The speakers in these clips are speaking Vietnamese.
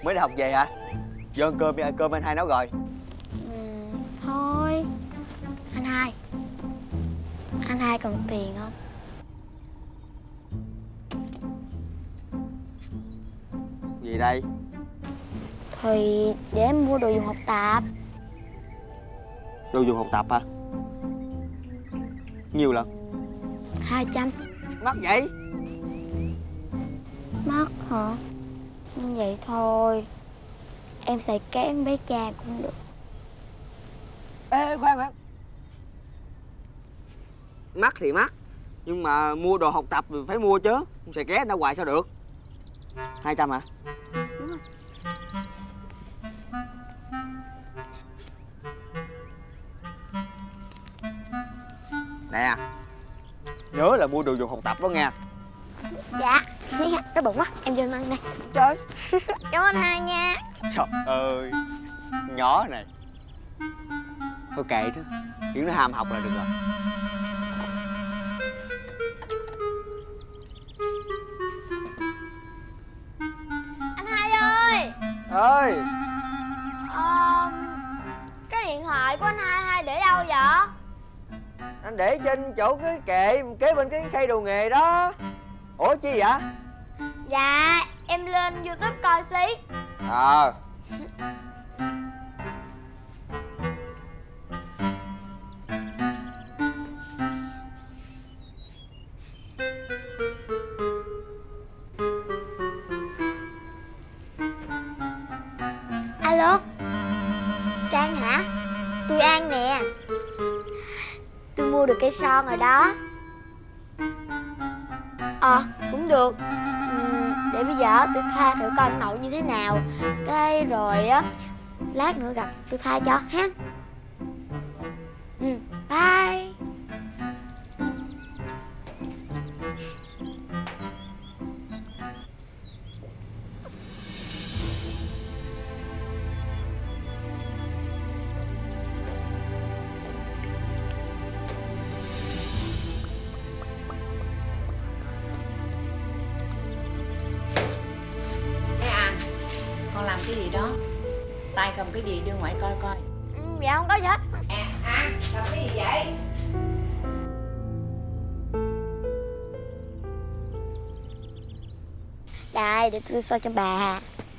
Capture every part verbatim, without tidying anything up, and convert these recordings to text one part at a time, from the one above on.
Mới đi học về hả? Vô ăn cơm đi, cơm anh hai nấu rồi. Ừ, thôi. Anh hai, anh hai cần tiền không? Gì đây? Thì để em mua đồ dùng học tập. Đồ dùng học tập hả? Nhiều lần. Hai trăm. Mắc vậy? Mắc hả? Vậy thôi, em xài kén bé cha cũng được. Ê khoan khoan. Mắc thì mắc, nhưng mà mua đồ học tập thì phải mua chứ. Không xài ké người ta hoài sao được. Hai trăm hả? Đúng rồi. Nè, nhớ là mua đồ dùng học tập đó nha. Dạ. Đói bụng quá, em vô em ăn đây. Trời. Cảm ơn hai nha. Trời ơi, nhỏ này. Thôi kệ đó, chỉ nó ham học là được rồi. Anh hai ơi. Ơi. Ờ, cái điện thoại của anh hai hai để đâu vậy? Anh để trên chỗ cái kệ kế bên cái khay đồ nghề đó. Ủa chi vậy? Dạ, em lên YouTube coi xí. Ờ. Alo, Trang hả? Tôi An nè. Tôi mua được cây son rồi đó. Ờ, à, cũng được. Uhm, để bây giờ tôi thoa thử coi ông nội như thế nào. Cái rồi á, lát nữa gặp tôi thoa cho ha. Ừ, bye. Làm cái gì đó? Tay cầm cái gì đưa ngoại coi coi. Ừ, dạ không có gì hết. À, à, cầm cái gì vậy? Đây, để tôi soi cho bà.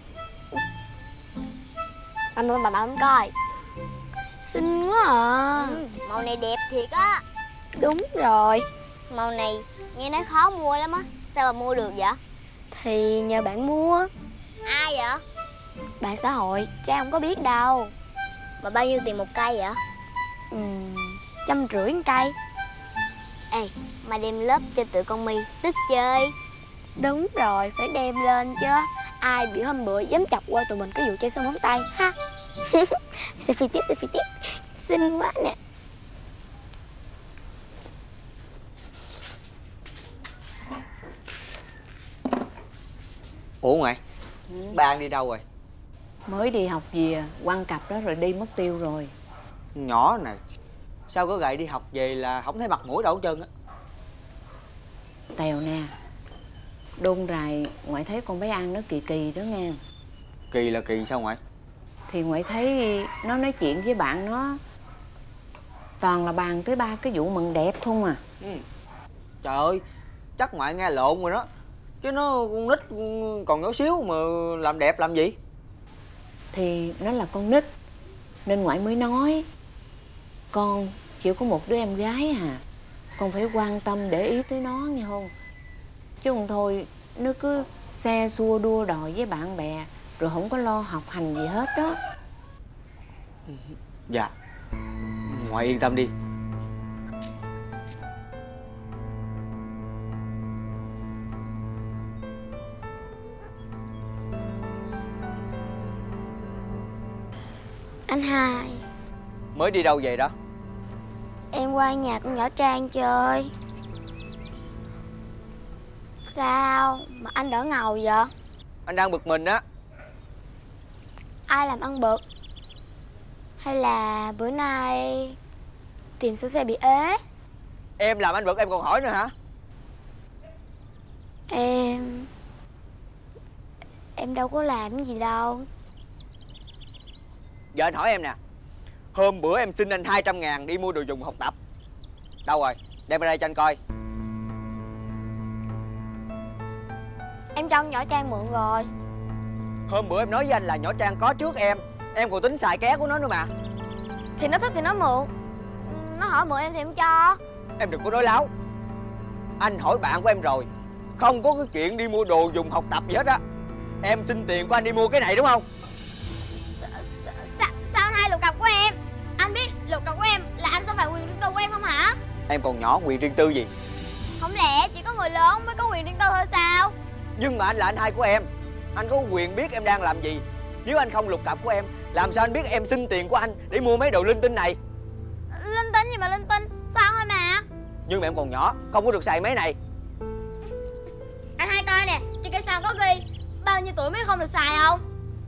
Bà mua bà bảo không coi. Xinh quá à. Ừ, màu này đẹp thiệt á. Đúng rồi. Màu này nghe nói khó mua lắm á. Sao bà mua được vậy? Thì nhờ bạn mua. Ai vậy? Bạn xã hội, Trang không có biết đâu. Mà bao nhiêu tiền một cây vậy? Ừ, trăm rưỡi một cây. Ê, mà đem lớp cho tụi con My tức chơi. Đúng rồi, phải đem lên chứ. Ai bị hôm bữa dám chọc qua tụi mình cái vụ chơi xong móng tay ha. Selfie tiếp, selfie tiếp. Xinh quá nè. Ủa ngoại, ừ. Ba An đi đâu rồi? Mới đi học về, quăng cặp đó rồi đi mất tiêu rồi. Nhỏ này, sao có gậy đi học về là không thấy mặt mũi đâu hết trơn á. Tèo nè, đôn rài ngoại thấy con bé An nó kỳ kỳ đó nghe. Kỳ là kỳ sao ngoại? Thì ngoại thấy nó nói chuyện với bạn nó toàn là bàn tới ba cái vụ mừng đẹp không à. Ừ. Trời ơi, chắc ngoại nghe lộn rồi đó. Chứ nó con nít còn nhỏ xíu mà làm đẹp làm gì? Thì nó là con nít nên ngoại mới nói. Con chỉ có một đứa em gái à, con phải quan tâm để ý tới nó nghe không? Chứ không thôi nó cứ xe xua đua đòi với bạn bè rồi không có lo học hành gì hết đó. Dạ, ngoại yên tâm đi. Anh hai, mới đi đâu về đó? Em qua nhà con nhỏ Trang chơi. Sao mà anh đỡ ngầu vậy? Anh đang bực mình á. Ai làm ăn bực? Hay là bữa nay tìm sửa xe bị ế? Em làm anh bực em còn hỏi nữa hả? Em... em đâu có làm gì đâu. Giờ anh hỏi em nè, hôm bữa em xin anh hai trăm ngàn đi mua đồ dùng học tập, đâu rồi? Đem ra đây cho anh coi. Em cho con nhỏ Trang mượn rồi. Hôm bữa em nói với anh là nhỏ Trang có trước em, em còn tính xài ké của nó nữa mà. Thì nó thích thì nó mượn, nó hỏi mượn em thì em cho. Em đừng có nói láo. Anh hỏi bạn của em rồi, không có cái chuyện đi mua đồ dùng học tập gì hết á. Em xin tiền của anh đi mua cái này đúng không? Sa sao anh hai lục cọc của em? Anh biết lục cọc của em là anh xâm phạm quyền riêng tư của em không hả? Em còn nhỏ, quyền riêng tư gì? Không lẽ chỉ có người lớn mới có quyền riêng tư thôi sao? Nhưng mà anh là anh hai của em, anh có quyền biết em đang làm gì. Nếu anh không lục cọc của em, làm sao anh biết em xin tiền của anh để mua mấy đồ linh tinh này? Linh tinh gì mà linh tinh, sao thôi mà. Nhưng mà em còn nhỏ, không có được xài mấy này. Anh hai coi nè, trên cây sao có ghi bao nhiêu tuổi mới không được xài không?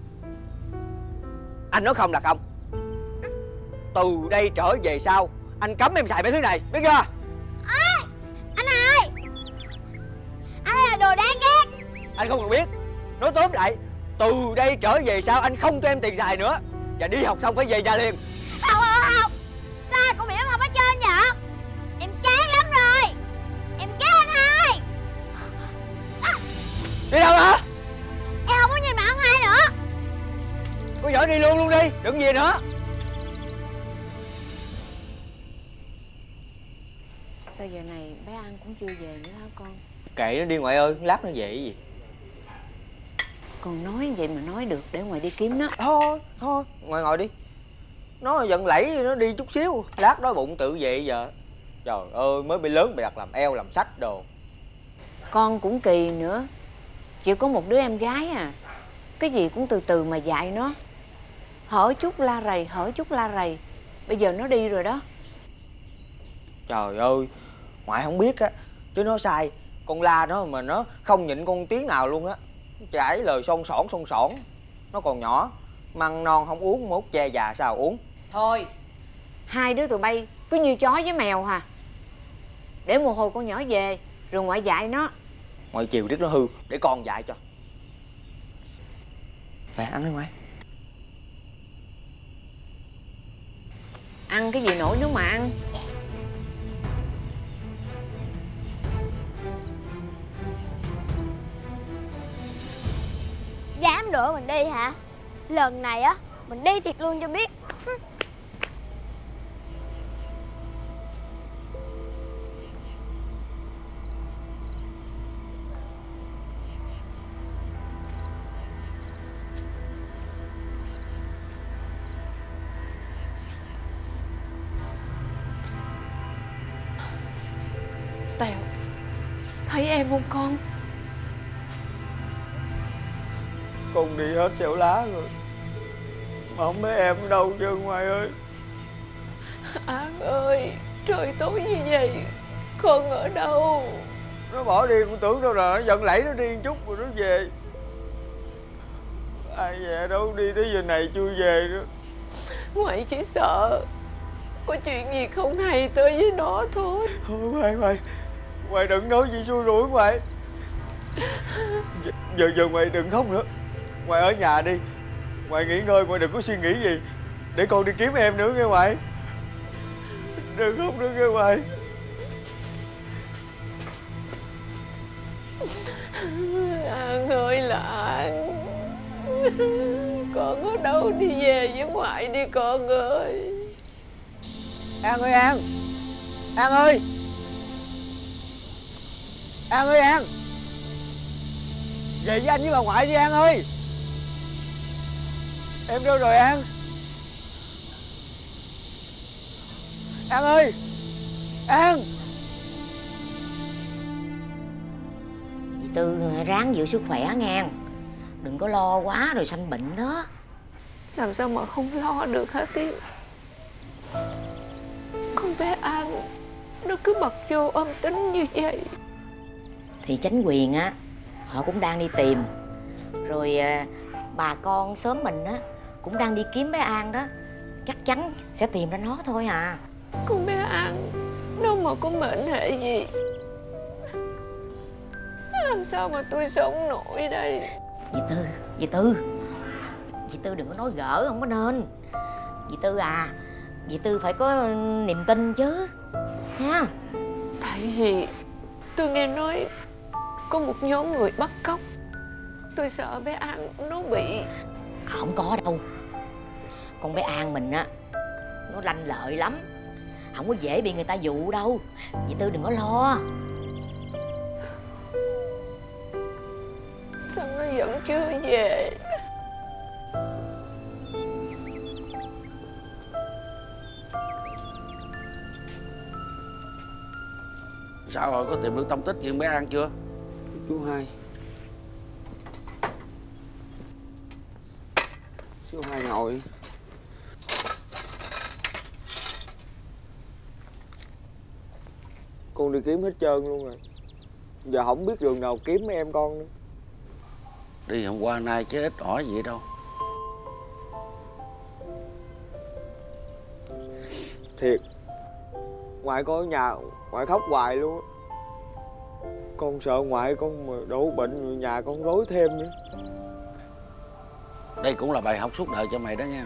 Anh nói không là không. Từ đây trở về sau, anh cấm em xài mấy thứ này, biết chưa? Ê, anh hai, anh đây là đồ đáng ghét. Anh không cần biết. Nói tóm lại, từ đây trở về sau anh không cho em tiền xài nữa. Và đi học xong phải về nhà liền. Không, không, không. Sao cô bị em không hết trơn vậy? Em chán lắm rồi. Em ghét anh hai. À, Đi đâu hả? em không muốn nhìn mặt anh hai nữa. Cô giỏi đi luôn luôn đi, đừng gì nữa. Sao giờ này bé An cũng chưa về nữa hả con? Kệ nó đi ngoại ơi, lát nó về cái gì. Con nói vậy mà nói được, để ngoài đi kiếm nó. Thôi, thôi, ngồi ngồi đi. Nó giận lẫy, nó đi chút xíu, lát đói bụng tự về giờ. Trời ơi, mới bị lớn bị đặt làm eo, làm sách đồ. Con cũng kỳ nữa. Chỉ có một đứa em gái à, cái gì cũng từ từ mà dạy nó. Hở chút la rầy, hở chút la rầy. Bây giờ nó đi rồi đó. Trời ơi, ngoại không biết á, chứ nó sai. Con la nó mà nó không nhịn con tiếng nào luôn á. Chảy lời son sỏn son sỏn. Nó còn nhỏ, măng non không uống, mốt che già sao uống. Thôi, hai đứa tụi bay cứ như chó với mèo hả? Để một hồi con nhỏ về, rồi ngoại dạy nó. Ngoại chiều biết nó hư, để con dạy cho. Mẹ ăn đi ngoại. Ăn cái gì nổi nữa mà ăn. Dám đuổi mình đi hả? Lần này á, mình đi thiệt luôn cho biết. Tèo, thấy em không con? Con đi hết xẻo lá rồi, mà không thấy em ở đâu chứ ngoại ơi. An ơi, trời tối như vậy, con ở đâu? Nó bỏ đi, con tưởng đâu là nó giận lẫy nó đi một chút rồi nó về. Ai về đâu, đi tới giờ này chưa về nữa. Ngoại chỉ sợ có chuyện gì không hay tới với nó thôi. Thôi ngoại, ngoại Ngoại đừng nói gì xui rủi ngoại. Giờ giờ ngoại đừng khóc nữa. Ngoại ở nhà đi, ngoại nghỉ ngơi, ngoại đừng có suy nghĩ gì. Để con đi kiếm em nữa nghe ngoại. Đừng khóc nữa nghe ngoại. An ơi là An, con ở đâu đi về với ngoại đi con ơi. An ơi An, An ơi, An ơi An, về với anh với bà ngoại đi An ơi. Em đâu rồi An? An ơi, An. Dì Tư ráng giữ sức khỏe nghe, đừng có lo quá rồi sanh bệnh đó. Làm sao mà không lo được hả Tiên? Con bé An nó cứ bật vô âm tính như vậy. Thì chính quyền á, họ cũng đang đi tìm. Rồi à, bà con xóm mình á cũng đang đi kiếm bé An đó. Chắc chắn sẽ tìm ra nó thôi à. Con bé An nó mà có mệnh hệ gì, làm sao mà tôi sống nổi đây? Dì Tư, dì Tư Dì Tư đừng có nói gỡ, không có nên. Dì Tư à, dì Tư phải có niềm tin chứ nha. Tại vì tôi nghe nói có một nhóm người bắt cóc. Tôi sợ bé An nó bị... Không có đâu. Con bé An mình á, nó lanh lợi lắm, không có dễ bị người ta dụ đâu. Dì Tư đừng có lo. Sao nó vẫn chưa về? Sao rồi, có tìm được tông tích gì bé An chưa? Chú Hai. Chú Hai ngồi. Con đi kiếm hết trơn luôn rồi. Giờ không biết đường nào kiếm mấy em con nữa. Đi hôm qua nay chứ ít ỏi gì đâu. Thiệt, ngoại con ở nhà, ngoại khóc hoài luôn á. Con sợ ngoại con mà đổ bệnh rồi nhà con rối thêm nữa. Đây cũng là bài học suốt đời cho mày đó nha.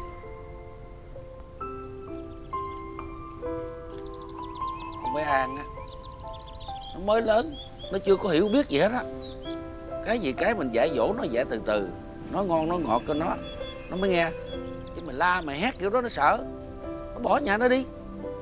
Con bé An á, nó mới lớn, nó chưa có hiểu biết gì hết á. Cái gì cái mình dạy dỗ nó dạy từ từ, nó ngon nó ngọt cho nó, nó mới nghe. Chứ mày la mày hét kiểu đó nó sợ, nó bỏ nhà nó đi.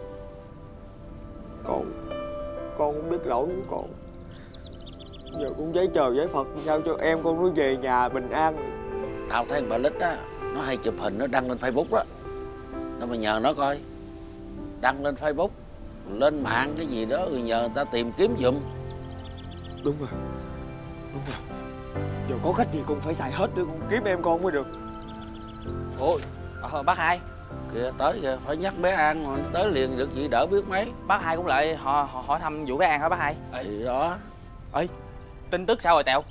Con, con không biết lỗi của con. Giờ con giấy trời giấy Phật sao cho em con nó về nhà bình an. Tao thấy bà Lít á, nó hay chụp hình nó đăng lên Facebook đó. Nó mà nhờ nó coi, đăng lên Facebook, lên mạng cái gì đó rồi nhờ người ta tìm kiếm giùm. Đúng rồi, đúng rồi. Giờ có cách gì con phải xài hết để con kiếm em con mới được. Ôi, ờ, bác Hai. Kìa tới kìa, phải nhắc bé An mà nó tới liền được gì đỡ biết mấy. Bác Hai cũng lại họ, họ hỏi thăm vụ bé An hả bác Hai? Thì đó. Ê, tin tức sao rồi Tèo?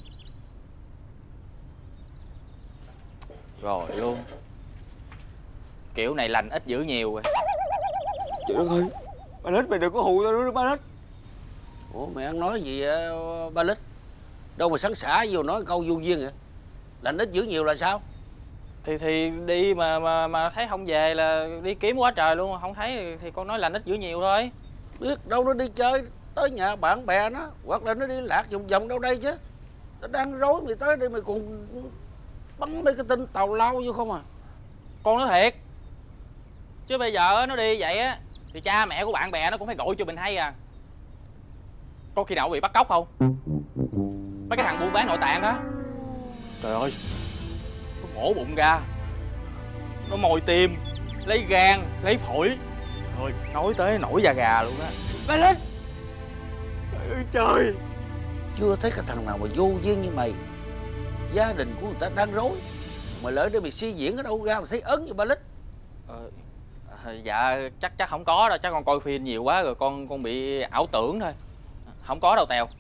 Rồi luôn. Kiểu này lành ít dữ nhiều rồi. Trời đất ơi, ba Lít mày đừng có hù tao nữa ba Lít. Ủa mày ăn nói gì uh, ba Lít? Đâu mà sẵn sả vô nói câu vô duyên vậy? Lành ít dữ nhiều là sao? Thì thì đi mà mà mà thấy không về là đi kiếm quá trời luôn, không thấy thì con nói lành ít dữ nhiều thôi. Biết đâu nó đi chơi tới nhà bạn bè nó, hoặc là nó đi lạc vòng vòng đâu đây chứ. Nó đang rối mày tới đây mày còn bắn mấy cái tin tào lao vô không à? Con nói thiệt. Chứ bây giờ nó đi vậy á thì cha mẹ của bạn bè nó cũng phải gọi cho mình hay à. Có khi nào bị bắt cóc không? Mấy cái thằng buôn bán nội tạng á. Trời ơi, nó mổ bụng ra, nó mồi tim, lấy gan, lấy phổi. Trời ơi, nói tới nổi da gà luôn á. Ba Lít. Trời ơi trời. Chưa thấy cái thằng nào mà vô duyên như mày. Gia đình của người ta đang rối, mà lỡ để mày suy diễn ở đâu ra mà thấy ấn như ba Lít. Ờ, dạ chắc chắc không có đâu, chắc con coi phim nhiều quá rồi con con bị ảo tưởng thôi. Không có đâu Tèo.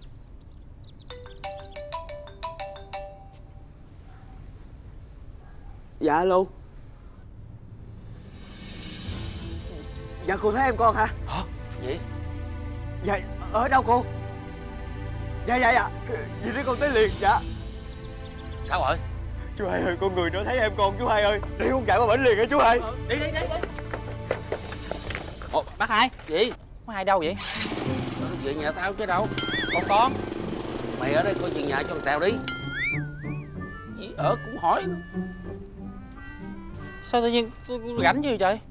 Dạ alo. Dạ cô thấy em con hả? Hả? Gì? Dạ ở đâu cô? Dạ dạ dạ. Vậy để con tới liền. Dạ. Sao rồi? Chú Hai ơi, con người nó thấy em con chú Hai ơi. Đi con chạy qua bển liền hả chú Hai? Ừ, đi đi đi đi. Ủa, bác Hai. Gì? Bác Hai đâu vậy? Nó về nhà tao chứ đâu. Con con. Mày ở đây coi chừng nhà cho thằng Tèo đi. Gì ở cũng hỏi nữa. Sao tự nhiên tôi rảnh gì trời?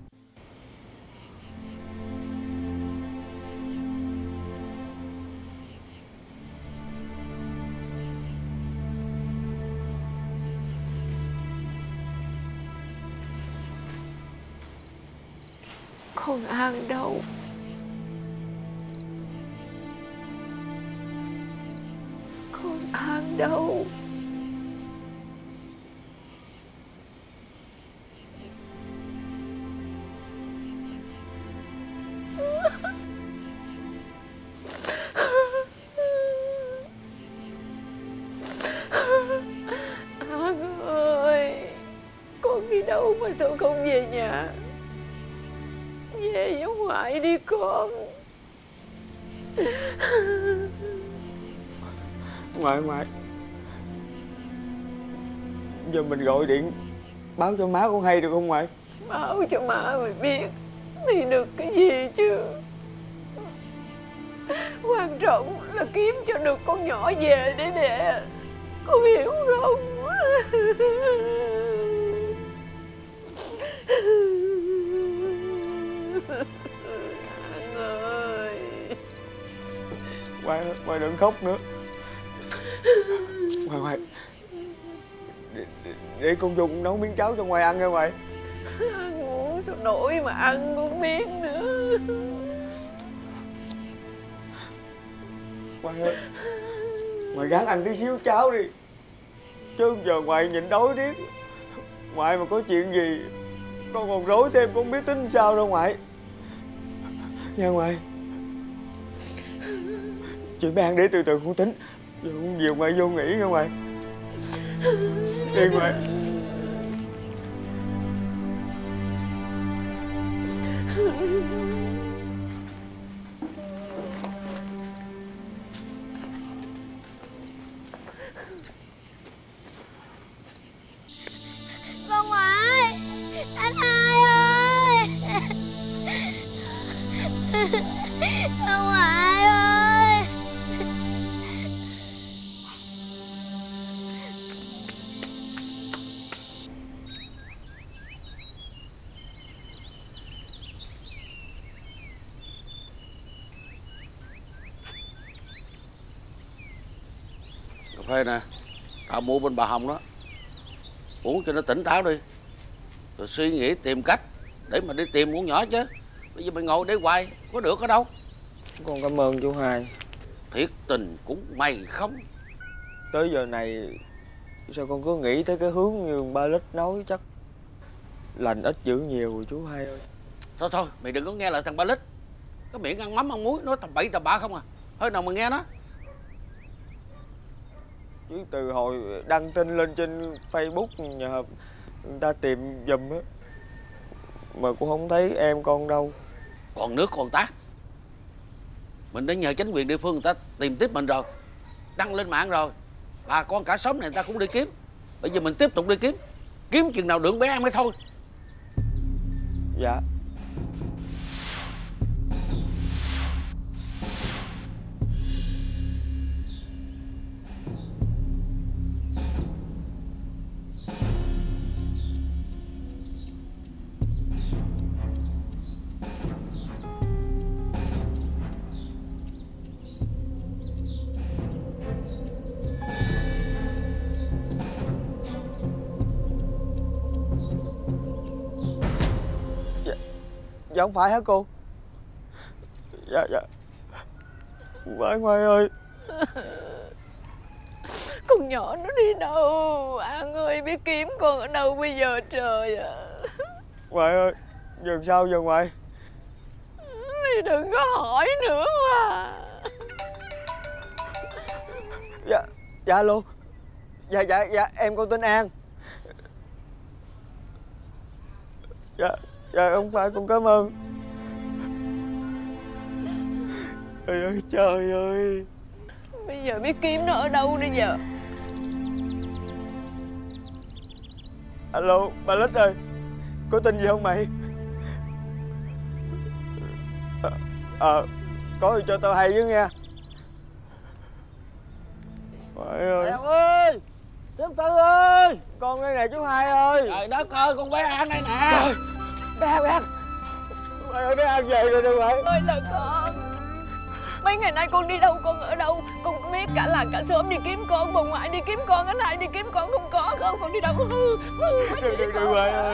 Con An đâu? Con An đâu? An ơi, con đi đâu mà sao không về nhà? Về với ngoại đi con. Ngoại ngoại. Giờ mình gọi điện báo cho má con hay được không ngoại? Báo cho má mày biết thì được cái gì chứ. Quan trọng là kiếm cho được con nhỏ về để đẻ. Con hiểu không? Anh ơi. Ngoại, ngoại đừng khóc nữa. Ngoại, ngoại để, để, để con dùng nấu miếng cháo cho ngoại ăn nha ngoại. Ăn uống sao nổi mà ăn cũng biết nữa. Ngoại ơi, ngoại gắng ăn tí xíu cháo đi, chứ giờ ngoại nhịn đói riết. Ngoại mà có chuyện gì con còn rối thêm, con không biết tính sao đâu ngoại. Nha ngoại. Chuyện bé ăn để từ từ con tính. Giờ con nhiều ngoại vô nghỉ nha ngoại. Đi ngoại. Bà ngoại, anh hai ơi. Bà ngoại ơi. Cà phê nè, tao mua bên bà Hồng đó, uống cho nó tỉnh táo đi, rồi suy nghĩ tìm cách để mà đi tìm con nhỏ chứ. Bây giờ mày ngồi đây hoài có được ở đâu. Con cảm ơn chú hai. Thiệt tình cũng mày không. Tới giờ này sao con cứ nghĩ tới cái hướng như ba lít nói, chắc lành ít dữ nhiều rồi chú hai ơi. Thôi thôi, mày đừng có nghe lời thằng Ba Lít. Cái miệng ăn mắm ăn muối nói tầm bậy tầm bạ không à. Hơi nào mà nghe nó. Chứ từ hồi đăng tin lên trên Facebook nhờ người ta tìm giùm á, mà cũng không thấy em con đâu. Còn nước còn tát. Mình đã nhờ chính quyền địa phương người ta tìm tiếp mình rồi, đăng lên mạng rồi. Bà con cả xóm này người ta cũng đi kiếm. Bây giờ mình tiếp tục đi kiếm. Kiếm chừng nào được bé ăn mới thôi. Dạ. Dạ không phải hả cô? Dạ dạ. Không phải Ngoại ơi. Con nhỏ nó đi đâu? An ơi, biết kiếm con ở đâu bây giờ trời ạ. À. Ngoại ơi, giờ sao giờ Ngoại? Mày đừng có hỏi nữa mà. Dạ, dạ alo. Dạ dạ dạ, em con tên An. Dạ, dạ không phải, con cảm ơn. Trời ơi, trời ơi. Bây giờ biết kiếm nó ở đâu đi giờ? Alo, ba Lít ơi, có tin gì không mày? Ờ, à, có gì cho tao hay với nha. Ngoại ơi. Em ơi, Trấn Tư ơi. Con đây nè chú Hai ơi. Trời đất ơi, con bé An đây nè. Trời, bé An, bé An. Ngoại ơi, bé An về rồi nè ngoại. Ơi là con. Mấy ngày nay con đi đâu, con ở đâu? Con biết cả làng cả xóm đi kiếm con, bà ngoại đi kiếm con, anh hai đi kiếm con, không có không? Con đi đâu? Đừng, đừng, đừng Ngoại ơi.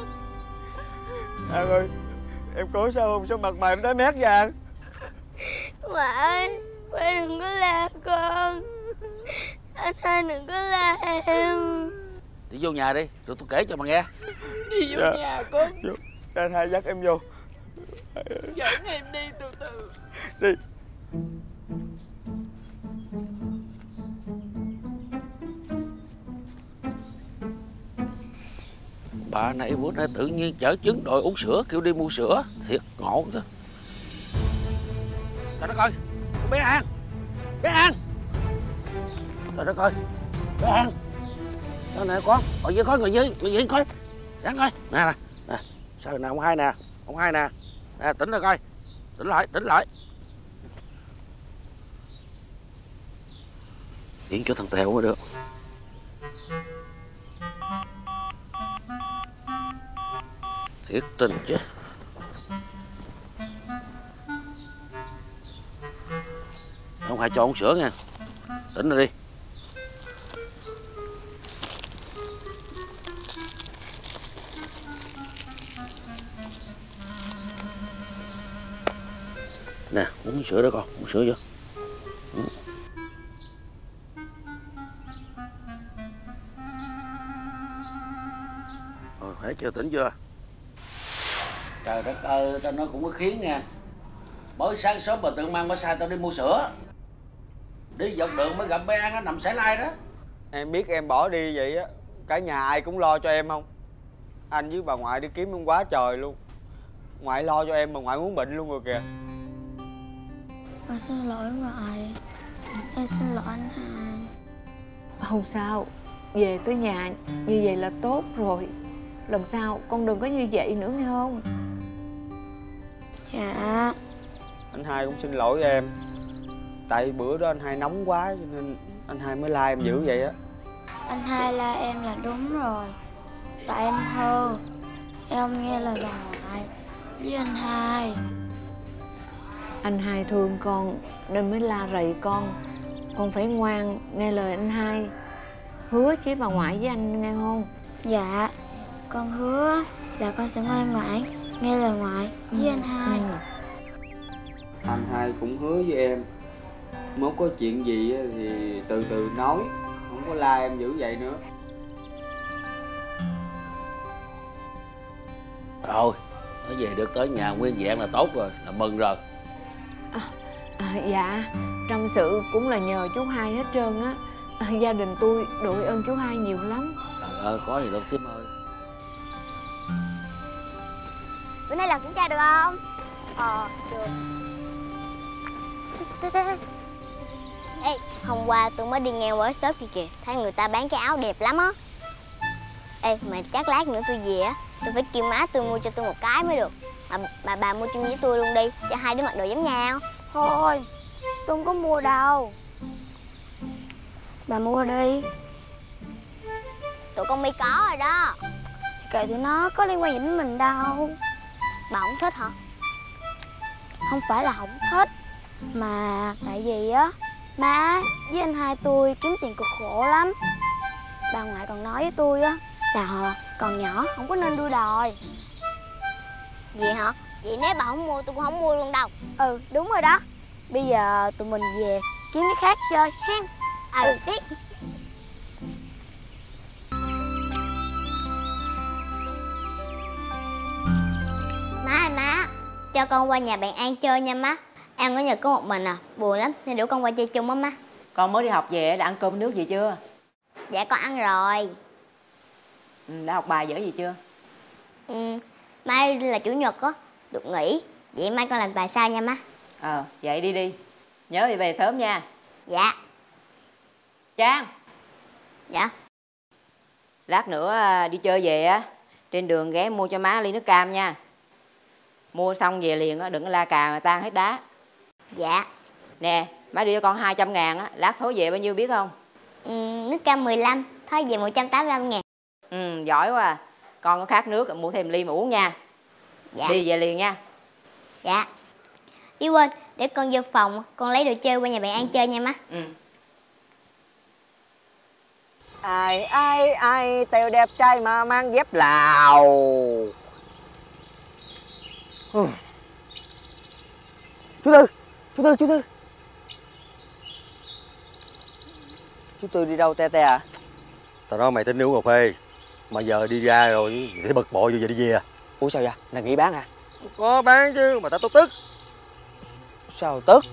An ơi, em có sao không? Sao mặt mày em tái mét vậy An? Ngoại, ngoại đừng có la con. Anh hai đừng có la em. Đi vô nhà đi, rồi tôi kể cho mà nghe. Đi vô dạ. nhà con. Vô. Anh hai dắt em vô. Dẫn em đi từ từ. Đi. Bà này bữa nay tự nhiên chở trứng đòi uống sữa, kêu đi mua sữa. Thiệt ngộ thôi. Trời đất ơi, bé An, bé An. Trời đất ơi, bé An. Đó nè con, ngồi dưới khói, ngồi dưới, ngồi dưới khói. Ráng coi. Nè nè, nè. Sao nè ông hai nè, ông hai nè. Nè tỉnh rồi coi. Tỉnh lại, tỉnh lại. Chuyển cho thằng Tèo mới được. Thiệt tình chứ. Ông hai cho uống sữa nha. Tỉnh rồi đi. Nè, uống sữa đó con, uống sữa vô. Ừ. Rồi, thấy chưa, tỉnh chưa? Trời đất ơi, tao nói cũng có khiến nha. Mới sáng sớm bà tự mang bà sai tao đi mua sữa. Đi dọc đường mới gặp bé An nó nằm sải lai đó. Em biết em bỏ đi vậy á, cả nhà ai cũng lo cho em không? Anh với bà ngoại đi kiếm em quá trời luôn. Ngoại lo cho em mà ngoại muốn bệnh luôn rồi kìa. Con xin lỗi ngoại. Em xin lỗi anh hai. Không sao, về tới nhà như vậy là tốt rồi. Lần sau con đừng có như vậy nữa nghe không? Dạ. Anh hai cũng xin lỗi em. Tại bữa đó anh hai nóng quá cho nên anh hai mới la em dữ vậy á. Anh hai la em là đúng rồi. Tại em hư. Em nghe lời bà ngoại với anh hai. Anh hai thương con nên mới la rầy con. Con phải ngoan nghe lời anh hai. Hứa với bà ngoại với anh nghe không? Dạ. Con hứa là con sẽ ngoan ngoãn nghe lời ngoại với anh hai. Ừ. Anh hai cũng hứa với em, nếu có chuyện gì thì từ từ nói, không có la em dữ vậy nữa. Rồi, nó về được tới nhà nguyên vẹn là tốt rồi, là mừng rồi. À, à, dạ, trong sự cũng là nhờ chú hai hết trơn á. À, gia đình tôi đội ơn chú hai nhiều lắm. Trời ơi, có gì đâu Thím ơi. Bữa nay làm kiểm tra được không? Ờ, được. Ê, hôm qua tôi mới đi ngang qua shop kia kìa, thấy người ta bán cái áo đẹp lắm á. Ê, mà chắc lát nữa tôi về á, tôi phải kêu má tôi mua cho tôi một cái mới được. Mà bà bà mua chung với tôi luôn đi, cho hai đứa mặc đồ giống nhau. Thôi, tôi không có mua đâu. Bà mua đi. Tụi con mi có rồi đó. Kệ tụi nó, có liên quan gì đến mình đâu. Bà không thích hả? Không phải là không thích, mà tại vì á má với anh hai tôi kiếm tiền cực khổ lắm. Bà ngoại còn nói với tôi á là họ còn nhỏ không có nên đua đòi. Vậy hả? Vậy nếu bà không mua tôi cũng không mua luôn đâu. Ừ đúng rồi đó. Bây giờ tụi mình về kiếm cái khác chơi hen. Ừ đi. Má má, cho con qua nhà bạn An chơi nha má. An ở nhà có một mình à, buồn lắm nên rủ con qua chơi chung á má. Con mới đi học về đã ăn cơm nước gì chưa? Dạ con ăn rồi. Ừ, đã học bài dở gì chưa? Ừ, mai là chủ nhật á, được nghỉ. Vậy mai con làm bài sao nha má. Ờ, vậy đi đi. Nhớ đi về sớm nha. Dạ. Trang. Dạ. Lát nữa đi chơi về á, trên đường ghé mua cho má ly nước cam nha. Mua xong về liền á, đừng có la cà mà tan hết đá. Dạ. Nè, má đưa cho con hai trăm ngàn á, lát thối về bao nhiêu biết không? Ừ, nước cam mười lăm, thôi về một trăm tám mươi lăm ngàn. Ừ, giỏi quá à. Con có khát nước, mua thêm ly mà uống nha. Dạ. Đi về liền nha. Dạ. Ý quên, để con vô phòng, con lấy đồ chơi qua nhà bạn An chơi nha má. Ừ. Ai ai ai Tèo đẹp trai mà mang dép Lào. Ừ. Chú Tư, chú Tư, chú Tư. Chú Tư đi đâu te te à? Tao nói mày tính đi uống cà phê mà giờ đi ra rồi thấy bực bội rồi giờ đi về à? Ủa sao vậy? Là nghỉ bán hả? Có bán chứ mà tao tốt tức. Sao tức?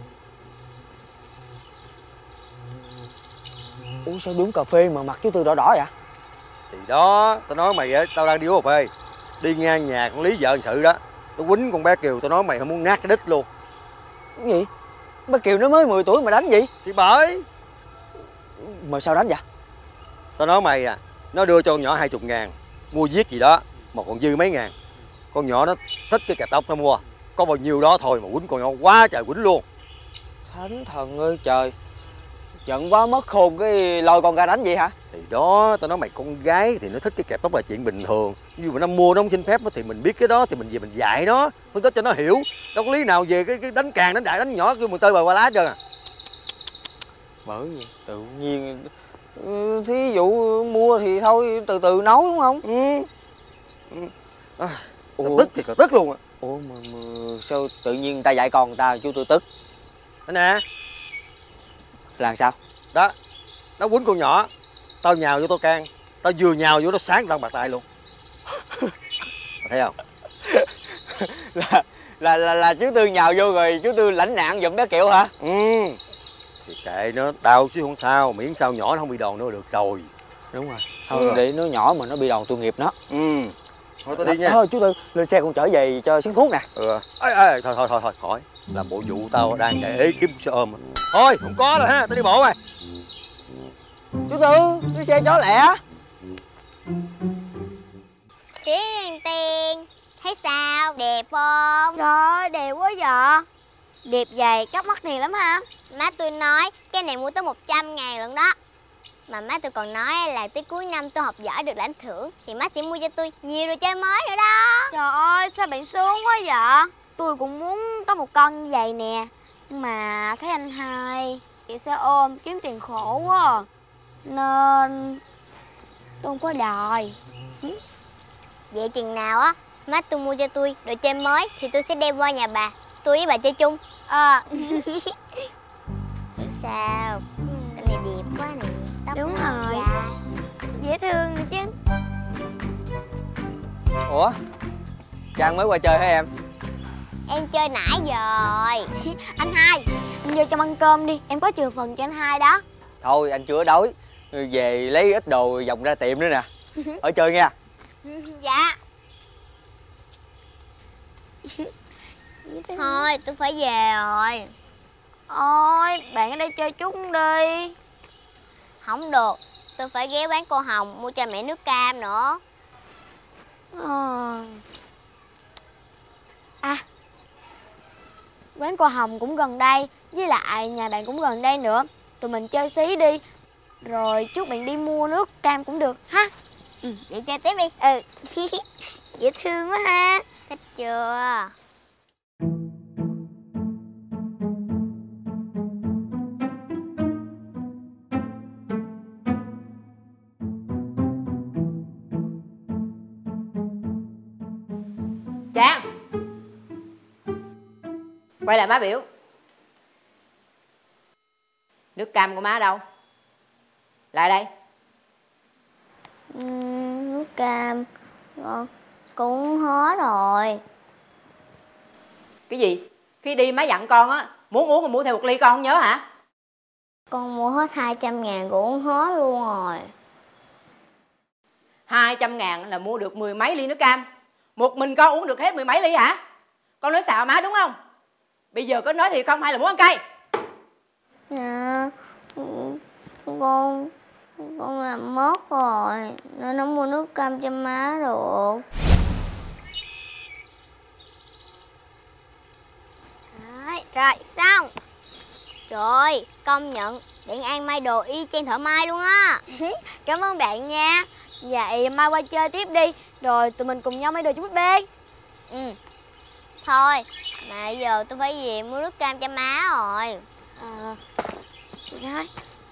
Ủa sao đứng cà phê mà mặt chú Tư đỏ đỏ vậy? Thì đó, tao nói mày á, tao đang đi uống cà phê, đi ngang nhà con Lý vợ hành sự đó, nó quýnh con bé Kiều, tao nói mày không muốn nát cái đít luôn. Cái gì? Bé Kiều nó mới mười tuổi mà đánh gì? Thì bởi. Mà sao đánh vậy? Tao nói mày à, nó đưa cho con nhỏ hai chục ngàn mua viết gì đó mà còn dư mấy ngàn. Con nhỏ nó thích cái kẹp tóc nó mua, có bao nhiêu đó thôi mà quýnh con nhỏ quá trời quýnh luôn. Thánh thần ơi trời, giận quá mất khôn cái lôi con ra đánh vậy hả? Thì đó, tao nói mày con gái thì nó thích cái kẹp tóc là chuyện bình thường. Nhưng mà nó mua nó không xin phép thì mình biết cái đó thì mình về mình dạy nó, phân tích cho nó hiểu. Đâu có lý nào về cái, cái đánh càng đánh đại đánh nhỏ kêu mình tơi bời qua lá hết trơn à. Bởi vì tự nhiên thí dụ mua thì thôi từ từ nấu đúng không? Ừ. Ừ. À, tao tức thì còn tức luôn á. Ủa mà, mà sao tự nhiên người ta dạy con người ta chú tôi tức? Thế nè. Là sao? Đó, nó quýnh con nhỏ, tao nhào vô tao can, tao vừa nhào vô nó sáng tao bạc tay luôn. Thấy không? là, là là là chú Tư nhào vô rồi chú Tư lãnh nạn giùm bé Kiệu hả? Ừ. Thì kệ nó, tao chứ không sao, miễn sao nhỏ nó không bị đòn nữa được rồi. Đúng rồi. Thôi ừ. để nó nhỏ mà nó bị đòn tội nghiệp nó. Ừ. Thôi tao đi nha. Thôi chú Tư lên xe con trở về cho sáng thuốc nè. Ừ. Ê, ê, thôi thôi thôi thôi khỏi. Làm bộ vụ tao đang để ý kiếm xe ôm. Thôi không có rồi ha, tao đi bộ rồi. Chú Tư đi xe chó lẹ. Tiền tiền, thấy sao, đẹp không? Trời ơi, đẹp quá vậy. Đẹp dày, cắt mắt tiền lắm ha. Má tôi nói cái này mua tới một trăm ngàn lận đó. Mà má tôi còn nói là tới cuối năm tôi học giỏi được lãnh thưởng thì má sẽ mua cho tôi nhiều đồ chơi mới nữa đó. Trời ơi, sao bạn sướng quá vậy? Tôi cũng muốn có một con như vậy nè. Nhưng mà thấy anh hai chạy xe ôm kiếm tiền khổ quá, nên tôi không có đòi. Vậy chừng nào á má tôi mua cho tôi đồ chơi mới thì tôi sẽ đem qua nhà bà, tôi với bà chơi chung. Ờ. Sao? Cái này đẹp quá nè. Tóc đúng rồi dài, dễ thương nữa chứ. Ủa Trang mới qua chơi hả em? Em chơi nãy rồi. Anh hai, anh vô trong ăn cơm đi, em có trừ phần cho anh hai đó. Thôi anh chưa đói, về lấy ít đồ vòng ra tiệm nữa nè. Ở chơi nha. Dạ. Thôi tôi phải về rồi. Ôi bạn ở đây chơi chút đi. Không được, tôi phải ghé quán cô Hồng mua cho mẹ nước cam nữa. À, à quán cô Hồng cũng gần đây, với lại nhà bạn cũng gần đây nữa. Tụi mình chơi xí đi, rồi chút bạn đi mua nước cam cũng được ha. Ừ, vậy chơi tiếp đi. Ừ. Dễ thương quá ha. Thích chưa? Trang, quay lại má biểu. Nước cam của má đâu? Lại đây. uhm, Nước cam con cũng hết rồi. Cái gì? Khi đi má dặn con á, muốn uống thì mua theo một ly, con không nhớ hả? Con mua hết hai trăm ngàn cũng uống hết luôn rồi. Hai trăm ngàn là mua được mười mấy ly nước cam. Một mình con uống được hết mười mấy ly hả? Con nói xạo má đúng không? Bây giờ có nói thiệt không hay là muốn ăn cay? Dạ, con con làm mất rồi nên không mua nước cam cho má được. Đấy, rồi xong. Trời ơi, công nhận Điện An may đồ y chang thợ may luôn á. Cảm ơn bạn nha. Vậy mai qua chơi tiếp đi, rồi tụi mình cùng nhau may đồ cho búp bê. Ừ. Thôi, mà giờ tôi phải về mua nước cam cho má rồi. Ờ. Rồi.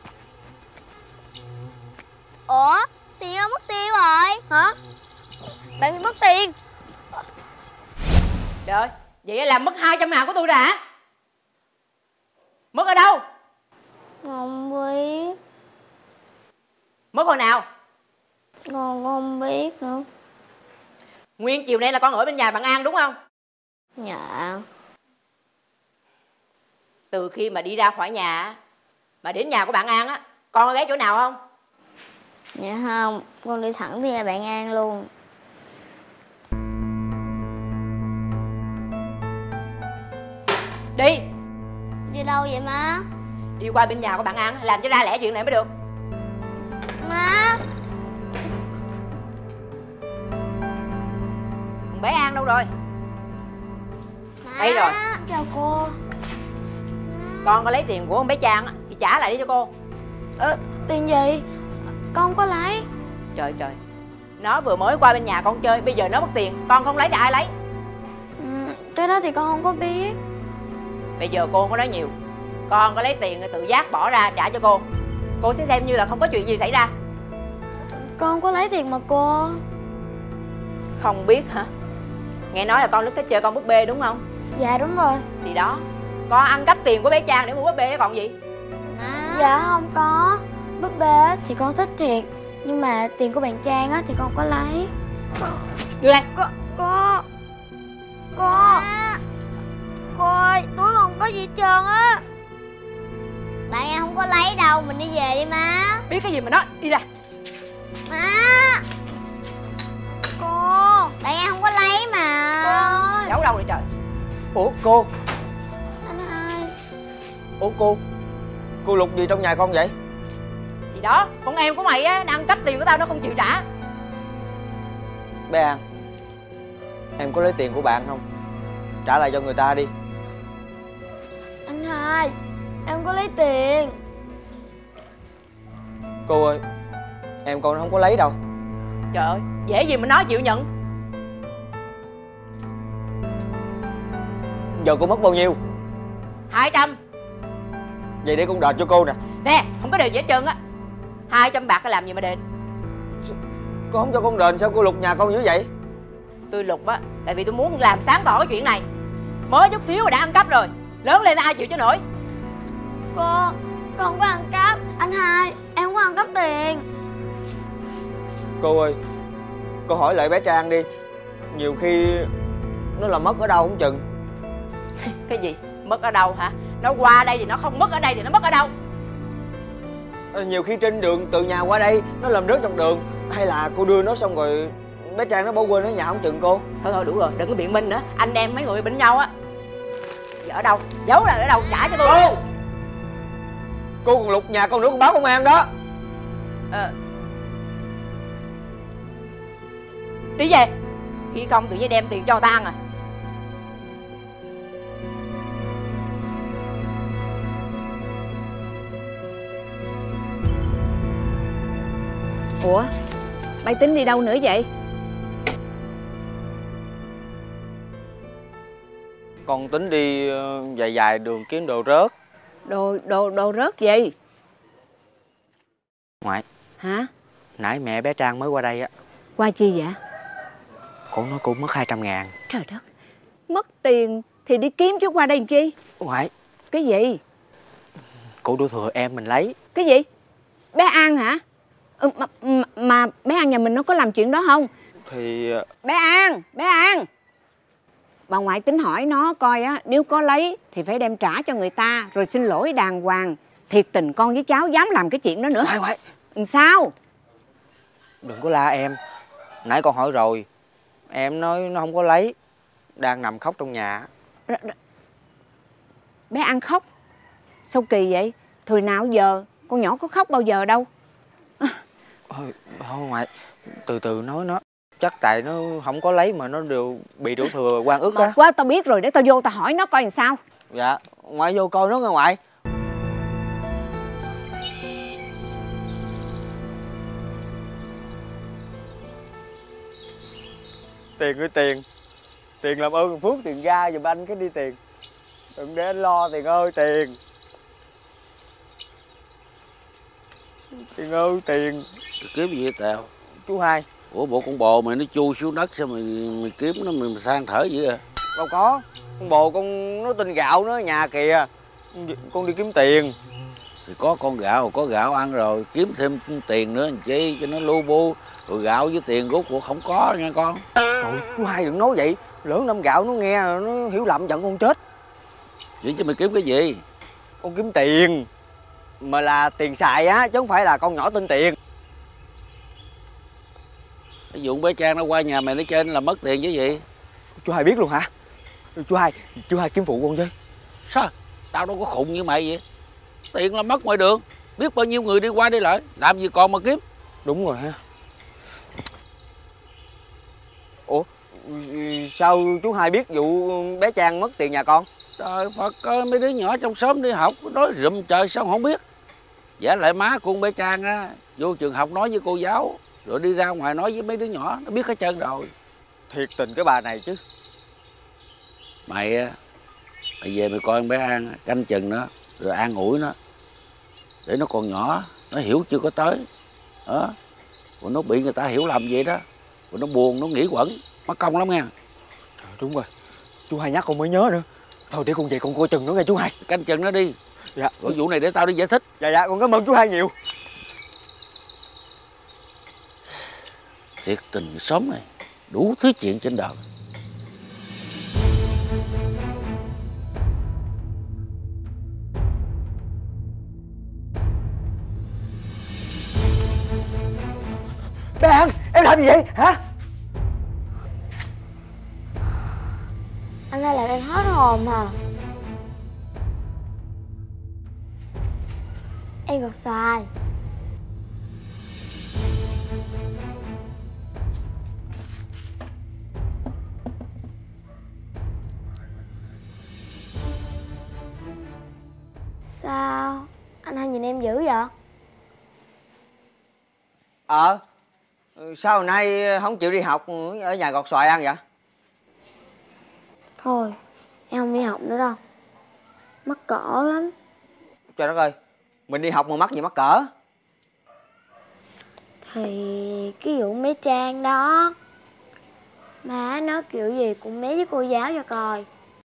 Ủa, tiền đâu mất tiêu rồi? Hả? Bạn bị mất tiền? Trời ơi, vậy là mất hai trăm ngàn của tôi rồi hả? Mất ở đâu? Không biết. Mất hồi nào? Con không biết nữa. Nguyên chiều nay là con ở bên nhà bạn An đúng không? Dạ. Từ khi mà đi ra khỏi nhà mà đến nhà của bạn An á, con có ghé chỗ nào không? Dạ không, con đi thẳng đi nhà bạn An luôn. Đi. Đi đâu vậy má? Đi qua bên nhà của bạn An làm cho ra lẽ chuyện này mới được. Ừ. Má. Bé An đâu rồi? Má. Đây rồi. Chào cô. Con có lấy tiền của con bé Trang á thì trả lại đi cho cô. Ờ, tiền gì? Con không có lấy. Trời trời, nó vừa mới qua bên nhà con chơi, bây giờ nó mất tiền, con không lấy thì ai lấy? Ừ, cái đó thì con không có biết. Bây giờ cô không có nói nhiều, con có lấy tiền thì tự giác bỏ ra trả cho cô. Cô sẽ xem như là không có chuyện gì xảy ra. Con không có lấy tiền mà cô. Không biết hả? Nghe nói là con rất thích chơi con búp bê đúng không? Dạ đúng rồi. Thì đó, con ăn cắp tiền của bé Trang để mua búp bê còn gì? Má. Dạ không có. Búp bê thì con thích thiệt, nhưng mà tiền của bạn Trang á thì con không có lấy. Đưa đây. Cô Cô Cô Cô ơi, túi con không có gì hết trơn á. Bạn em không có lấy đâu, mình đi về đi má. Biết cái gì mà nói, đi ra. Má. Cô. Bạn em không có lấy mà. Cô. Giấu đâu rồi trời? Ủa cô? Anh hai. Ủa cô? Cô lục gì trong nhà con vậy? Thì đó, con em của mày á, nó ăn cắp tiền của tao nó không chịu trả. Bé An, em có lấy tiền của bạn không? Trả lại cho người ta đi. Anh hai, em có lấy tiền. Cô ơi, em con không có lấy đâu. Trời ơi, dễ gì mà nó chịu nhận. Giờ cô mất bao nhiêu? Hai trăm. Vậy để con đền cho cô nè. Nè, không có đền gì hết trơn á. Hai trăm bạc làm gì mà đền? Cô không cho con đền sao cô lục nhà con dữ vậy? Tôi lục á, tại vì tôi muốn làm sáng tỏ cái chuyện này. Mới chút xíu mà đã ăn cắp rồi, lớn lên ai chịu cho nổi. Cô, con không có ăn cắp. Anh hai, em không có ăn cắp tiền. Cô ơi, cô hỏi lại bé Trang đi. Nhiều khi nó là mất ở đâu không chừng. Cái gì? Mất ở đâu hả? Nó qua đây thì nó không mất ở đây thì nó mất ở đâu? Nhiều khi trên đường từ nhà qua đây nó làm rớt trong đường. Hay là cô đưa nó xong rồi bé Trang nó bỏ quên ở nhà không chừng cô. Thôi thôi đủ rồi, đừng có biện minh nữa. Anh em mấy người bên nhau á. Giờ ở đâu? Giấu là ở đâu? Trả cho tôi. Cô! Cô còn lục nhà con nữa, con báo công an đó. Ờ. Đi về. Khi không tự nhiên đem tiền cho người ta ăn à. Ủa, bay tính đi đâu nữa vậy? Con tính đi dài dài đường kiếm đồ rớt. Đồ, đồ, đồ rớt gì? Ngoại. Hả? Nãy mẹ bé Trang mới qua đây á. Qua chi vậy? Cô nói cô mất hai trăm ngàn. Trời đất, mất tiền thì đi kiếm chứ qua đây làm chi? Ngoại. Cái gì? Cô đưa thừa em mình lấy. Cái gì? Bé An hả? Ừ, mà, mà, mà bé An nhà mình nó có làm chuyện đó không? Thì... Bé An, bé An. Bà ngoại tính hỏi nó coi á, nếu có lấy thì phải đem trả cho người ta, rồi xin lỗi đàng hoàng. Thiệt tình con với cháu dám làm cái chuyện đó nữa. Ngoại, ngoại. Sao? Đừng có la em. Nãy con hỏi rồi. Em nói nó không có lấy. Đang nằm khóc trong nhà. Bé An khóc? Sao kỳ vậy? Thời nào giờ con nhỏ có khóc bao giờ đâu. Thôi, thôi ngoại. Từ từ nói nó. Chắc tại nó không có lấy mà nó đều bị đổ thừa oan ức á. Quá, tao biết rồi, để tao vô tao hỏi nó coi làm sao. Dạ, ngoại vô coi nó nghe ngoại. Tiền ơi tiền. Tiền làm ơn phước tiền ra giùm anh cái đi tiền. Đừng để anh lo tiền ơi tiền. Tiền ơi tiền. Kiếm gì vậy Tèo? Chú hai. Ủa bộ con bò mày nó chui xuống đất sao mày, mày kiếm nó mày, mày sang thở vậy à? Đâu có. Con bồ con nó tin gạo nó ở nhà kìa. Con đi kiếm tiền. Thì có con gạo, có gạo ăn rồi. Kiếm thêm tiền nữa làm chi cho nó lu bu. Rồi gạo với tiền rốt cuộc không có nha con. Trời, chú hai đừng nói vậy. Lỡ năm gạo nó nghe nó hiểu lầm giận con chết. Vậy chứ mày kiếm cái gì? Con kiếm tiền. Mà là tiền xài á, chứ không phải là con nhỏ tin tiền. Ví dụ bé Trang nó qua nhà mày nó chơi là mất tiền chứ gì? Chú hai biết luôn hả? Chú hai, chú hai kiếm phụ con với. Sao? Tao đâu có khùng như mày vậy. Tiền là mất ngoài đường. Biết bao nhiêu người đi qua đi lại. Làm gì còn mà kiếm. Đúng rồi ha. Ủa sao chú Hai biết vụ bé Trang mất tiền nhà con? Trời Phật ơi, mấy đứa nhỏ trong xóm đi học nói rụm trời sao không biết. Giả lại má của con bé Trang á, vô trường học nói với cô giáo, rồi đi ra ngoài nói với mấy đứa nhỏ, nó biết hết trơn rồi. Thiệt tình cái bà này chứ. Mày á, mày về mày coi con bé An, canh chừng nó, rồi an ủi nó. Để nó còn nhỏ, nó hiểu chưa có tới. Đó. Rồi nó bị người ta hiểu lầm vậy đó. Rồi nó buồn, nó nghĩ quẩn, mất công lắm nha. Trời, đúng rồi, chú Hai nhắc con mới nhớ nữa. Thôi để con về con coi chừng nó nghe chú Hai. Canh chừng nó đi. Dạ. Rồi vụ này để tao đi giải thích. Dạ dạ, con cảm ơn chú Hai nhiều. Thiệt tình xóm này, đủ thứ chuyện trên đời. Bé An, em làm gì vậy hả? Anh đây làm em hết hồn hả? Em gọt xoài. Sao? Anh hai nhìn em dữ vậy? Ờ, sao hồi nay không chịu đi học ở nhà gọt xoài ăn vậy? Thôi, em không đi học nữa đâu. Mắc cỡ lắm. Trời đất ơi, mình đi học mà mắc gì mắc cỡ? Thì cái vụ mấy Trang đó, má nói kiểu gì cũng mé với cô giáo cho coi.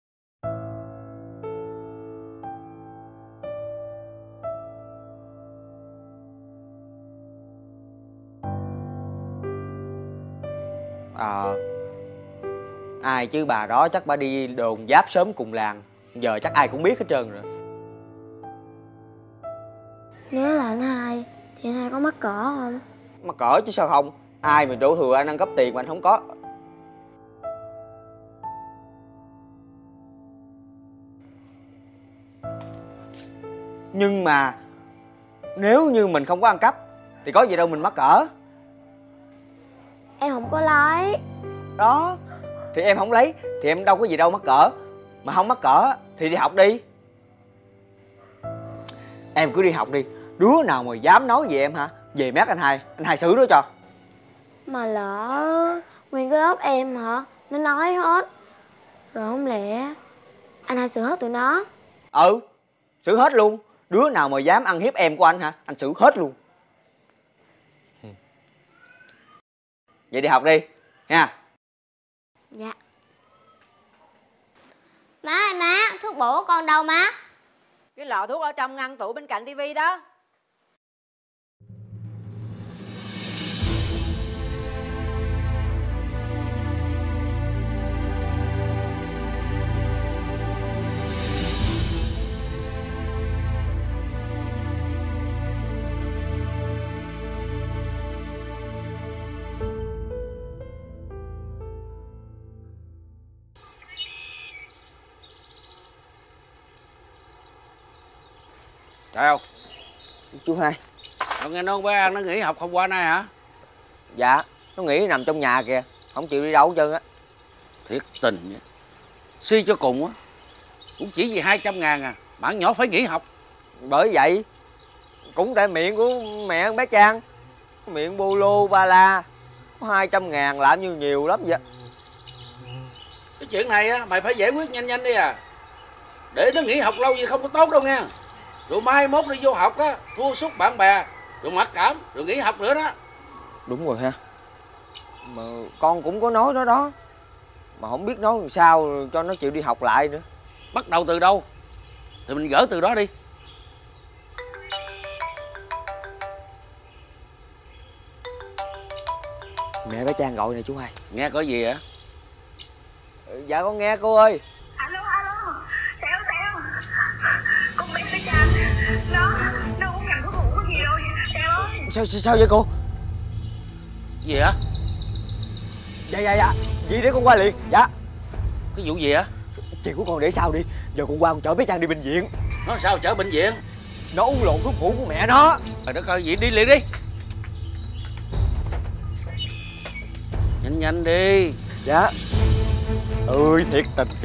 Ờ, ai chứ bà đó chắc bà đi đồn giáp sớm cùng làng. Giờ chắc ai cũng biết hết trơn rồi. Nếu là anh hai thì anh hai có mắc cỡ không? Mắc cỡ chứ sao không. Ai mà đổ thừa anh ăn cắp tiền mà anh không có. Nhưng mà nếu như mình không có ăn cắp thì có gì đâu mình mắc cỡ. Em không có lấy. Đó, thì em không lấy thì em đâu có gì đâu mắc cỡ. Mà không mắc cỡ thì đi học đi. Em cứ đi học đi. Đứa nào mà dám nói về em hả, về mét anh hai, anh hai xử đó cho. Mà lỡ nguyên cái lớp em hả, nó nói hết, rồi không lẽ anh hai xử hết tụi nó? Ừ, xử hết luôn. Đứa nào mà dám ăn hiếp em của anh hả, anh xử hết luôn. Vậy đi học đi nha. Dạ. Má ơi má, thuốc bổ của con đâu má? Cái lọ thuốc ở trong ngăn tủ bên cạnh tivi đó. Sao? Chú Hai. Tao nghe nói bé An nó nghỉ học hôm qua nay hả? Dạ, nó nghỉ nằm trong nhà kìa, không chịu đi đâu hết trơn á. Thiệt tình, suy cho cùng á, cũng chỉ vì hai trăm ngàn à, bạn nhỏ phải nghỉ học. Bởi vậy, cũng tại miệng của mẹ con bé Trang. Miệng bô lô ba la, hai trăm ngàn làm như nhiều lắm vậy. Cái chuyện này á, mày phải giải quyết nhanh nhanh đi à. Để nó nghỉ học lâu vậy không có tốt đâu nha. Rồi mai mốt đi vô học á, thua sút bạn bè, rồi mặc cảm, rồi nghỉ học nữa đó. Đúng rồi ha. Mà con cũng có nói đó đó. Mà không biết nói làm sao cho nó chịu đi học lại nữa. Bắt đầu từ đâu thì mình gỡ từ đó đi. Mẹ bé Trang gọi nè chú Hai. Nghe có gì hả? Ừ, dạ con nghe cô ơi. Alo alo, Teo Teo, con bé bé Trang nó nó uống nhầm thuốc ngủ có gì đâu Teo ơi. Sao sao, sao vậy cô? Gì hả? Dạ dạ dạ, vậy để con qua liền. Dạ. Cái vụ gì hả? Chuyện của con để sau đi. Giờ con qua con chở bé Trang đi bệnh viện. Nó sao chở bệnh viện? Nó uống lộn thuốc ngủ của mẹ nó. Trời đất ơi, vậy đi liền đi. Nhanh nhanh đi. Dạ. Ơi thiệt tình chứ.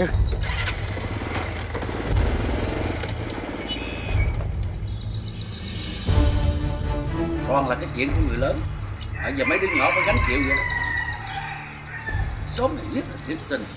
Còn là cái chuyện của người lớn, bây giờ mấy đứa nhỏ phải gánh chịu vậy đó. Xóm này nhất là thiệt tình.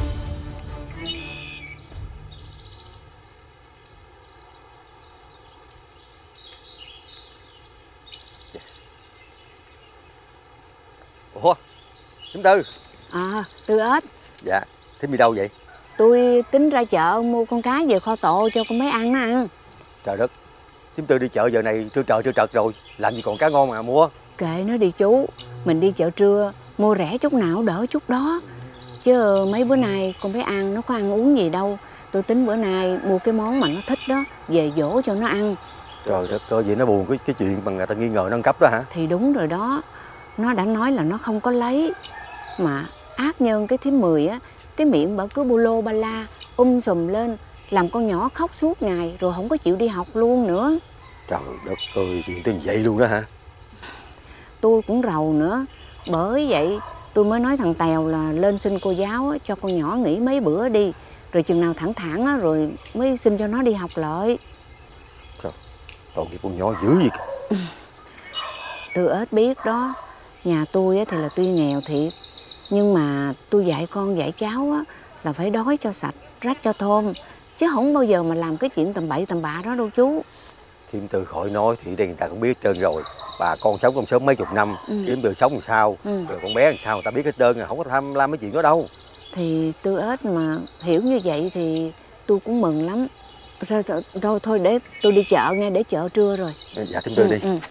Ủa, Thím Tư. À, Tư ếch. Dạ, Thím đi đâu vậy? Tôi tính ra chợ mua con cá về kho tộ cho con bé ăn nó ăn. Trời đất, Thím Tư đi chợ giờ này trưa trời trưa trật rồi, làm gì còn cá ngon mà mua. Kệ nó đi chú, mình đi chợ trưa mua rẻ chút nào đỡ chút đó. Chứ mấy bữa nay con bé ăn nó có ăn uống gì đâu. Tôi tính bữa nay mua cái món mà nó thích đó, về dỗ cho nó ăn. Trời đất ơi, vậy nó buồn cái cái chuyện mà người ta nghi ngờ nâng cấp đó hả? Thì đúng rồi đó. Nó đã nói là nó không có lấy. Mà ác nhân cái thím Mười á, cái miệng bả cứ bu lô ba la, um sùm lên, làm con nhỏ khóc suốt ngày rồi không có chịu đi học luôn nữa. Trời đất ơi, chuyện tới vậy luôn đó hả? Tôi cũng rầu nữa. Bởi vậy tôi mới nói thằng Tèo là lên xin cô giáo á, cho con nhỏ nghỉ mấy bữa đi. Rồi chừng nào thẳng thẳng á, rồi mới xin cho nó đi học lại. Trời, tội nghiệp con nhỏ dữ gì kìa. Tư ếch biết đó. Nhà tôi á, thì là tuy nghèo thiệt, nhưng mà tôi dạy con dạy cháu á, là phải đói cho sạch, rách cho thơm. Chứ không bao giờ mà làm cái chuyện tầm bậy tầm bạ đó đâu chú. Thím Tư khỏi nói thì đây người ta cũng biết hết trơn rồi. Bà con sống trong sớm mấy chục năm, Ừ. Thím Tư sống làm sao, Ừ. rồi con bé làm sao người ta biết hết trơn, không có tham lam mấy chuyện đó đâu. Thì Tư ếch mà hiểu như vậy thì tôi cũng mừng lắm. Thôi, thôi, thôi, thôi để tôi đi chợ nghe, để chợ trưa rồi. Dạ Thím Tư Ừ, đi. ừ.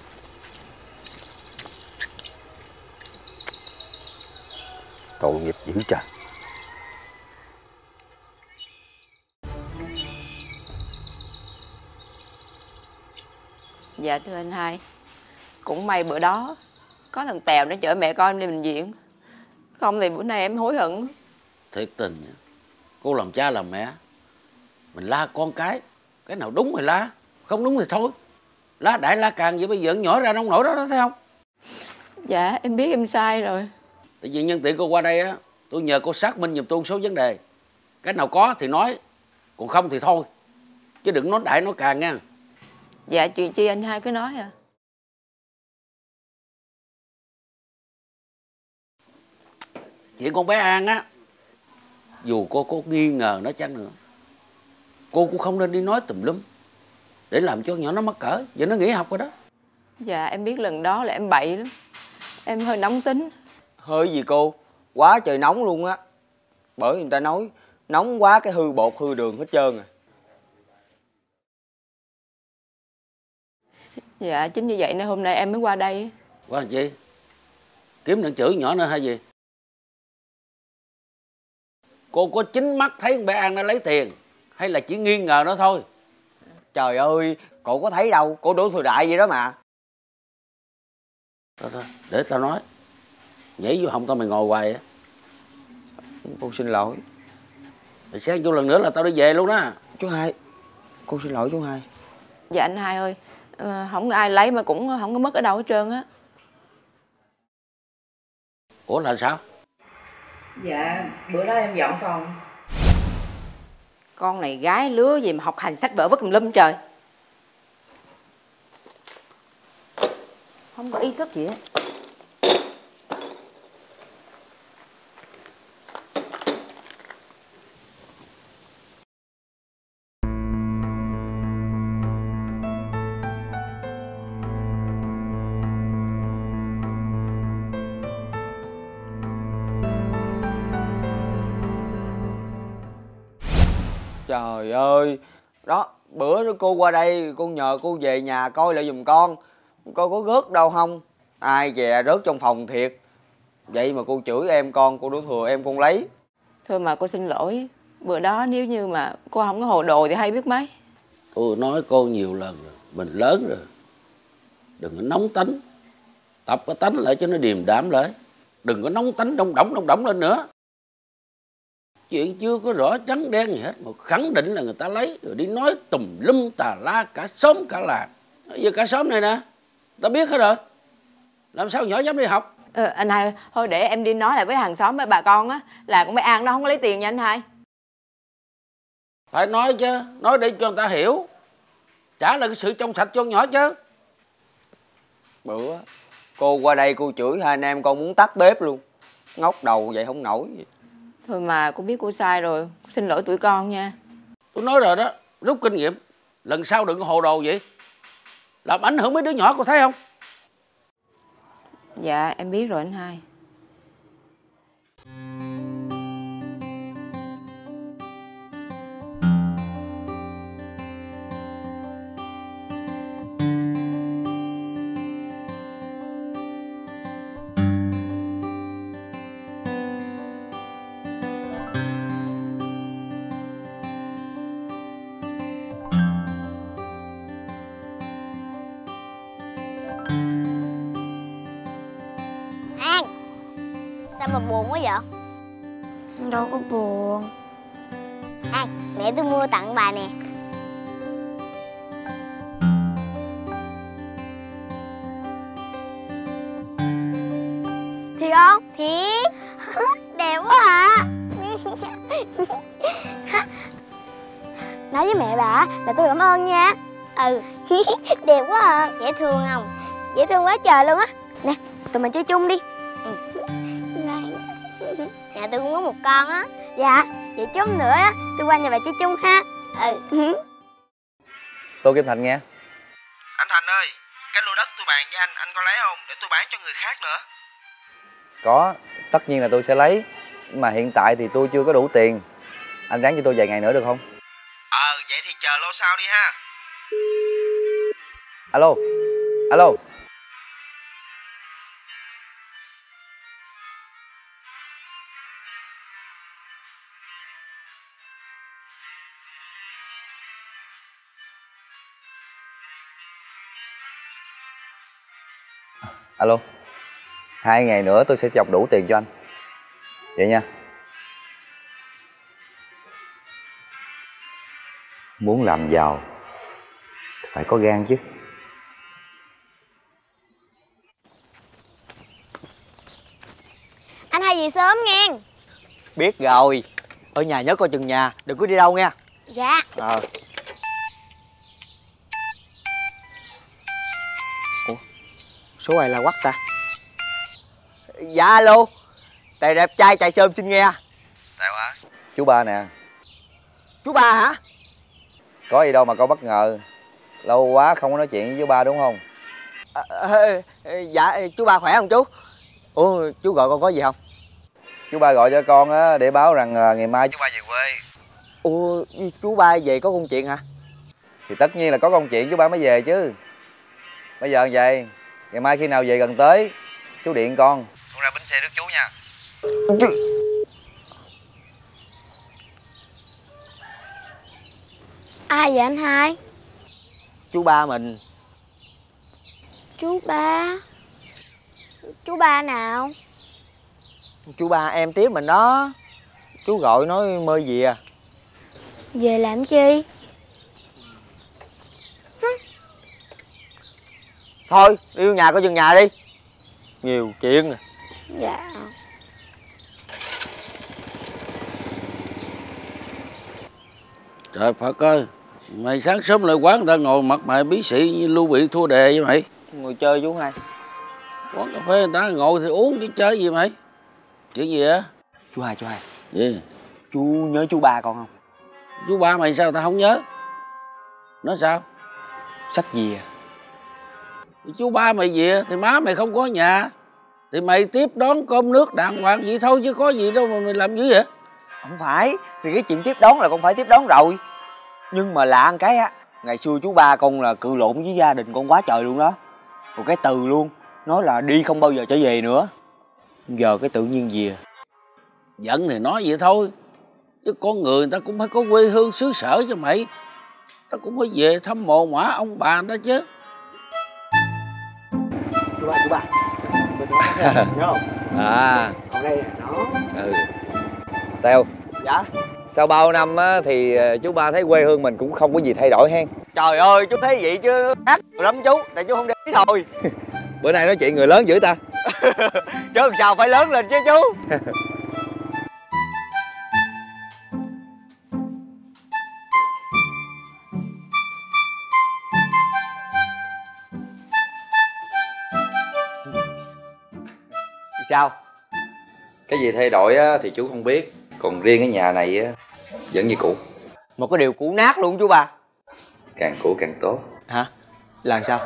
Tội nghiệp dữ trời. Dạ thưa anh hai, cũng may bữa đó có thằng Tèo nó chở mẹ con em đi bệnh viện. Không thì bữa nay em hối hận. Thiệt tình, cô làm cha làm mẹ, mình la con cái, cái nào đúng thì la, không đúng thì thôi. La đại la càng vậy, bây giờ nhỏ ra nông nổi đó, đó thấy không? Dạ em biết em sai rồi. Tại vì nhân tiện cô qua đây á, tôi nhờ cô xác minh giùm tôi một số vấn đề. Cái nào có thì nói, còn không thì thôi. Chứ đừng nói đại nói càng nha. Dạ chuyện chi anh hai cứ nói à. Chuyện con bé An á, dù cô có nghi ngờ nó chăng nữa, cô cũng không nên đi nói tùm lum để làm cho nhỏ nó mắc cỡ. Giờ nó nghỉ học rồi đó. Dạ em biết lần đó là em bậy lắm. Em hơi nóng tính. Hơi gì cô, quá trời nóng luôn á. Bởi người ta nói nóng quá cái hư bột hư đường hết trơn à. Dạ chính như vậy nên hôm nay em mới qua đây. Qua làm chi? Kiếm đặng chửi nhỏ nữa hay gì? Cô có chính mắt thấy con bé An nó lấy tiền hay là chỉ nghi ngờ nó thôi? Trời ơi, cô có thấy đâu, cô Đỗ Thừa Đại vậy đó mà. Thôi thôi, để tao nói. Nhảy vô họng tao mày ngồi hoài á. Cô xin lỗi. Rồi sáng vô lần nữa là tao đi về luôn đó. Chú hai, cô xin lỗi chú hai. Dạ anh hai ơi, ờ, không có ai lấy mà cũng không có mất ở đâu hết trơn á. Ủa là sao? Dạ, bữa đó em dọn phòng. Con này gái lứa gì mà học hành sách vở vất tùm lum trời. Không có ý thức gì hết. Trời ơi, đó, bữa đó cô qua đây, cô nhờ cô về nhà coi lại giùm con. Coi có rớt đâu không. Ai dè rớt trong phòng thiệt. Vậy mà cô chửi em con, cô Đỗ Thừa em con lấy. Thôi mà cô xin lỗi. Bữa đó nếu như mà cô không có hồ đồ thì hay biết mấy. Tôi nói cô nhiều lần rồi, mình lớn rồi, đừng có nóng tánh. Tập cái tánh lại cho nó điềm đạm lại. Đừng có nóng tánh đông đỏng đông đỏng lên nữa. Chuyện chưa có rõ trắng đen gì hết mà khẳng định là người ta lấy rồi đi nói tùm lum tà la cả xóm cả làng. Giờ cả xóm này nè, ta biết hết rồi. Làm sao nhỏ dám đi học? Ờ, anh hai thôi để em đi nói lại với hàng xóm với bà con á là con bé An nó không có lấy tiền nha anh hai. Phải nói chứ, nói để cho người ta hiểu, trả lại cái sự trong sạch cho con nhỏ chứ. Bữa cô qua đây cô chửi hai anh em con muốn tắt bếp luôn, ngóc đầu vậy không nổi gì. Thôi mà cô biết cô sai rồi, xin lỗi tụi con nha. Tôi nói rồi đó, rút kinh nghiệm, lần sau đừng có hồ đồ vậy, làm ảnh hưởng mấy đứa nhỏ, cô thấy không? Dạ em biết rồi anh hai. An, sao mà buồn quá vậy? Đâu có buồn. An, mẹ tôi mua tặng bà nè. Thiệt không? Thiệt. Đẹp quá à. Nói với mẹ bà là tôi cảm ơn nha. Ừ. Đẹp quá à. Dễ thương không? Dễ thương quá trời luôn á. Nè, tụi mình chơi chung đi. Ừ. Nhà tôi cũng có một con á. Dạ, vậy chút nữa á tôi qua nhà bà chơi chung ha. Ừ. Tô Kim Thành nghe. Anh Thành ơi, cái lô đất tôi bàn với anh, anh có lấy không? Để tôi bán cho người khác nữa. Có, tất nhiên là tôi sẽ lấy. Nhưng mà hiện tại thì tôi chưa có đủ tiền. Anh ráng cho tôi vài ngày nữa được không? Ờ, vậy thì chờ lô sau đi ha. Alo, alo. Alo. Hai ngày nữa tôi sẽ chọc đủ tiền cho anh. Vậy nha. Muốn làm giàu phải có gan chứ. Anh hay về sớm nghe. Biết rồi. Ở nhà nhớ coi chừng nhà, đừng có đi đâu nha. Dạ. Ờ. Ủa, số ai la quắc ta? Dạ alo. Tài đẹp trai chạy sơm xin nghe. Tài hả? Chú ba nè. Chú ba hả? Có gì đâu mà có bất ngờ. Lâu quá không có nói chuyện với chú ba đúng không? À, à, dạ chú ba khỏe không chú? Ủa chú gọi con có gì không? Chú ba gọi cho con á để báo rằng ngày mai chú ba về quê. Ủa chú ba về có công chuyện hả? Thì tất nhiên là có công chuyện chú ba mới về chứ. Bây giờ vậy, ngày mai khi nào về gần tới chú điện con. Con ra bến xe rước chú nha. Ai vậy anh hai? Chú ba mình. Chú ba? Chú ba nào? Chú ba em tiếp mình đó. Chú gọi nói mời về à. Về làm chi? Thôi đi vô nhà coi chừng nhà đi. Nhiều chuyện. Dạ. Trời Phật ơi, mày sáng sớm lại quán người ta ngồi mặt mày bí sĩ như Lưu Bị thua đề vậy mày. Ngồi chơi chú hai. Quán cà phê người ta ngồi thì uống chứ chơi gì mày. Chuyện gì á? Chú hai, chú hai. Gì? Chú nhớ chú ba con không? Chú ba mày sao tao không nhớ? Nói sao? Sắp về. Chú ba mày về thì má mày không có nhà. Thì mày tiếp đón cơm nước đàng hoàng vậy thôi chứ có gì đâu mà mày làm dữ vậy? Không phải, thì cái chuyện tiếp đón là con phải tiếp đón rồi. Nhưng mà lạ một cái á, ngày xưa chú ba con là cự lộn với gia đình con quá trời luôn đó. Một cái từ luôn, nói là đi không bao giờ trở về nữa. Giờ cái tự nhiên về. Giận thì nói vậy thôi. Chứ con người người ta cũng phải có quê hương xứ sở cho mày. Ta cũng phải về thăm mồ mả ông bà người ta chứ. Chú ba, chú ba. Bên đó nhớ không? À. Còn đây nó. Ừ. Teo. Dạ. Sau bao năm á, thì chú ba thấy quê hương mình cũng không có gì thay đổi hen. Trời ơi chú thấy vậy chứ khác lắm chú. Tại chú không để ý thôi. Bữa nay nói chuyện người lớn dữ ta. Chứ làm sao phải lớn lên chứ chú. Sao? Cái gì thay đổi á, thì chú không biết. Còn riêng cái nhà này á, vẫn như cũ. Một cái điều cũ nát luôn chú ba. Càng cũ càng tốt. Hả? Là sao?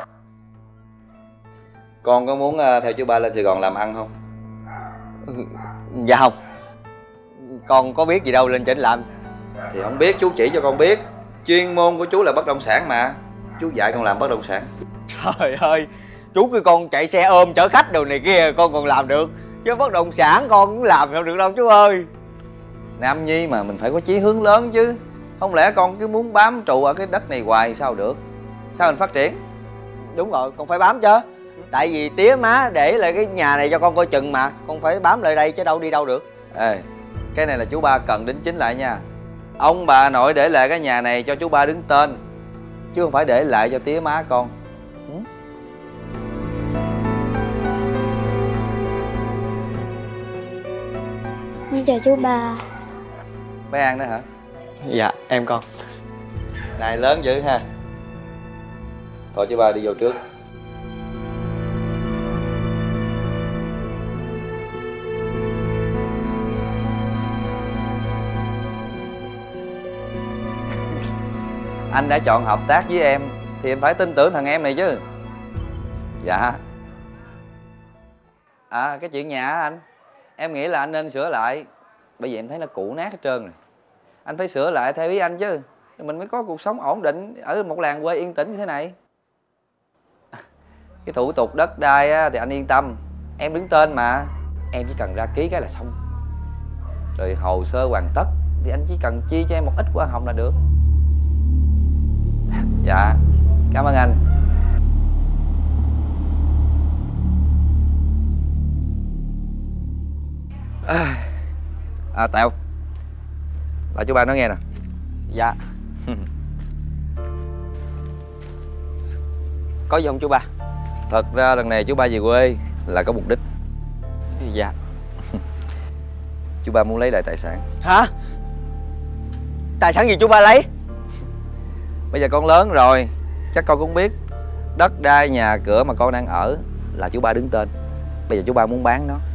Con có muốn theo chú ba lên Sài Gòn làm ăn không? Dạ không. Con có biết gì đâu lên trên làm. Thì không biết, chú chỉ cho con biết. Chuyên môn của chú là bất động sản mà. Chú dạy con làm bất động sản. Trời ơi, chú kêu con chạy xe ôm chở khách đồ này kia con còn làm được. Chứ bất động sản con cũng làm không được đâu chú ơi. Nam nhi mà mình phải có chí hướng lớn chứ. Không lẽ con cứ muốn bám trụ ở cái đất này hoài sao được? Sao mình phát triển? Đúng rồi, con phải bám chứ. Tại vì tía má để lại cái nhà này cho con coi chừng mà. Con phải bám lại đây chứ đâu đi đâu được. Ê, cái này là chú ba cần đính chính lại nha. Ông bà nội để lại cái nhà này cho chú ba đứng tên, chứ không phải để lại cho tía má con. Ừ? Con chào chú ba. Bé An đó hả? Dạ, em con. Này lớn dữ ha. Thôi chú ba đi vô trước. Anh đã chọn hợp tác với em thì em phải tin tưởng thằng em này chứ. Dạ. À, cái chuyện nhà anh, em nghĩ là anh nên sửa lại. Bởi vì em thấy nó cũ nát hết trơn rồi. Anh phải sửa lại theo ý anh chứ. Mình mới có cuộc sống ổn định ở một làng quê yên tĩnh như thế này. Cái thủ tục đất đai á, thì anh yên tâm. Em đứng tên mà. Em chỉ cần ra ký cái là xong. Rồi hồ sơ hoàn tất thì anh chỉ cần chi cho em một ít hoa hồng là được. Dạ, cảm ơn anh. À, à Tèo, lại chú ba nói nghe nè. Dạ. Có gì không chú ba? Thật ra lần này chú ba về quê là có mục đích. Dạ. Chú ba muốn lấy lại tài sản. Hả? Tài sản gì chú ba lấy? Bây giờ con lớn rồi, chắc con cũng biết đất đai nhà cửa mà con đang ở là chú ba đứng tên. Bây giờ chú ba muốn bán nó.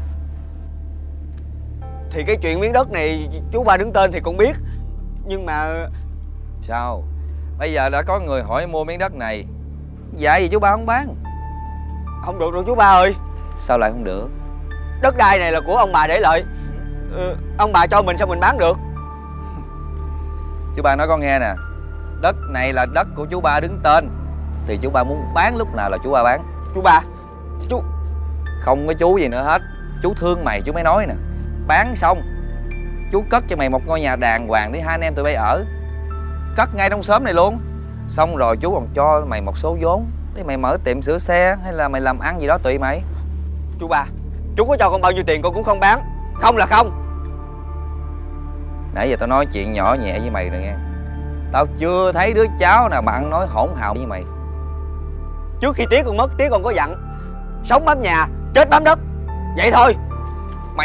Thì cái chuyện miếng đất này chú ba đứng tên thì con biết. Nhưng mà... Sao? Bây giờ đã có người hỏi mua miếng đất này, vậy gì chú ba không bán? Không được đâu chú ba ơi. Sao lại không được? Đất đai này là của ông bà để lại. ừ, Ông bà cho mình sao mình bán được? Chú ba nói con nghe nè, đất này là đất của chú ba đứng tên, thì chú ba muốn bán lúc nào là chú ba bán. Chú ba, chú... Không có chú gì nữa hết. Chú thương mày chú mới nói nè. Bán xong chú cất cho mày một ngôi nhà đàng hoàng để hai anh em tụi bay ở. Cất ngay trong xóm này luôn. Xong rồi chú còn cho mày một số vốn để mày mở tiệm sửa xe hay là mày làm ăn gì đó tùy mày. Chú ba, chú có cho con bao nhiêu tiền con cũng không bán. Không là không. Nãy giờ tao nói chuyện nhỏ nhẹ với mày rồi nghe. Tao chưa thấy đứa cháu nào mà ăn nói hỗn hào với mày. Trước khi tía con mất, tía còn có dặn sống bám nhà, chết bám đất. Vậy thôi. Mày...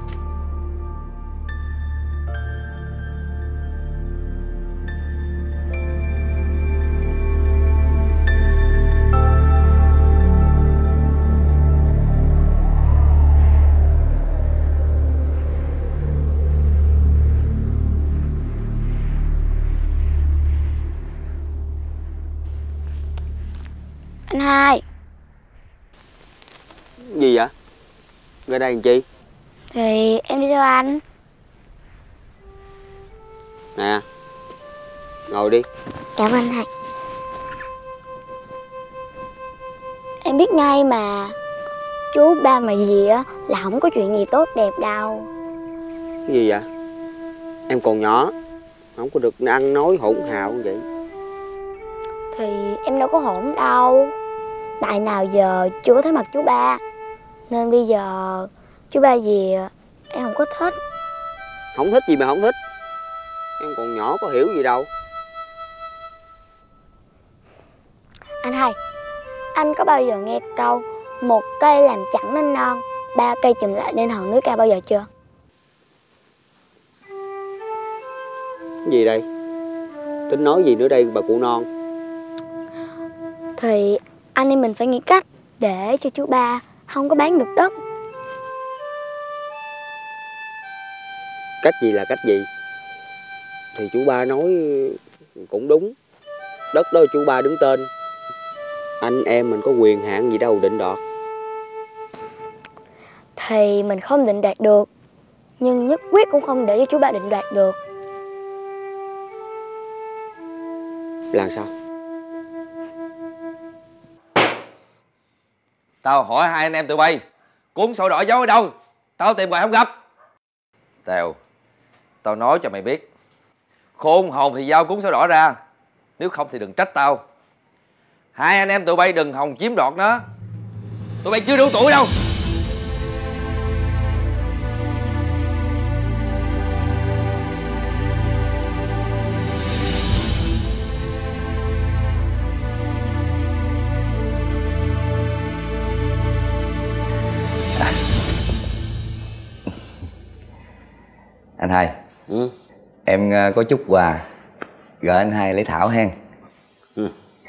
Anh hai. Gì vậy? Ra đây làm chi? Thì em đi theo anh. Nè, ngồi đi. Cảm ơn anh hai. Em biết ngay mà, chú ba mà gì á là không có chuyện gì tốt đẹp đâu. Cái gì vậy? Em còn nhỏ, không có được ăn nói hỗn hào như vậy. Thì em đâu có hỗn đâu. Tại nào giờ chưa có thấy mặt chú ba, nên bây giờ chú ba về em không có thích. Không thích gì mà không thích. Em còn nhỏ có hiểu gì đâu. Anh hai, anh có bao giờ nghe câu Một cây làm chẳng nên non, ba cây chùm lại nên hòn núi cao bao giờ chưa? Gì đây? Tính nói gì nữa đây bà cụ non? Thì anh em mình phải nghĩ cách để cho chú ba không có bán được đất. Cách gì là cách gì? Thì chú ba nói cũng đúng. Đất đó chú ba đứng tên, anh em mình có quyền hạn gì đâu định đoạt. Thì mình không định đoạt được, nhưng nhất quyết cũng không để cho chú ba định đoạt được. Làm sao? Tao hỏi hai anh em tụi bay, cuốn sổ đỏ giấu ở đâu? Tao tìm hoài không gặp. Tèo, tao nói cho mày biết, khôn hồn thì giao cuốn sổ đỏ ra, nếu không thì đừng trách tao. Hai anh em tụi bay đừng hòng chiếm đoạt nó. Tụi bay chưa đủ tuổi đâu. Anh hai, ừ. em có chút quà gửi anh hai lấy thảo hen. ừ.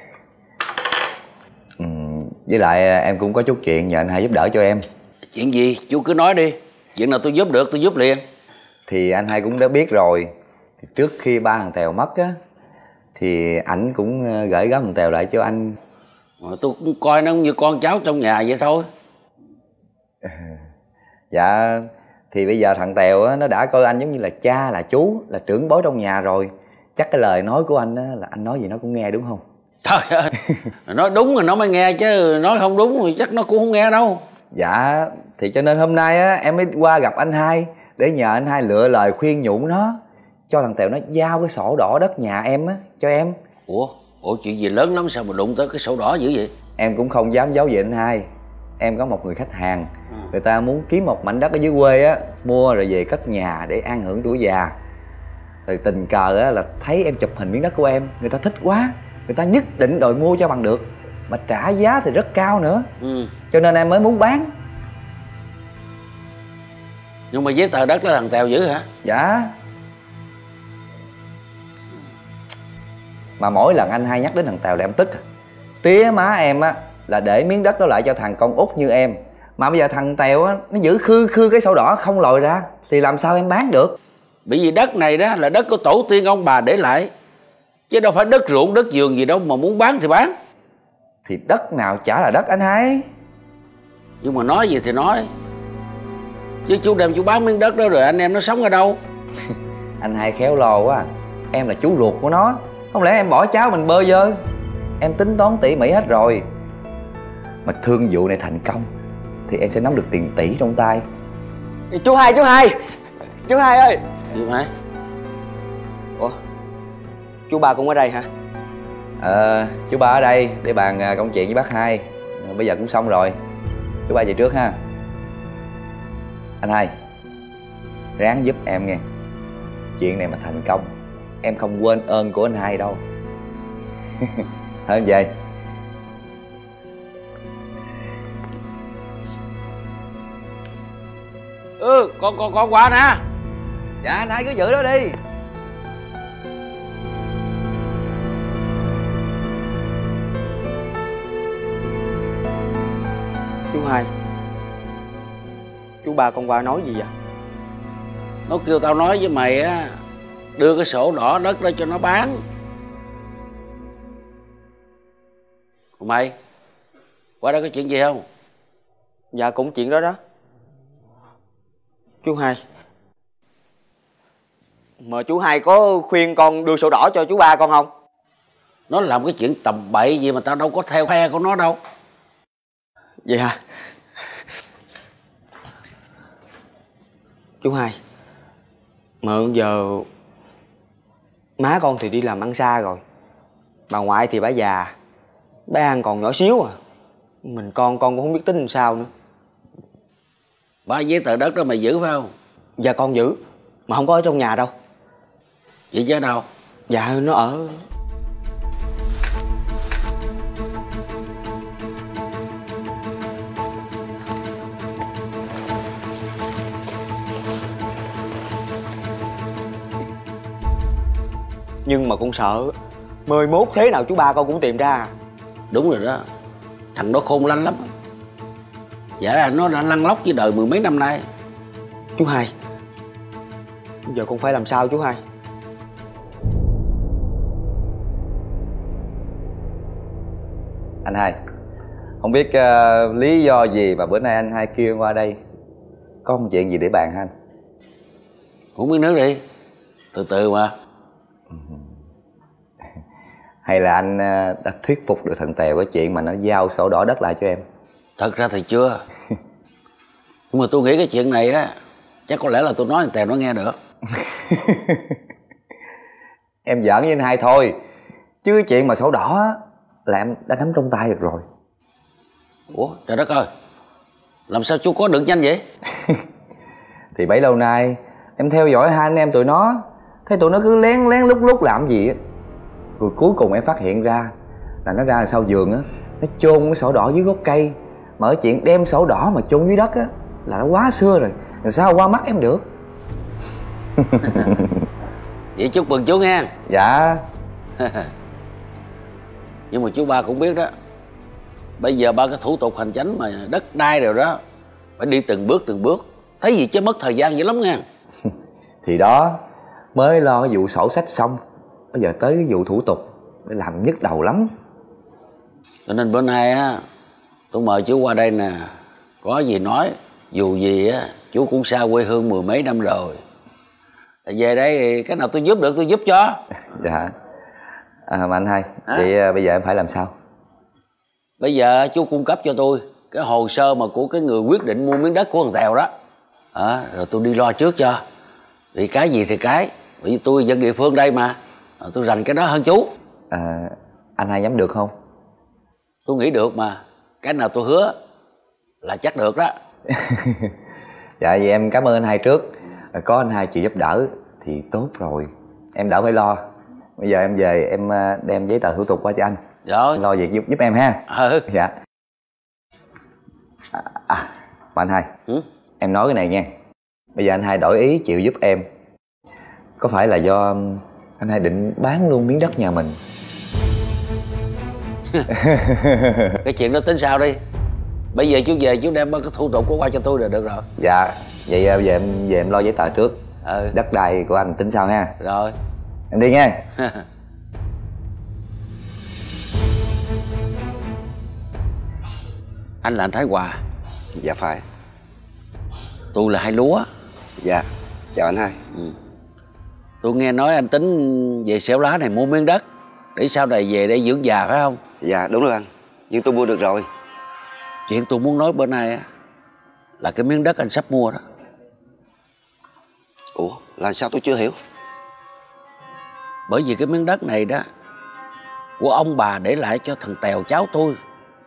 Ừ, với lại em cũng có chút chuyện nhờ anh hai giúp đỡ cho em. Chuyện gì? Chú cứ nói đi. Chuyện nào tôi giúp được tôi giúp liền. Thì anh hai cũng đã biết rồi, trước khi ba thằng Tèo mất á, thì ảnh cũng gửi gắm thằng Tèo lại cho anh. Mà tôi cũng coi nó như con cháu trong nhà vậy thôi. Dạ, thì bây giờ thằng Tèo á, nó đã coi anh giống như là cha, là chú, là trưởng bối trong nhà rồi. Chắc cái lời nói của anh á, là anh nói gì nó cũng nghe đúng không? Trời ơi, nói đúng rồi nó mới nghe chứ nói không đúng thì chắc nó cũng không nghe đâu. Dạ, thì cho nên hôm nay á, em mới qua gặp anh hai để nhờ anh hai lựa lời khuyên nhủ nó, cho thằng Tèo nó giao cái sổ đỏ đất nhà em á, cho em. Ủa, ủa chuyện gì lớn lắm sao mà đụng tới cái sổ đỏ dữ vậy? Em cũng không dám giấu gì anh hai. Em có một người khách hàng, người ta muốn kiếm một mảnh đất ở dưới quê á, mua rồi về cất nhà để an hưởng tuổi già. Rồi tình cờ á là thấy em chụp hình miếng đất của em, người ta thích quá, người ta nhất định đòi mua cho bằng được, mà trả giá thì rất cao nữa. ừ. Cho nên em mới muốn bán. Nhưng mà giấy tờ đất đó thằng Tèo giữ hả? Dạ. Mà mỗi lần anh hai nhắc đến thằng Tèo là em tức. Tía má em á là để miếng đất đó lại cho thằng con út như em, mà bây giờ thằng Tèo á nó giữ khư khư cái sổ đỏ không lòi ra, thì làm sao em bán được? Bởi vì đất này đó là đất của tổ tiên ông bà để lại, chứ đâu phải đất ruộng đất vườn gì đâu mà muốn bán thì bán. Thì đất nào chả là đất anh hai. Nhưng mà nói gì thì nói, chứ chú đem chú bán miếng đất đó rồi anh em nó sống ở đâu? Anh hai khéo lo quá. Em là chú ruột của nó, không lẽ em bỏ cháu mình bơ vơ? Em tính toán tỉ mỉ hết rồi. Mà thương vụ này thành công thì em sẽ nắm được tiền tỷ trong tay. Chú hai, chú hai Chú hai ơi. Gì mà? Ủa, chú ba cũng ở đây hả? Ờ, chú ba ở đây để bàn công chuyện với bác hai. Bây giờ cũng xong rồi, chú ba về trước ha. Anh hai, ráng giúp em nghe. Chuyện này mà thành công, em không quên ơn của anh hai đâu. Thôi em về. Ừ, con con con qua nè. Dạ anh hai cứ giữ đó đi. Chú hai, chú ba con qua nói gì vậy? Nó kêu tao nói với mày á, đưa cái sổ đỏ đất đó cho nó bán. Còn mày, qua đây có chuyện gì không? Dạ cũng chuyện đó đó. Chú hai, mà chú hai có khuyên con đưa sổ đỏ cho chú ba con không? Nó làm cái chuyện tầm bậy gì mà tao đâu có theo phe của nó đâu. Vậy hả? Chú hai, mà giờ má con thì đi làm ăn xa rồi, bà ngoại thì bà già, bé An còn nhỏ xíu à. Mình con con cũng không biết tính làm sao nữa. Ba giấy tờ đất đó mày giữ phải không? Dạ con giữ, mà không có ở trong nhà đâu. Vậy chứ ở đâu? Dạ nó ở... Nhưng mà con sợ mười mốt thế nào chú ba con cũng tìm ra. Đúng rồi đó, thằng đó khôn lanh lắm. Dạ là nó đã lăn lóc với đời mười mấy năm nay. Chú hai, giờ con phải làm sao chú hai? Anh hai, không biết uh, lý do gì mà bữa nay anh hai kêu qua đây, có một chuyện gì để bàn hả anh? Uống miếng nước đi, từ từ mà. Hay là anh uh, đã thuyết phục được thằng Tèo cái chuyện mà nó giao sổ đỏ đất lại cho em? Thật ra thì chưa. Nhưng mà tôi nghĩ cái chuyện này á, chắc có lẽ là tôi nói thằng Tèo nó nghe được. Em giỡn với anh hai thôi, chứ cái chuyện mà sổ đỏ á là em đã nắm trong tay được rồi. Ủa trời đất ơi, làm sao chú có được nhanh vậy? Thì bấy lâu nay em theo dõi hai anh em tụi nó, thấy tụi nó cứ lén lén lúc lúc làm gì á, rồi cuối cùng em phát hiện ra là nó ra sau vườn á, nó chôn cái sổ đỏ dưới gốc cây. Mà ở chuyện đem sổ đỏ mà chôn dưới đất á là nó quá xưa rồi, làm sao qua mắt em được. Vậy chúc mừng chú nghe. Dạ. Nhưng mà chú ba cũng biết đó, bây giờ ba cái thủ tục hành chính mà đất đai rồi đó phải đi từng bước từng bước, thấy gì chứ mất thời gian dữ lắm nha. Thì đó, mới lo cái vụ sổ sách xong, bây giờ tới cái vụ thủ tục để làm nhức đầu lắm. Cho nên bữa nay á, tôi mời chú qua đây nè, có gì nói. Dù gì á, chú cũng xa quê hương mười mấy năm rồi. Về đây thì cái nào tôi giúp được tôi giúp cho. Dạ. À, mà anh hai, à? Vậy à, bây giờ em phải làm sao? Bây giờ chú cung cấp cho tôi cái hồ sơ mà của cái người quyết định mua miếng đất của thằng Tèo đó. À, rồi tôi đi lo trước cho. Vì cái gì thì cái, vì tôi dân địa phương đây mà, à, tôi rành cái đó hơn chú. À, anh hai dám được không? Tôi nghĩ được mà, cái nào tôi hứa là chắc được đó. Dạ vậy em cảm ơn anh hai trước. Có anh hai chịu giúp đỡ thì tốt rồi, em đỡ phải lo. Bây giờ em về em đem giấy tờ thủ tục qua cho anh. Rồi. Lo việc giúp giúp em ha. Ừ. Dạ. À, à mà anh hai, ừ? Em nói cái này nha. Bây giờ anh hai đổi ý chịu giúp em, có phải là do anh hai định bán luôn miếng đất nhà mình? Cái chuyện đó tính sao đi. Bây giờ chú về chú đem cái thủ tục của qua cho tôi là được rồi. Dạ. Vậy bây giờ em về em lo giấy tờ trước. Ừ. Đất đai của anh tính sao ha. Rồi. Em đi nha. Anh là anh Thái Hòa. Dạ phải. Tôi là Hai Lúa. Dạ. Chào anh hai. Ừ. Tôi nghe nói anh tính về Xẻo Lá này mua miếng đất để sau này về đây dưỡng già phải không? Dạ đúng rồi anh. Nhưng tôi mua được rồi. Chuyện tôi muốn nói bữa nay là cái miếng đất anh sắp mua đó. Ủa là sao tôi chưa hiểu? Bởi vì cái miếng đất này đó của ông bà để lại cho thằng Tèo cháu tôi.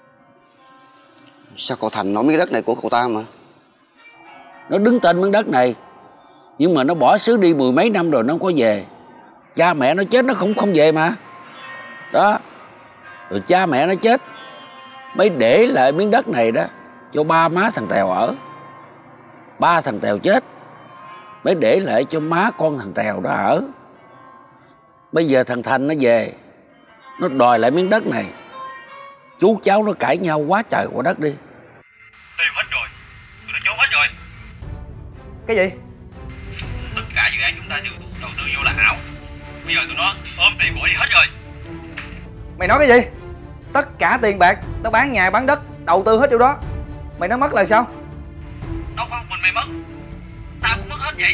Sao cậu Thành nói miếng đất này của cậu ta mà? Nó đứng tên miếng đất này, nhưng mà nó bỏ xứ đi mười mấy năm rồi nó không có về. Cha mẹ nó chết nó cũng không về mà. Đó. Rồi cha mẹ nó chết mới để lại miếng đất này đó cho ba má thằng Tèo ở. Ba thằng Tèo chết mới để lại cho má con thằng Tèo đó ở. Bây giờ thằng Thành nó về, nó đòi lại miếng đất này. Chú cháu nó cãi nhau quá trời quá đất đi. Tiêu hết rồi, tôi đã trốn hết rồi. Cái gì? Tất cả dự án chúng ta đều đầu tư vô là ảo. Bây giờ tụi nó ôm tiền bỏ đi hết rồi. Mày nói cái gì? Tất cả tiền bạc tao bán nhà bán đất đầu tư hết vô đó, mày nói mất là sao? Đâu có mình mày mất, tao cũng mất hết vậy.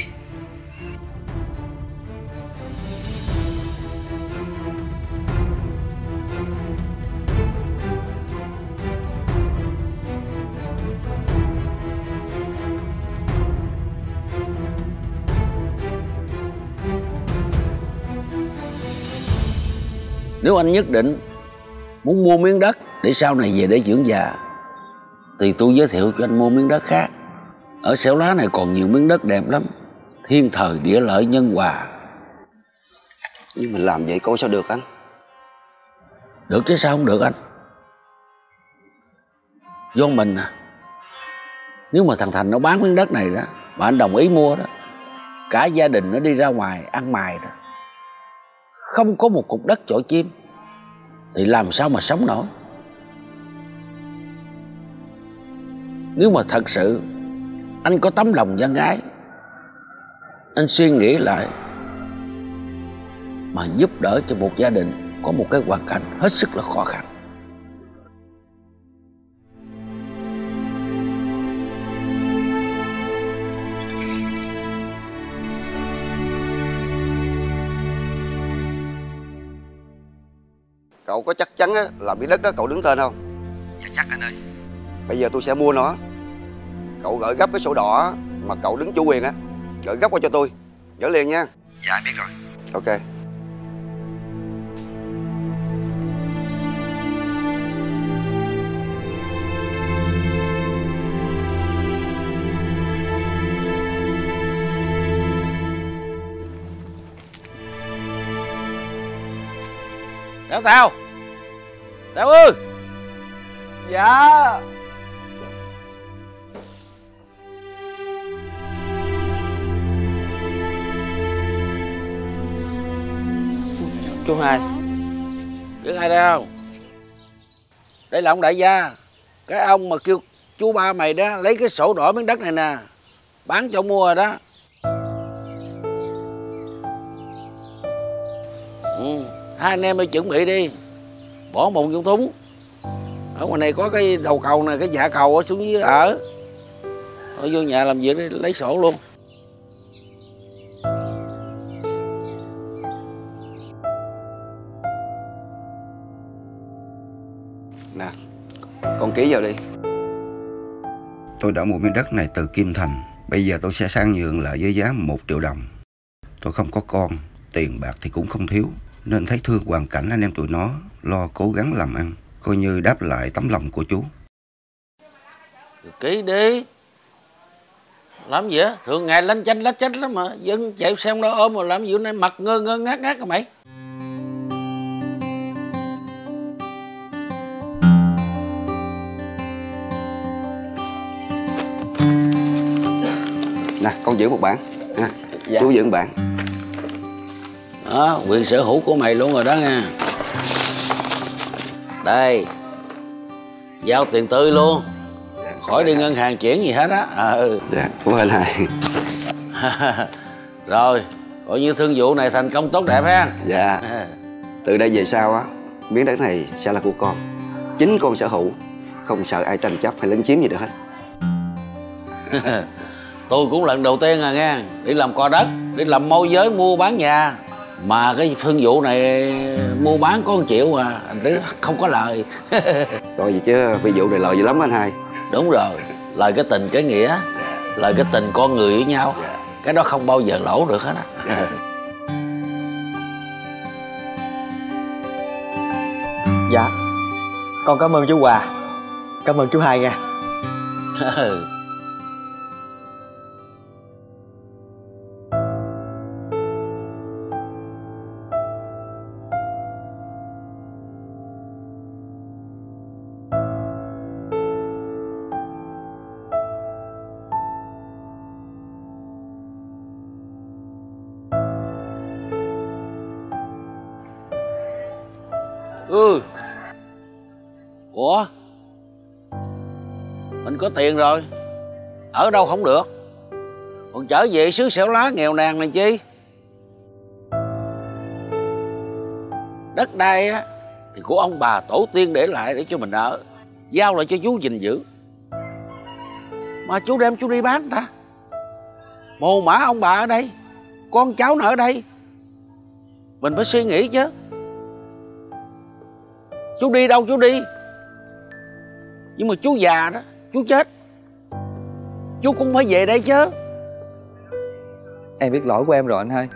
Nếu anh nhất định muốn mua miếng đất để sau này về để dưỡng già thì tôi giới thiệu cho anh mua miếng đất khác. Ở Xẻo Lá này còn nhiều miếng đất đẹp lắm, thiên thời địa lợi nhân hòa. Nhưng mình làm vậy coi sao được anh? Được chứ sao không được anh? Do mình à. Nếu mà thằng Thành nó bán miếng đất này đó mà anh đồng ý mua đó, cả gia đình nó đi ra ngoài ăn mày đó, không có một cục đất chọi chim thì làm sao mà sống nổi. Nếu mà thật sự anh có tấm lòng nhân ái, anh suy nghĩ lại mà giúp đỡ cho một gia đình có một cái hoàn cảnh hết sức là khó khăn. Cậu có chắc chắn á, là miếng đất đó cậu đứng tên không? Dạ chắc anh ơi. Bây giờ tôi sẽ mua nó. Cậu gửi gấp cái sổ đỏ mà cậu đứng chủ quyền á, gửi gấp qua cho tôi. Gửi liền nha. Dạ biết rồi. Ok. Tao Tao Tao ơi. Dạ. Chú Hai. Biết ai đây không? Đây là ông đại gia, cái ông mà kêu chú ba mày đó lấy cái sổ đỏ miếng đất này nè, bán cho mua rồi đó. Ừ, hai anh em ơi chuẩn bị đi, bỏ mùng vô thúng. Ở ngoài này có cái đầu cầu này, cái dạ cầu ở xuống dưới ở. Thôi vô nhà làm việc đi, lấy sổ luôn. Nè, con ký vào đi. Tôi đã mua miếng đất này từ Kim Thành. Bây giờ tôi sẽ sang nhượng lại với giá một triệu đồng. Tôi không có con, tiền bạc thì cũng không thiếu, nên thấy thương hoàn cảnh anh em tụi nó, lo cố gắng làm ăn, coi như đáp lại tấm lòng của chú. Ký đi. Làm gì á? Thường ngày lanh chanh lách chách lắm mà. Dân chạy xem nó ôm mà làm gì hôm nay mặt ngơ ngơ ngát ngát hả mày? Nè, con giữ một bản ha. Dạ. Chú giữ một bản. Đó, quyền sở hữu của mày luôn rồi đó nha. Đây, giao tiền tươi luôn. Dạ, khỏi đi ngân hàng chuyển gì hết á. Ừ. Dạ, cảm ơn thầy. Rồi, coi như thương vụ này thành công tốt đẹp ha. Dạ. Từ đây về sau á, miếng đất này sẽ là của con. Chính con sở hữu, không sợ ai tranh chấp hay lấn chiếm gì nữa hết. Tôi cũng lần đầu tiên à nghe, đi làm co đất, đi làm môi giới mua bán nhà. Mà cái thương vụ này mua bán có một triệu à, anh không có lời. Coi gì chứ, ví dụ này lời dữ lắm anh hai. Đúng rồi, lời cái tình cái nghĩa, lời cái tình con người với nhau, cái đó không bao giờ lỗ được hết á. Dạ, con cảm ơn chú Hòa, cảm ơn chú Hai nha. Ừ. Ủa, mình có tiền rồi, ở đâu không được, còn trở về xứ xẻo lá nghèo nàn này chi. Đất đai á thì của ông bà tổ tiên để lại để cho mình ở, giao lại cho chú gìn giữ. Mà chú đem chú đi bán ta, mồ mả ông bà ở đây, con cháu nó ở đây, mình phải suy nghĩ chứ. Chú đi đâu chú đi, nhưng mà chú già đó, chú chết, chú cũng phải về đây chứ. Em biết lỗi của em rồi anh hai.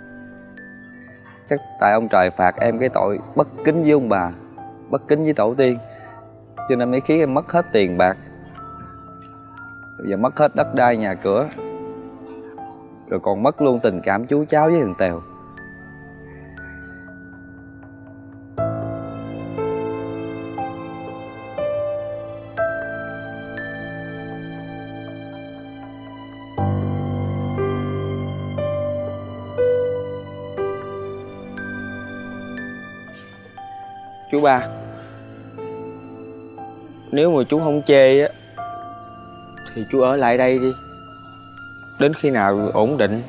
Chắc tại ông trời phạt em cái tội bất kính với ông bà, bất kính với tổ tiên, cho nên mới khiến em mất hết tiền bạc, giờ mất hết đất đai nhà cửa, rồi còn mất luôn tình cảm chú cháu với thằng Tèo. Chú ba, nếu mà chú không chê á thì chú ở lại đây đi, đến khi nào ổn định.